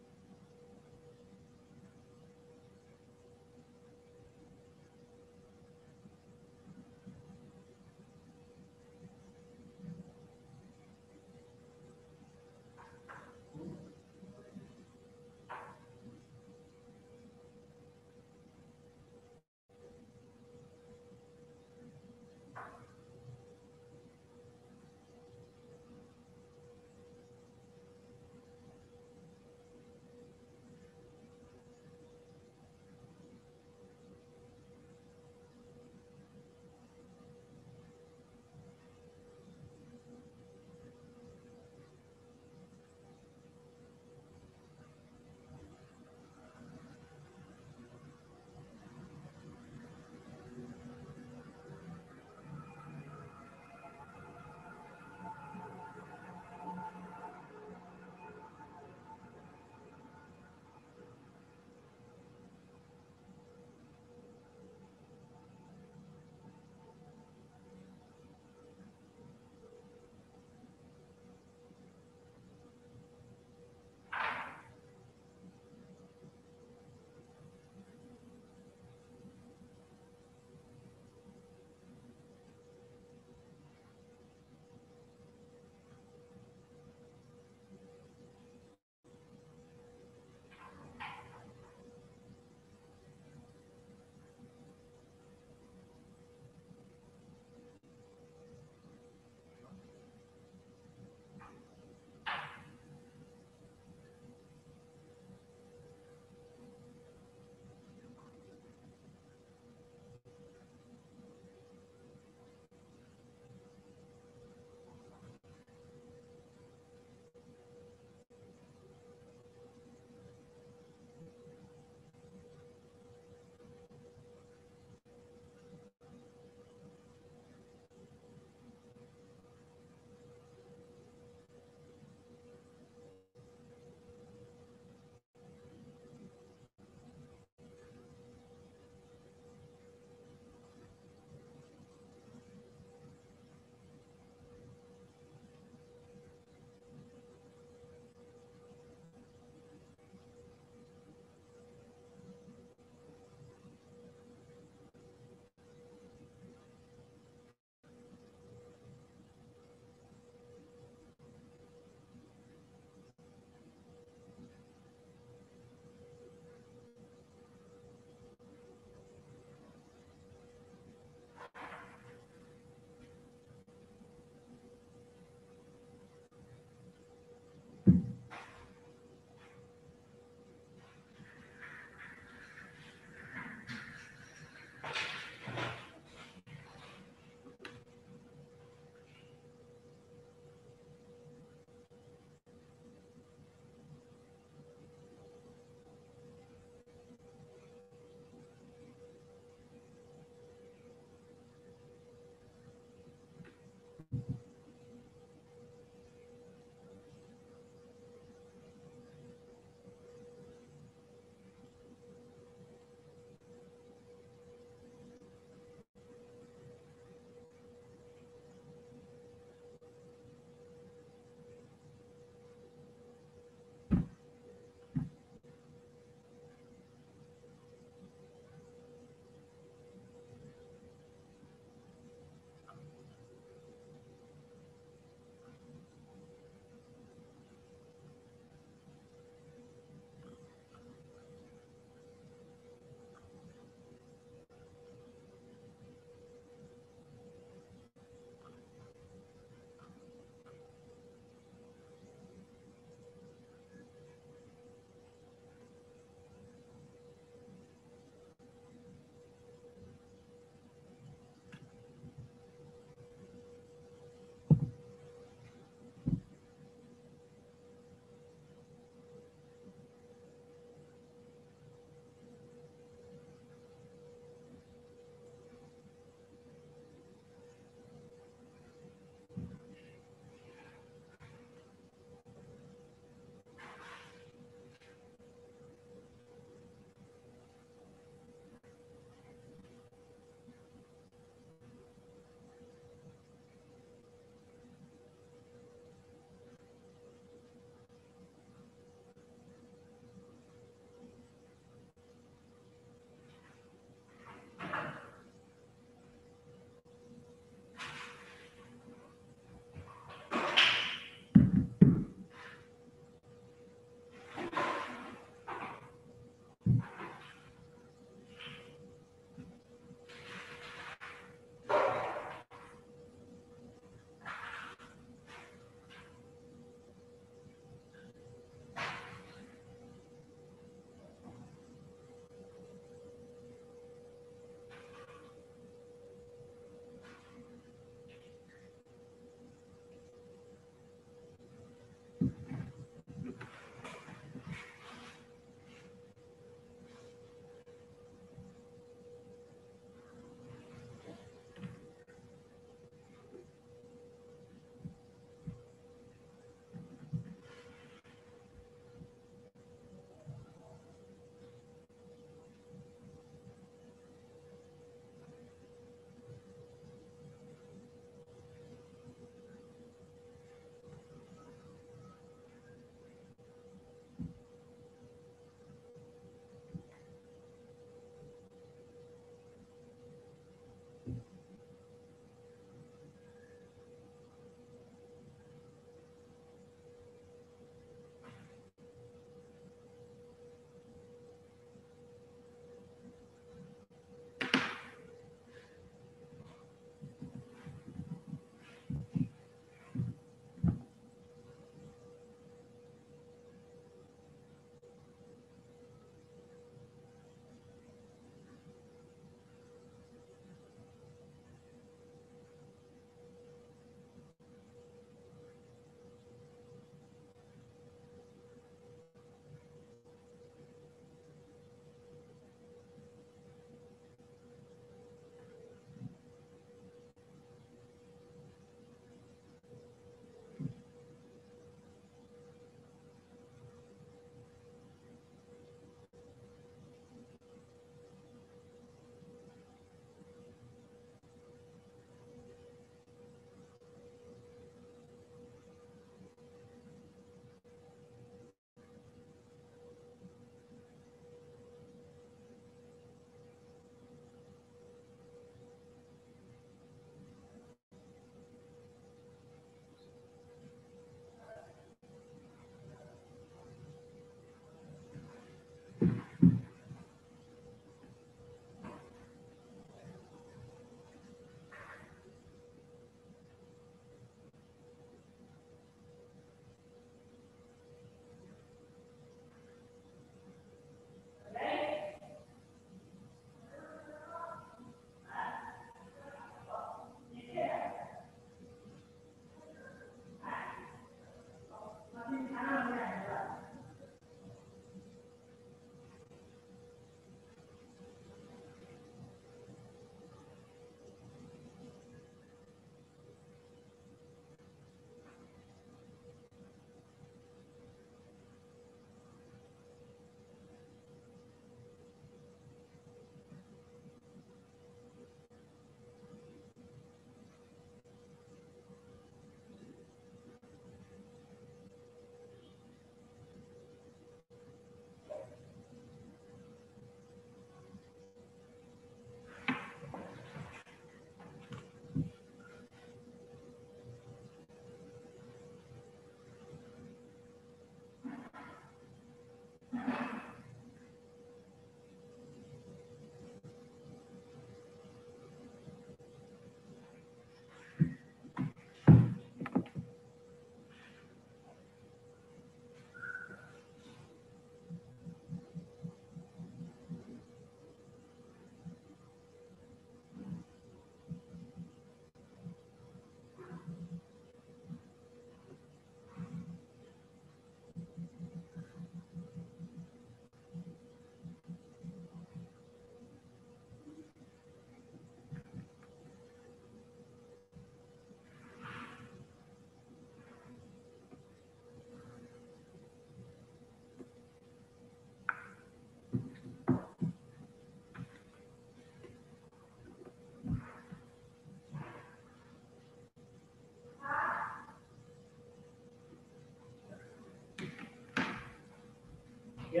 Ya.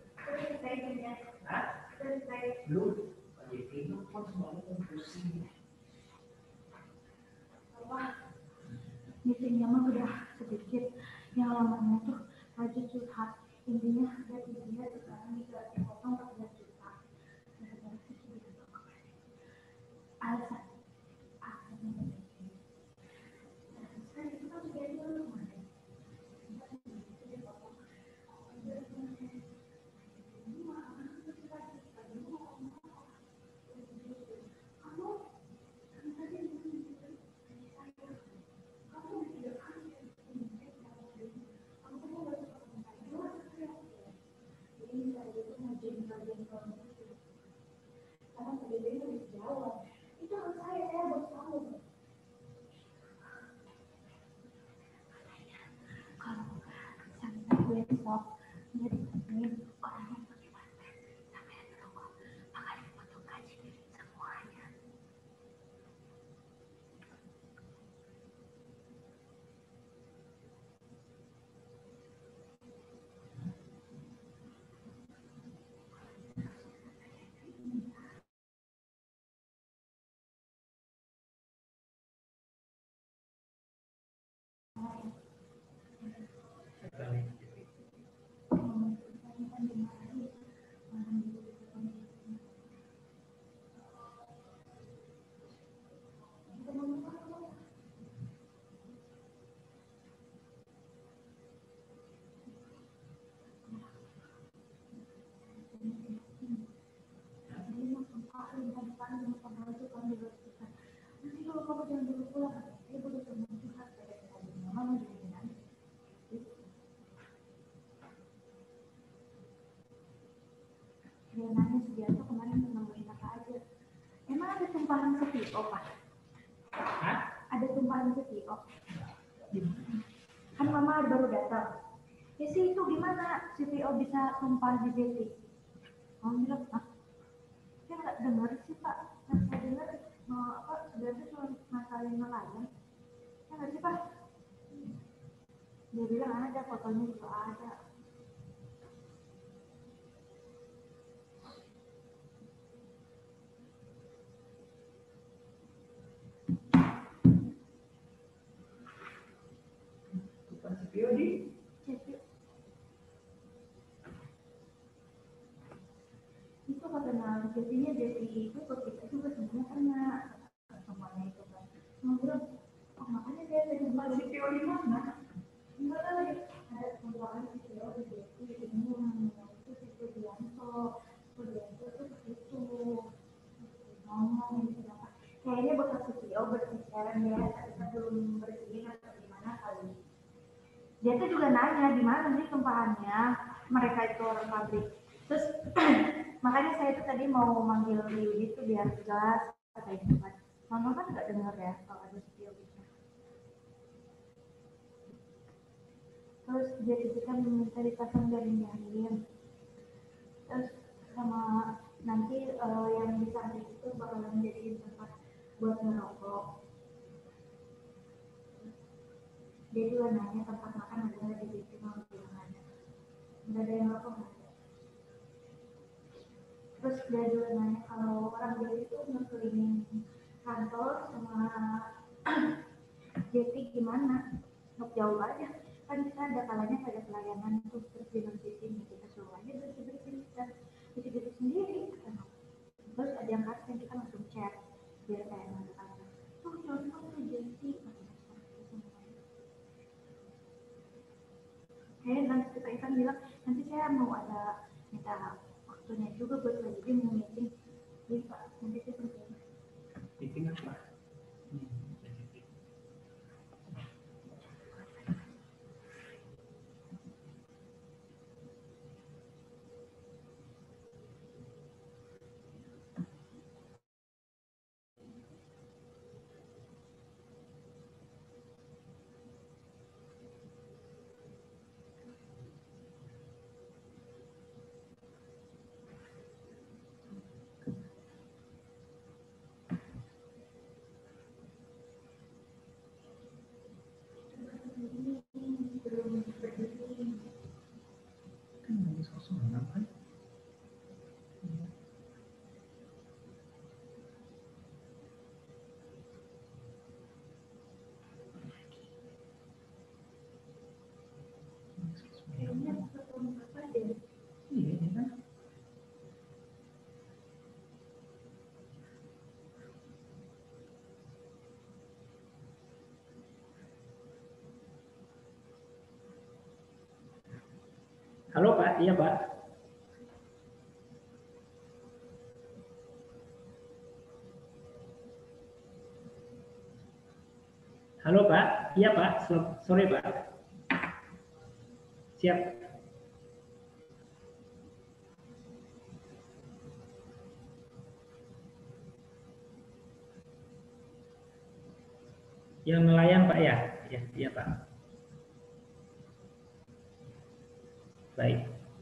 Belum. Itu pun semuanya pusing. Meetingnya mah udah sedikit, yang lamanya tuh aja curhat, intinya gaji dia sekarang bisa dipotong empat belas juta. Alasan alasan sekarang itu kan sudah di rumah. Besok jadi ini orang yang pakai masker sama yang merokok bakal dipotong gaji semuanya. Nanti kalau kamu jangan dulu pulang, dia udah teman curhat kayak tadi mama juga bilang. Dia nanya Sugiarto kemarin nemuin apa aja. Emang ada tumpahan C P O Pak? Hah? Ada tumpahan C P O? Kan mama baru datang. Ya sih itu gimana C P O bisa tumpah di Betty? Mama bilang, ah, saya nggak dengar sih Pak. Yang saya dengar mau apa Sugiarto cuma masalin nelayan. Ya nggak sih Pak? Dia bilang ada, fotonya juga ada. Bukan C P O di? C P O. Itu kata nah, jadinya jadi itu kok kita juga sebenarnya karena semuanya itu kan. Mau bilang, oh makanya dia ada tumpahan C P O di mana? Enggak kali, ada tumpahan C P O di Betty, ini yang itu si Sugiarto. Sugiarto tuh begitu ngomong gitu apa? Kayaknya bekas C P O berbicara ya, kita belum bersihin atau gimana kali. Dia tuh juga nanya di mana sih tumpahannya, mereka itu orang pabrik. Terus makanya saya itu tadi mau manggil Yudi itu biar jelas kayak gitu kan. Mama kan nggak dengar ya kalau ada video gitu. Terus dia itu kan meminta dipasang jaring-jaring. Terus sama nanti uh, yang di samping itu bakalan jadi tempat buat ngerokok. Dia juga nanya tempat makan ada nggak di situ, mau bilang ada. Nggak ada yang rokok nggak ada. Terus dia juga nanya kalau orang dia itu ngekelilingin kantor sama Jetty gimana? Nuk jauh aja. Kan kita ada kalanya pada pelayanan tuh terus di sini kita suruh aja bersih-bersih kita bersih-bersih sendiri. Terus ada yang kasih kita langsung chat biar kayak mana kan. Tuh contoh tuh Jetty. Kayak nanti kita Ivan bilang nanti saya mau ada minta waktunya juga buat lagi mau meeting. Jadi Pak, nanti saya pergi. Meeting apa? Hmm. Halo Pak, iya Pak. Halo Pak, iya Pak, sore Pak. Siap. Yang nelayan Pak ya? Iya, iya Pak. Baik.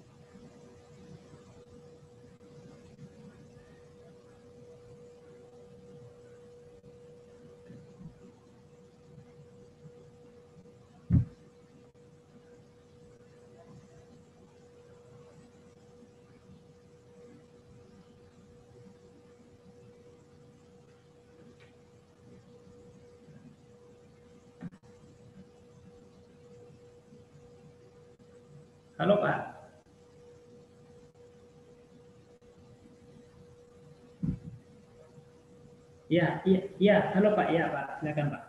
Halo Pak. Iya, iya, iya. Halo Pak, iya Pak. Silakan Pak.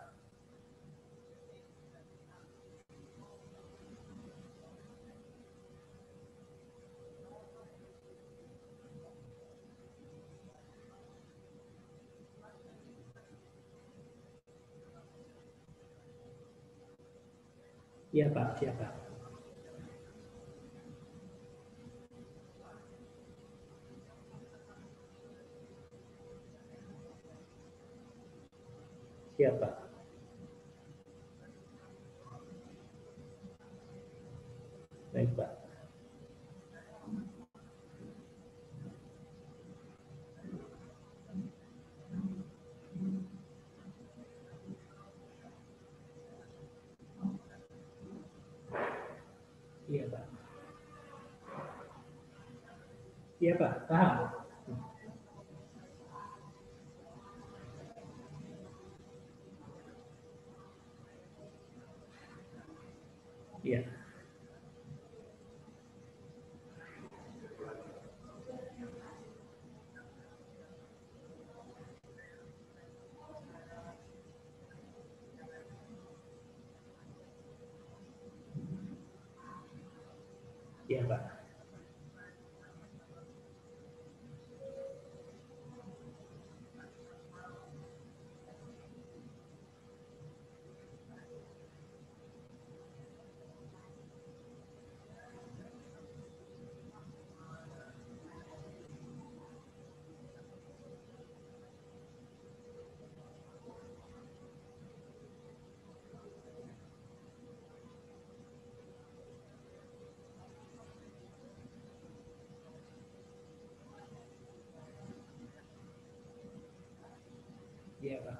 Iya Pak, siapa? Siapa? Baik Pak. Iya Pak. Iya Pak, paham. Iya. Iya Pak. Iya Pak.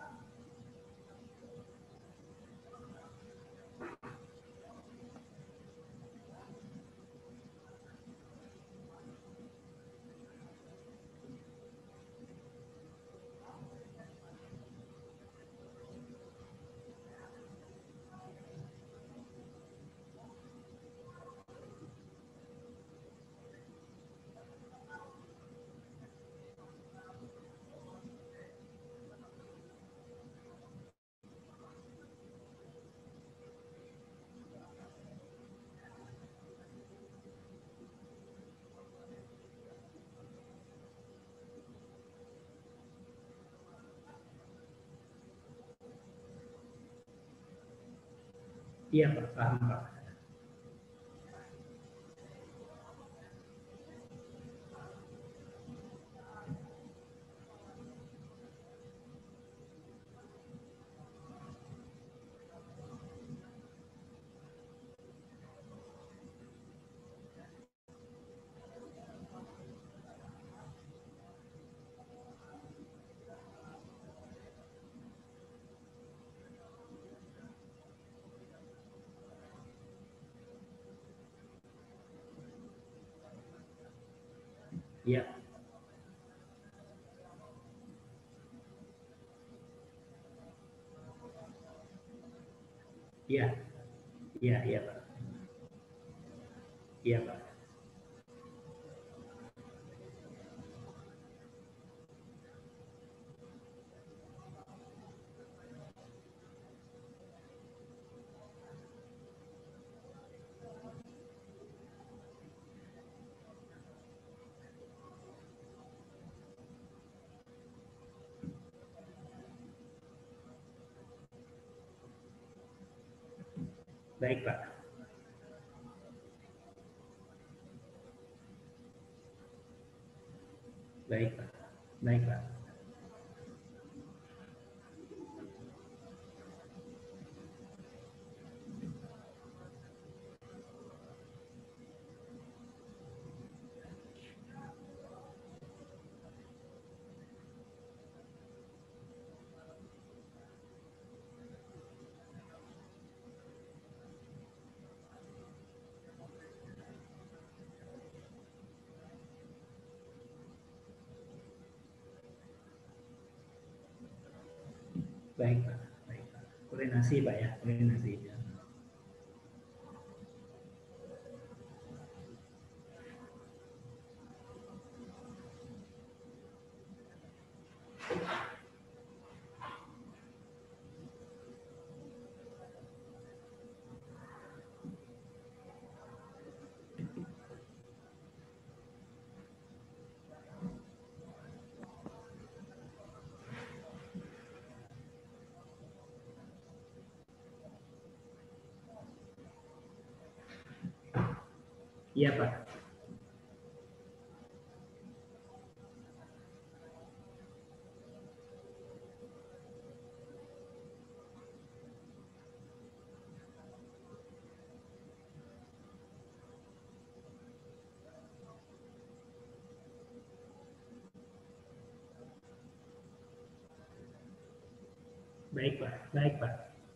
Iya Pak, paham Pak. Iya. Iya. Iya, iya Pak. Iya Pak. Baik, Pak. Baik, Pak. Baik, Pak. Baik, Pak. Baik, Pak. Koordinasi, Pak ya, koordinasi. Iya, Pak. Baik, Pak. Baik, Pak.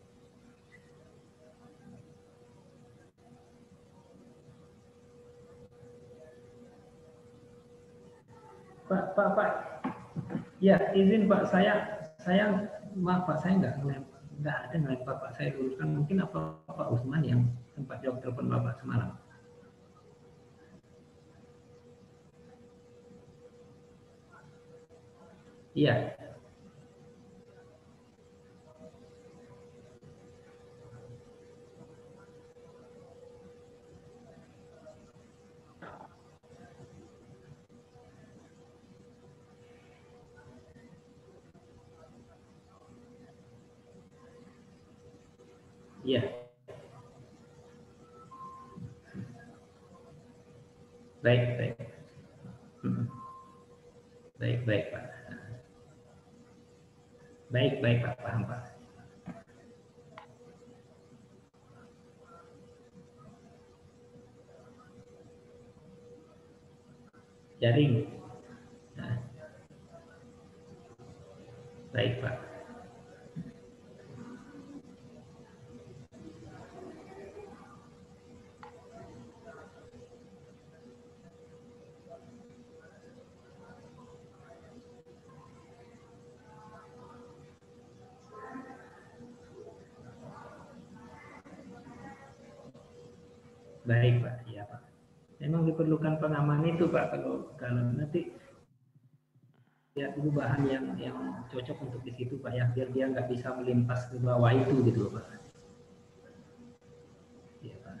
Pak, Pak, Pak. Ya, izin Pak, saya saya maaf Pak, saya nggak nggak ada ngelempar Pak, saya luruskan mungkin apa Pak Usman yang sempat jawab telepon Bapak semalam. Iya. Iya. Baik, baik. Baik, baik Pak. Baik, baik Pak, paham Pak. Jaring. Nah. Baik Pak. Baik Pak, iya Pak. Memang diperlukan pengaman itu Pak, kalau kalau nanti ya perubahan yang yang cocok untuk di situ Pak ya, biar dia nggak bisa melimpas ke bawah itu gitu Pak. Ya, Pak.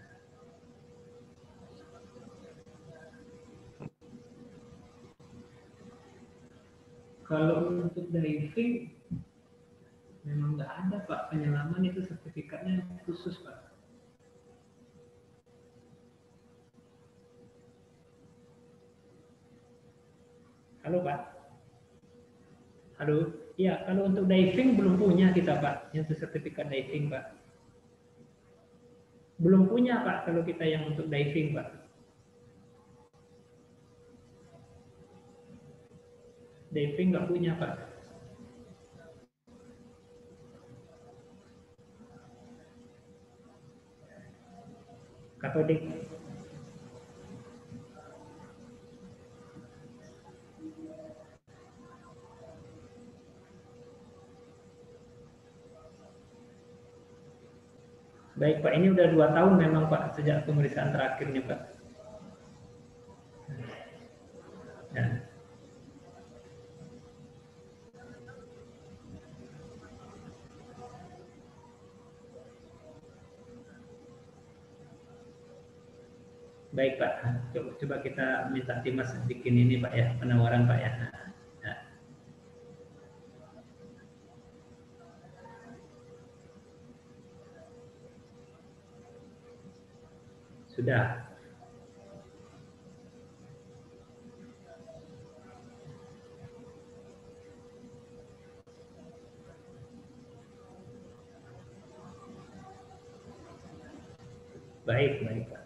Kalau untuk diving memang nggak ada Pak, penyelaman itu sertifikatnya khusus Pak. Halo Pak. Halo. Ya, kalau untuk diving belum punya kita Pak, yang sertifikat diving Pak. Belum punya Pak, kalau kita yang untuk diving Pak. Diving nggak punya Pak. Katodik. Baik Pak, ini udah dua tahun memang Pak sejak pemeriksaan terakhirnya Pak. Ya. Baik Pak, coba, coba kita minta Dimas bikin ini Pak ya, penawaran Pak ya. Ya. Sudah. Baik, baik Pak.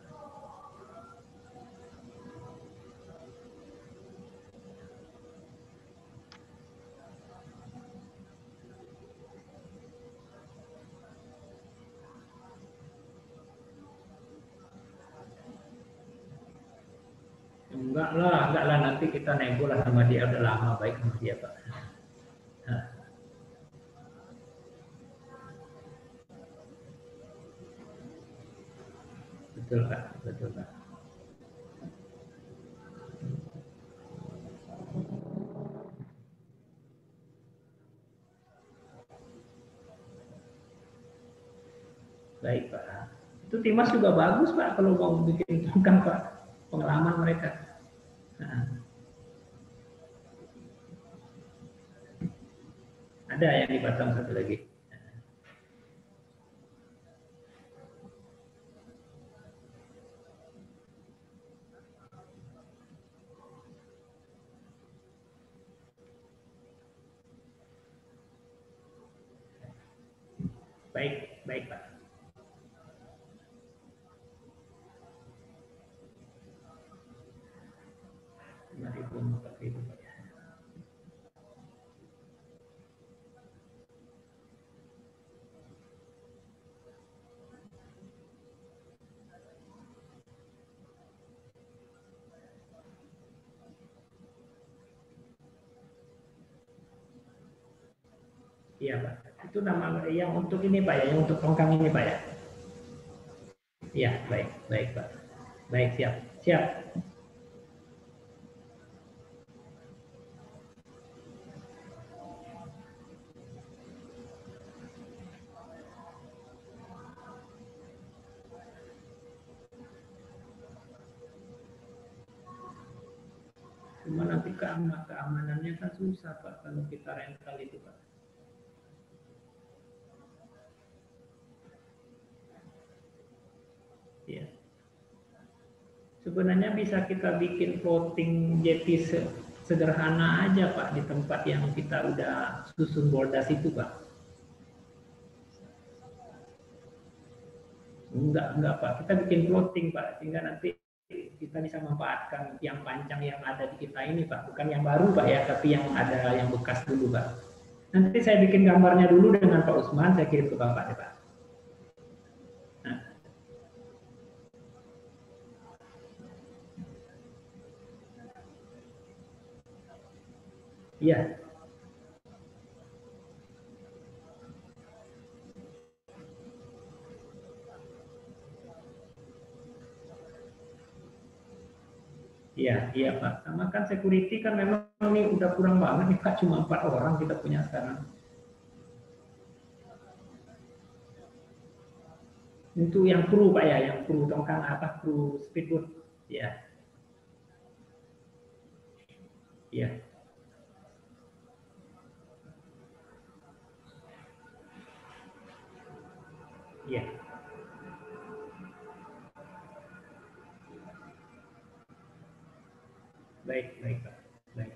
Enggak lah, enggak lah, nanti kita nego lah sama dia, udah lama baik sama dia Pak. Nah. Betul Pak, betul Pak. Baik Pak. Itu Timas juga bagus Pak kalau mau bikin tongkang Pak, pengalaman mereka. Nah. Ada yang di Batam satu lagi. Baik, baik Pak. lima ribu, empat ribu Pak. Iya Pak. Itu nama yang untuk ini Pak ya, yang untuk tongkang ini Pak ya. Iya, baik, baik Pak. Baik, siap, siap. Cuma nanti keaman keamanannya kan susah Pak kalau kita rental itu Pak. Ya. Sebenarnya bisa kita bikin floating jetty sederhana aja Pak di tempat yang kita udah susun bordas itu Pak. Enggak, enggak Pak. Kita bikin floating Pak sehingga nanti kita bisa memanfaatkan yang panjang yang ada di kita ini Pak. Bukan yang baru Pak ya, tapi yang ada yang bekas dulu Pak. Nanti saya bikin gambarnya dulu dengan Pak Usman, saya kirim ke Bapak ya Pak. Iya. Iya, iya Pak. Sama kan security kan memang ini udah kurang banget nih Pak, cuma empat orang kita punya sekarang. Itu yang kru Pak ya, yang kru tongkang apa, kru speedboat. Ya. Iya. Iya. Baik, baik Pak. Baik.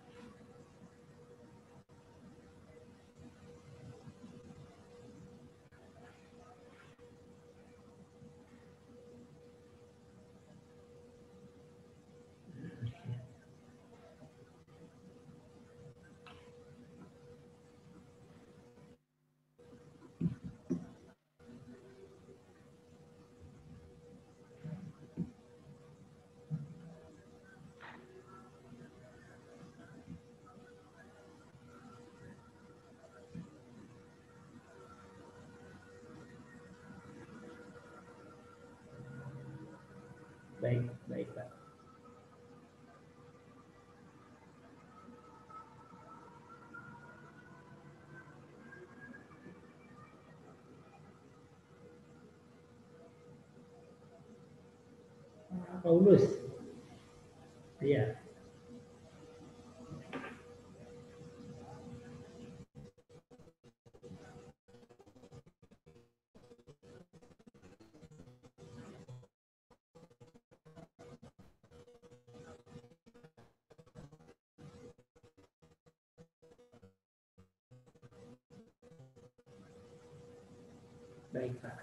Baik, baik Pak. Paulus. Iya. Baik, Pak.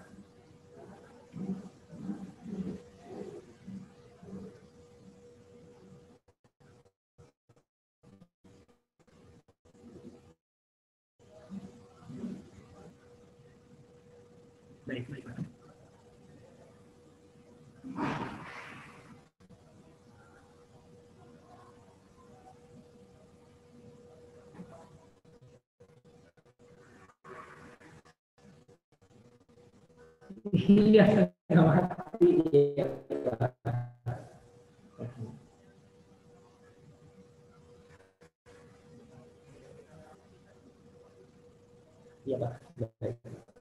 Baik, baik, Pak. Iya, nggak mati. Iya, Pak. Iya, Pak. Baik.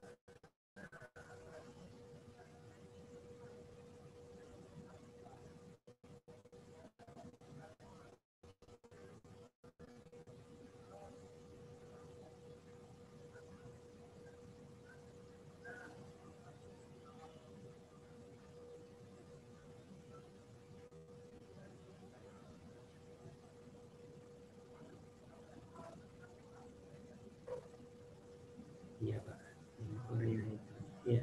Iya, Pak. Korea itu. Iya.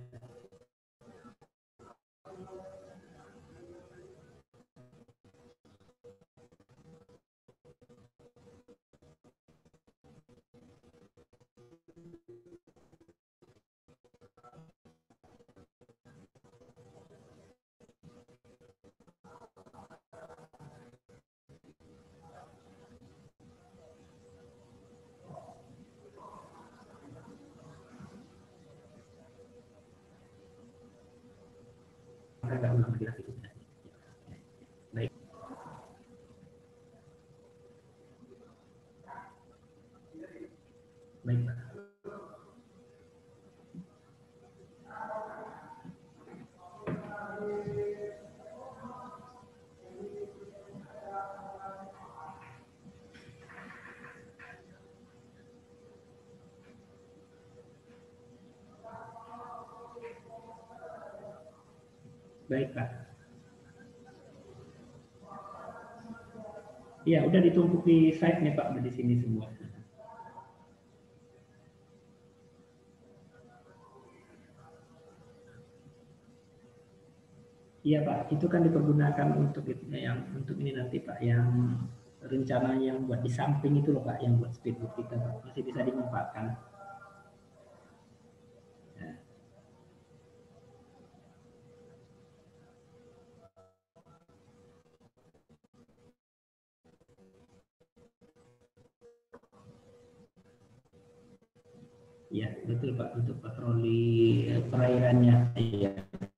Saya nggak ulang lagi itu. Baik. Baik, Pak. Baik, Pak. Iya, udah ditumpuk di site-nya, Pak, udah di sini semua. Iya, Pak, itu kan dipergunakan untuk itu yang untuk ini nanti, Pak, yang rencana yang buat di samping itu loh, Pak, yang buat speedboat kita, Pak, masih bisa dimanfaatkan. Ya. Iya, betul, Pak, untuk patroli perairannya. Iya.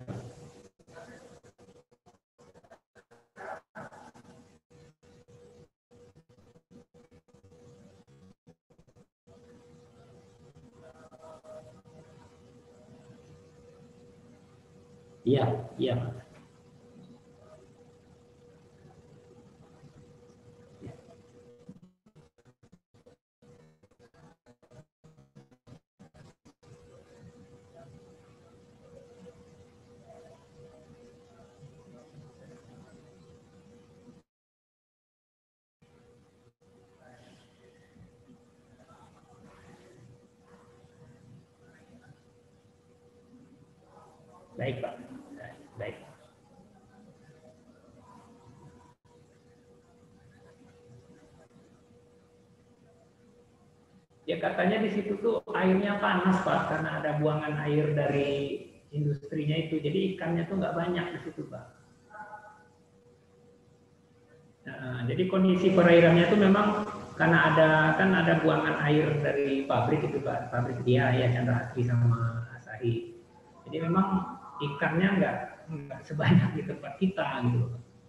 Iya, iya, Pak. Baik, Pak. Baik. Ya katanya di situ tuh airnya panas, Pak, karena ada buangan air dari industrinya itu. Jadi ikannya tuh nggak banyak di situ, Pak. Nah, jadi kondisi perairannya itu memang karena ada kan ada buangan air dari pabrik itu, Pak, pabrik dia ya Chandra Asri sama Asahi. Jadi memang ikannya nggak nggak sebanyak di tempat kita gitu.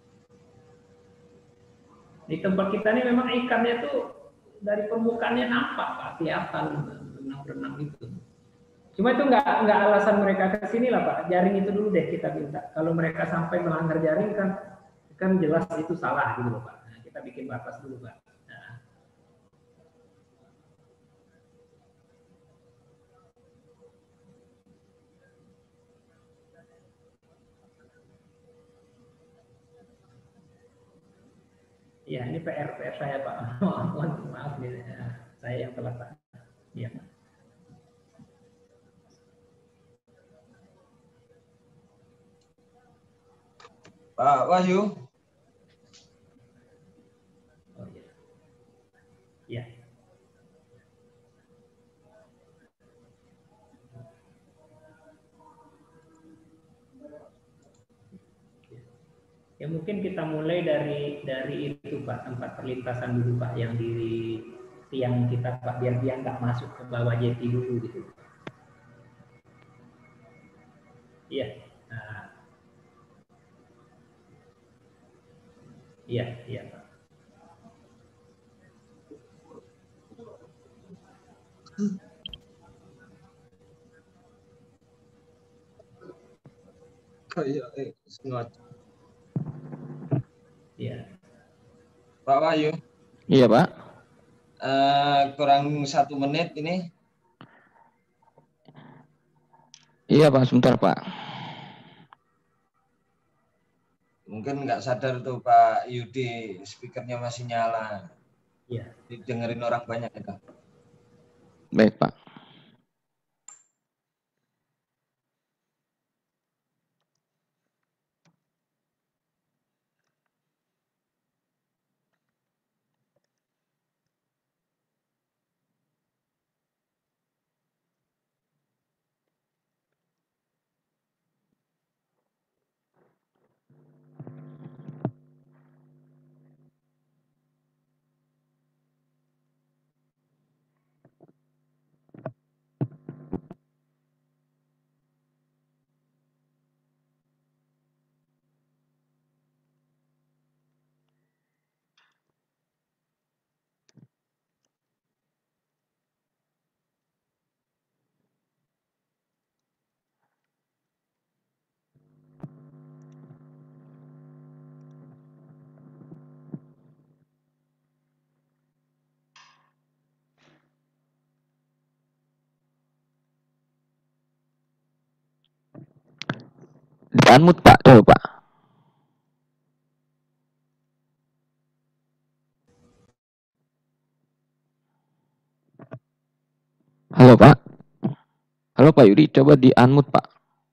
Di tempat kita ini memang ikannya tuh dari permukaannya nampak, Pak, kelihatan berenang-berenang itu. Cuma itu nggak nggak alasan mereka ke sini lah, Pak. Jaring itu dulu deh kita minta. Kalau mereka sampai melanggar jaring kan kan jelas itu salah gitu loh, Pak. Nah, kita bikin batas dulu, Pak. Nah. Ya, ini P R P R saya, Pak. Mohon maaf nih, saya yang telat, Pak. Iya, Pak. Pak Wahyu. Oh, ya. Ya. Ya mungkin kita mulai dari dari itu Pak, tempat perlintasan dulu Pak, yang di tiang kita Pak, biar dia nggak masuk ke bawah jeti dulu gitu. Iya. Nah. Iya, iya Pak. Oh iya, eh, sengaja. Iya. Pak Wahyu. Iya Pak. Uh, kurang satu menit ini. Iya Pak, sebentar Pak. Mungkin nggak sadar tuh Pak Yudi, speakernya masih nyala. Iya. Didengerin orang banyak itu. Baik Pak. Di-unmute Pak, coba Pak. Halo Pak. Halo Pak Yudi, coba di-unmute Pak.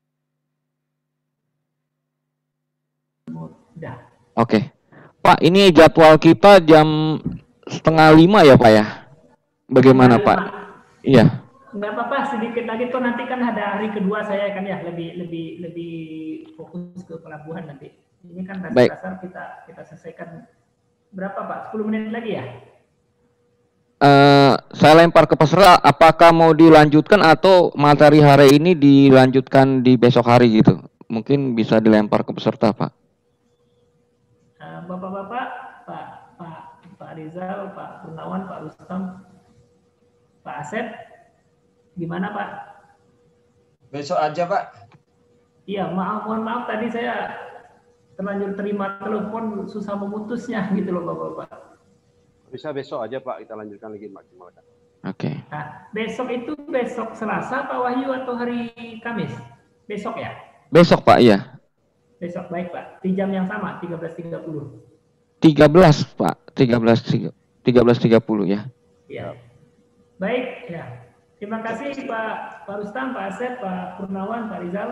Udah. Oke. Pak, ini jadwal kita jam setengah lima ya Pak ya? Bagaimana Pak? Iya. Nggak apa-apa, sedikit lagi tuh, nanti kan ada hari kedua saya kan ya, lebih lebih lebih fokus ke pelabuhan nanti. Ini kan dasar-dasar kita kita selesaikan berapa Pak? sepuluh menit lagi ya? Uh, saya lempar ke peserta, apakah mau dilanjutkan atau materi hari ini dilanjutkan di besok hari gitu? Mungkin bisa dilempar ke peserta Pak. Uh, Bapak-bapak, Pak Pak Pak Rizal, Pak Purnawan, Pak Rustam, Pak Asep, gimana Pak? Besok aja Pak. Iya, maaf, mohon maaf tadi saya terlanjur terima telepon, susah memutusnya gitu loh Bapak-bapak. Bisa besok aja Pak, kita lanjutkan lagi maksimalkan. Oke. Okay. Nah, besok itu besok Selasa Pak Wahyu atau hari Kamis? Besok ya? Besok Pak, iya. Besok, baik Pak. Di jam yang sama, tiga belas tiga puluh. tiga belas Pak, tiga belas tiga puluh ya. Iya. Baik, ya. Terima kasih Pak Pak Rustam, Pak Asep, Pak Purnawan, Pak Rizal.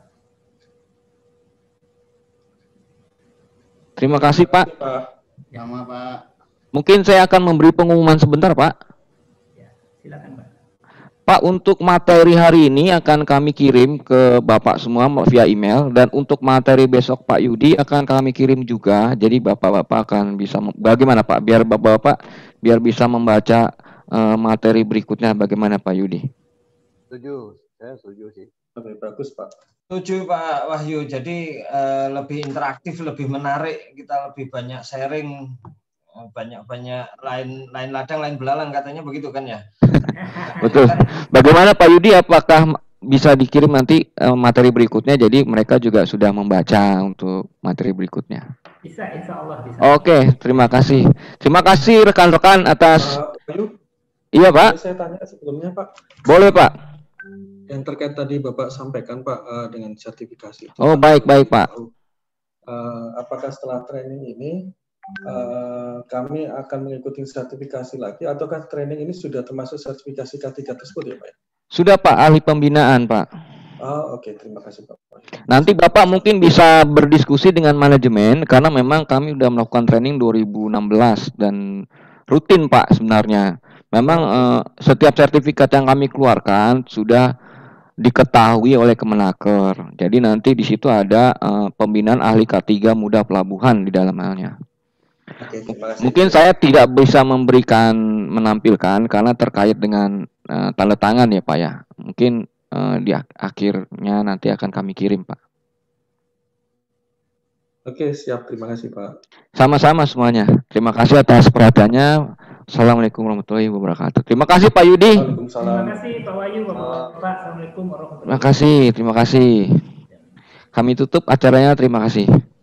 Terima kasih Pak. Sama Pak. Mungkin saya akan memberi pengumuman sebentar Pak. Ya, silakan Pak. Pak, untuk materi hari ini akan kami kirim ke Bapak semua via email, dan untuk materi besok Pak Yudi akan kami kirim juga. Jadi Bapak-bapak akan bisa, bagaimana Pak? Biar Bapak-bapak biar bisa membaca uh, materi berikutnya, bagaimana Pak Yudi? Setuju, saya setuju sih. Lebih bagus Pak. Setuju Pak Wahyu. Jadi uh, lebih interaktif, lebih menarik, kita lebih banyak sharing. Banyak-banyak lain lain ladang lain belalang katanya begitu kan ya. Betul. Bagaimana Pak Yudi, apakah bisa dikirim nanti uh, materi berikutnya, jadi mereka juga sudah membaca untuk materi berikutnya? Bisa, insya Allah bisa. Oke, terima kasih. Terima kasih rekan-rekan atas. Uh, Pak Yu, iya Pak. saya tanya sebelumnya Pak. Boleh Pak. Yang terkait tadi Bapak sampaikan Pak uh, dengan sertifikasi. Oh baik baik Pak. Uh, apakah setelah training ini Uh, kami akan mengikuti sertifikasi lagi, ataukah training ini sudah termasuk sertifikasi K tiga tersebut ya Pak? Sudah Pak, ahli pembinaan Pak. Oh, oke, okay. Terima kasih Pak. Nanti Bapak mungkin bisa berdiskusi dengan manajemen karena memang kami sudah melakukan training dua ribu enam belas dan rutin Pak sebenarnya. Memang eh, setiap sertifikat yang kami keluarkan sudah diketahui oleh Kemenaker. Jadi nanti di situ ada eh, pembinaan ahli K tiga muda pelabuhan di dalamnya. Oke, terima kasih. Mungkin saya tidak bisa memberikan menampilkan karena terkait dengan uh, tanda tangan ya Pak ya. Mungkin uh, di ak akhirnya nanti akan kami kirim Pak. Oke, siap. Terima kasih Pak. Sama-sama semuanya. Terima kasih atas perhatiannya. Assalamualaikum warahmatullahi wabarakatuh. Terima kasih Pak Yudi. Terima kasih Pak Wahyu, Bapak. Assalamualaikum warahmatullahi wabarakatuh. Terima kasih, terima kasih. Kami tutup acaranya. Terima kasih.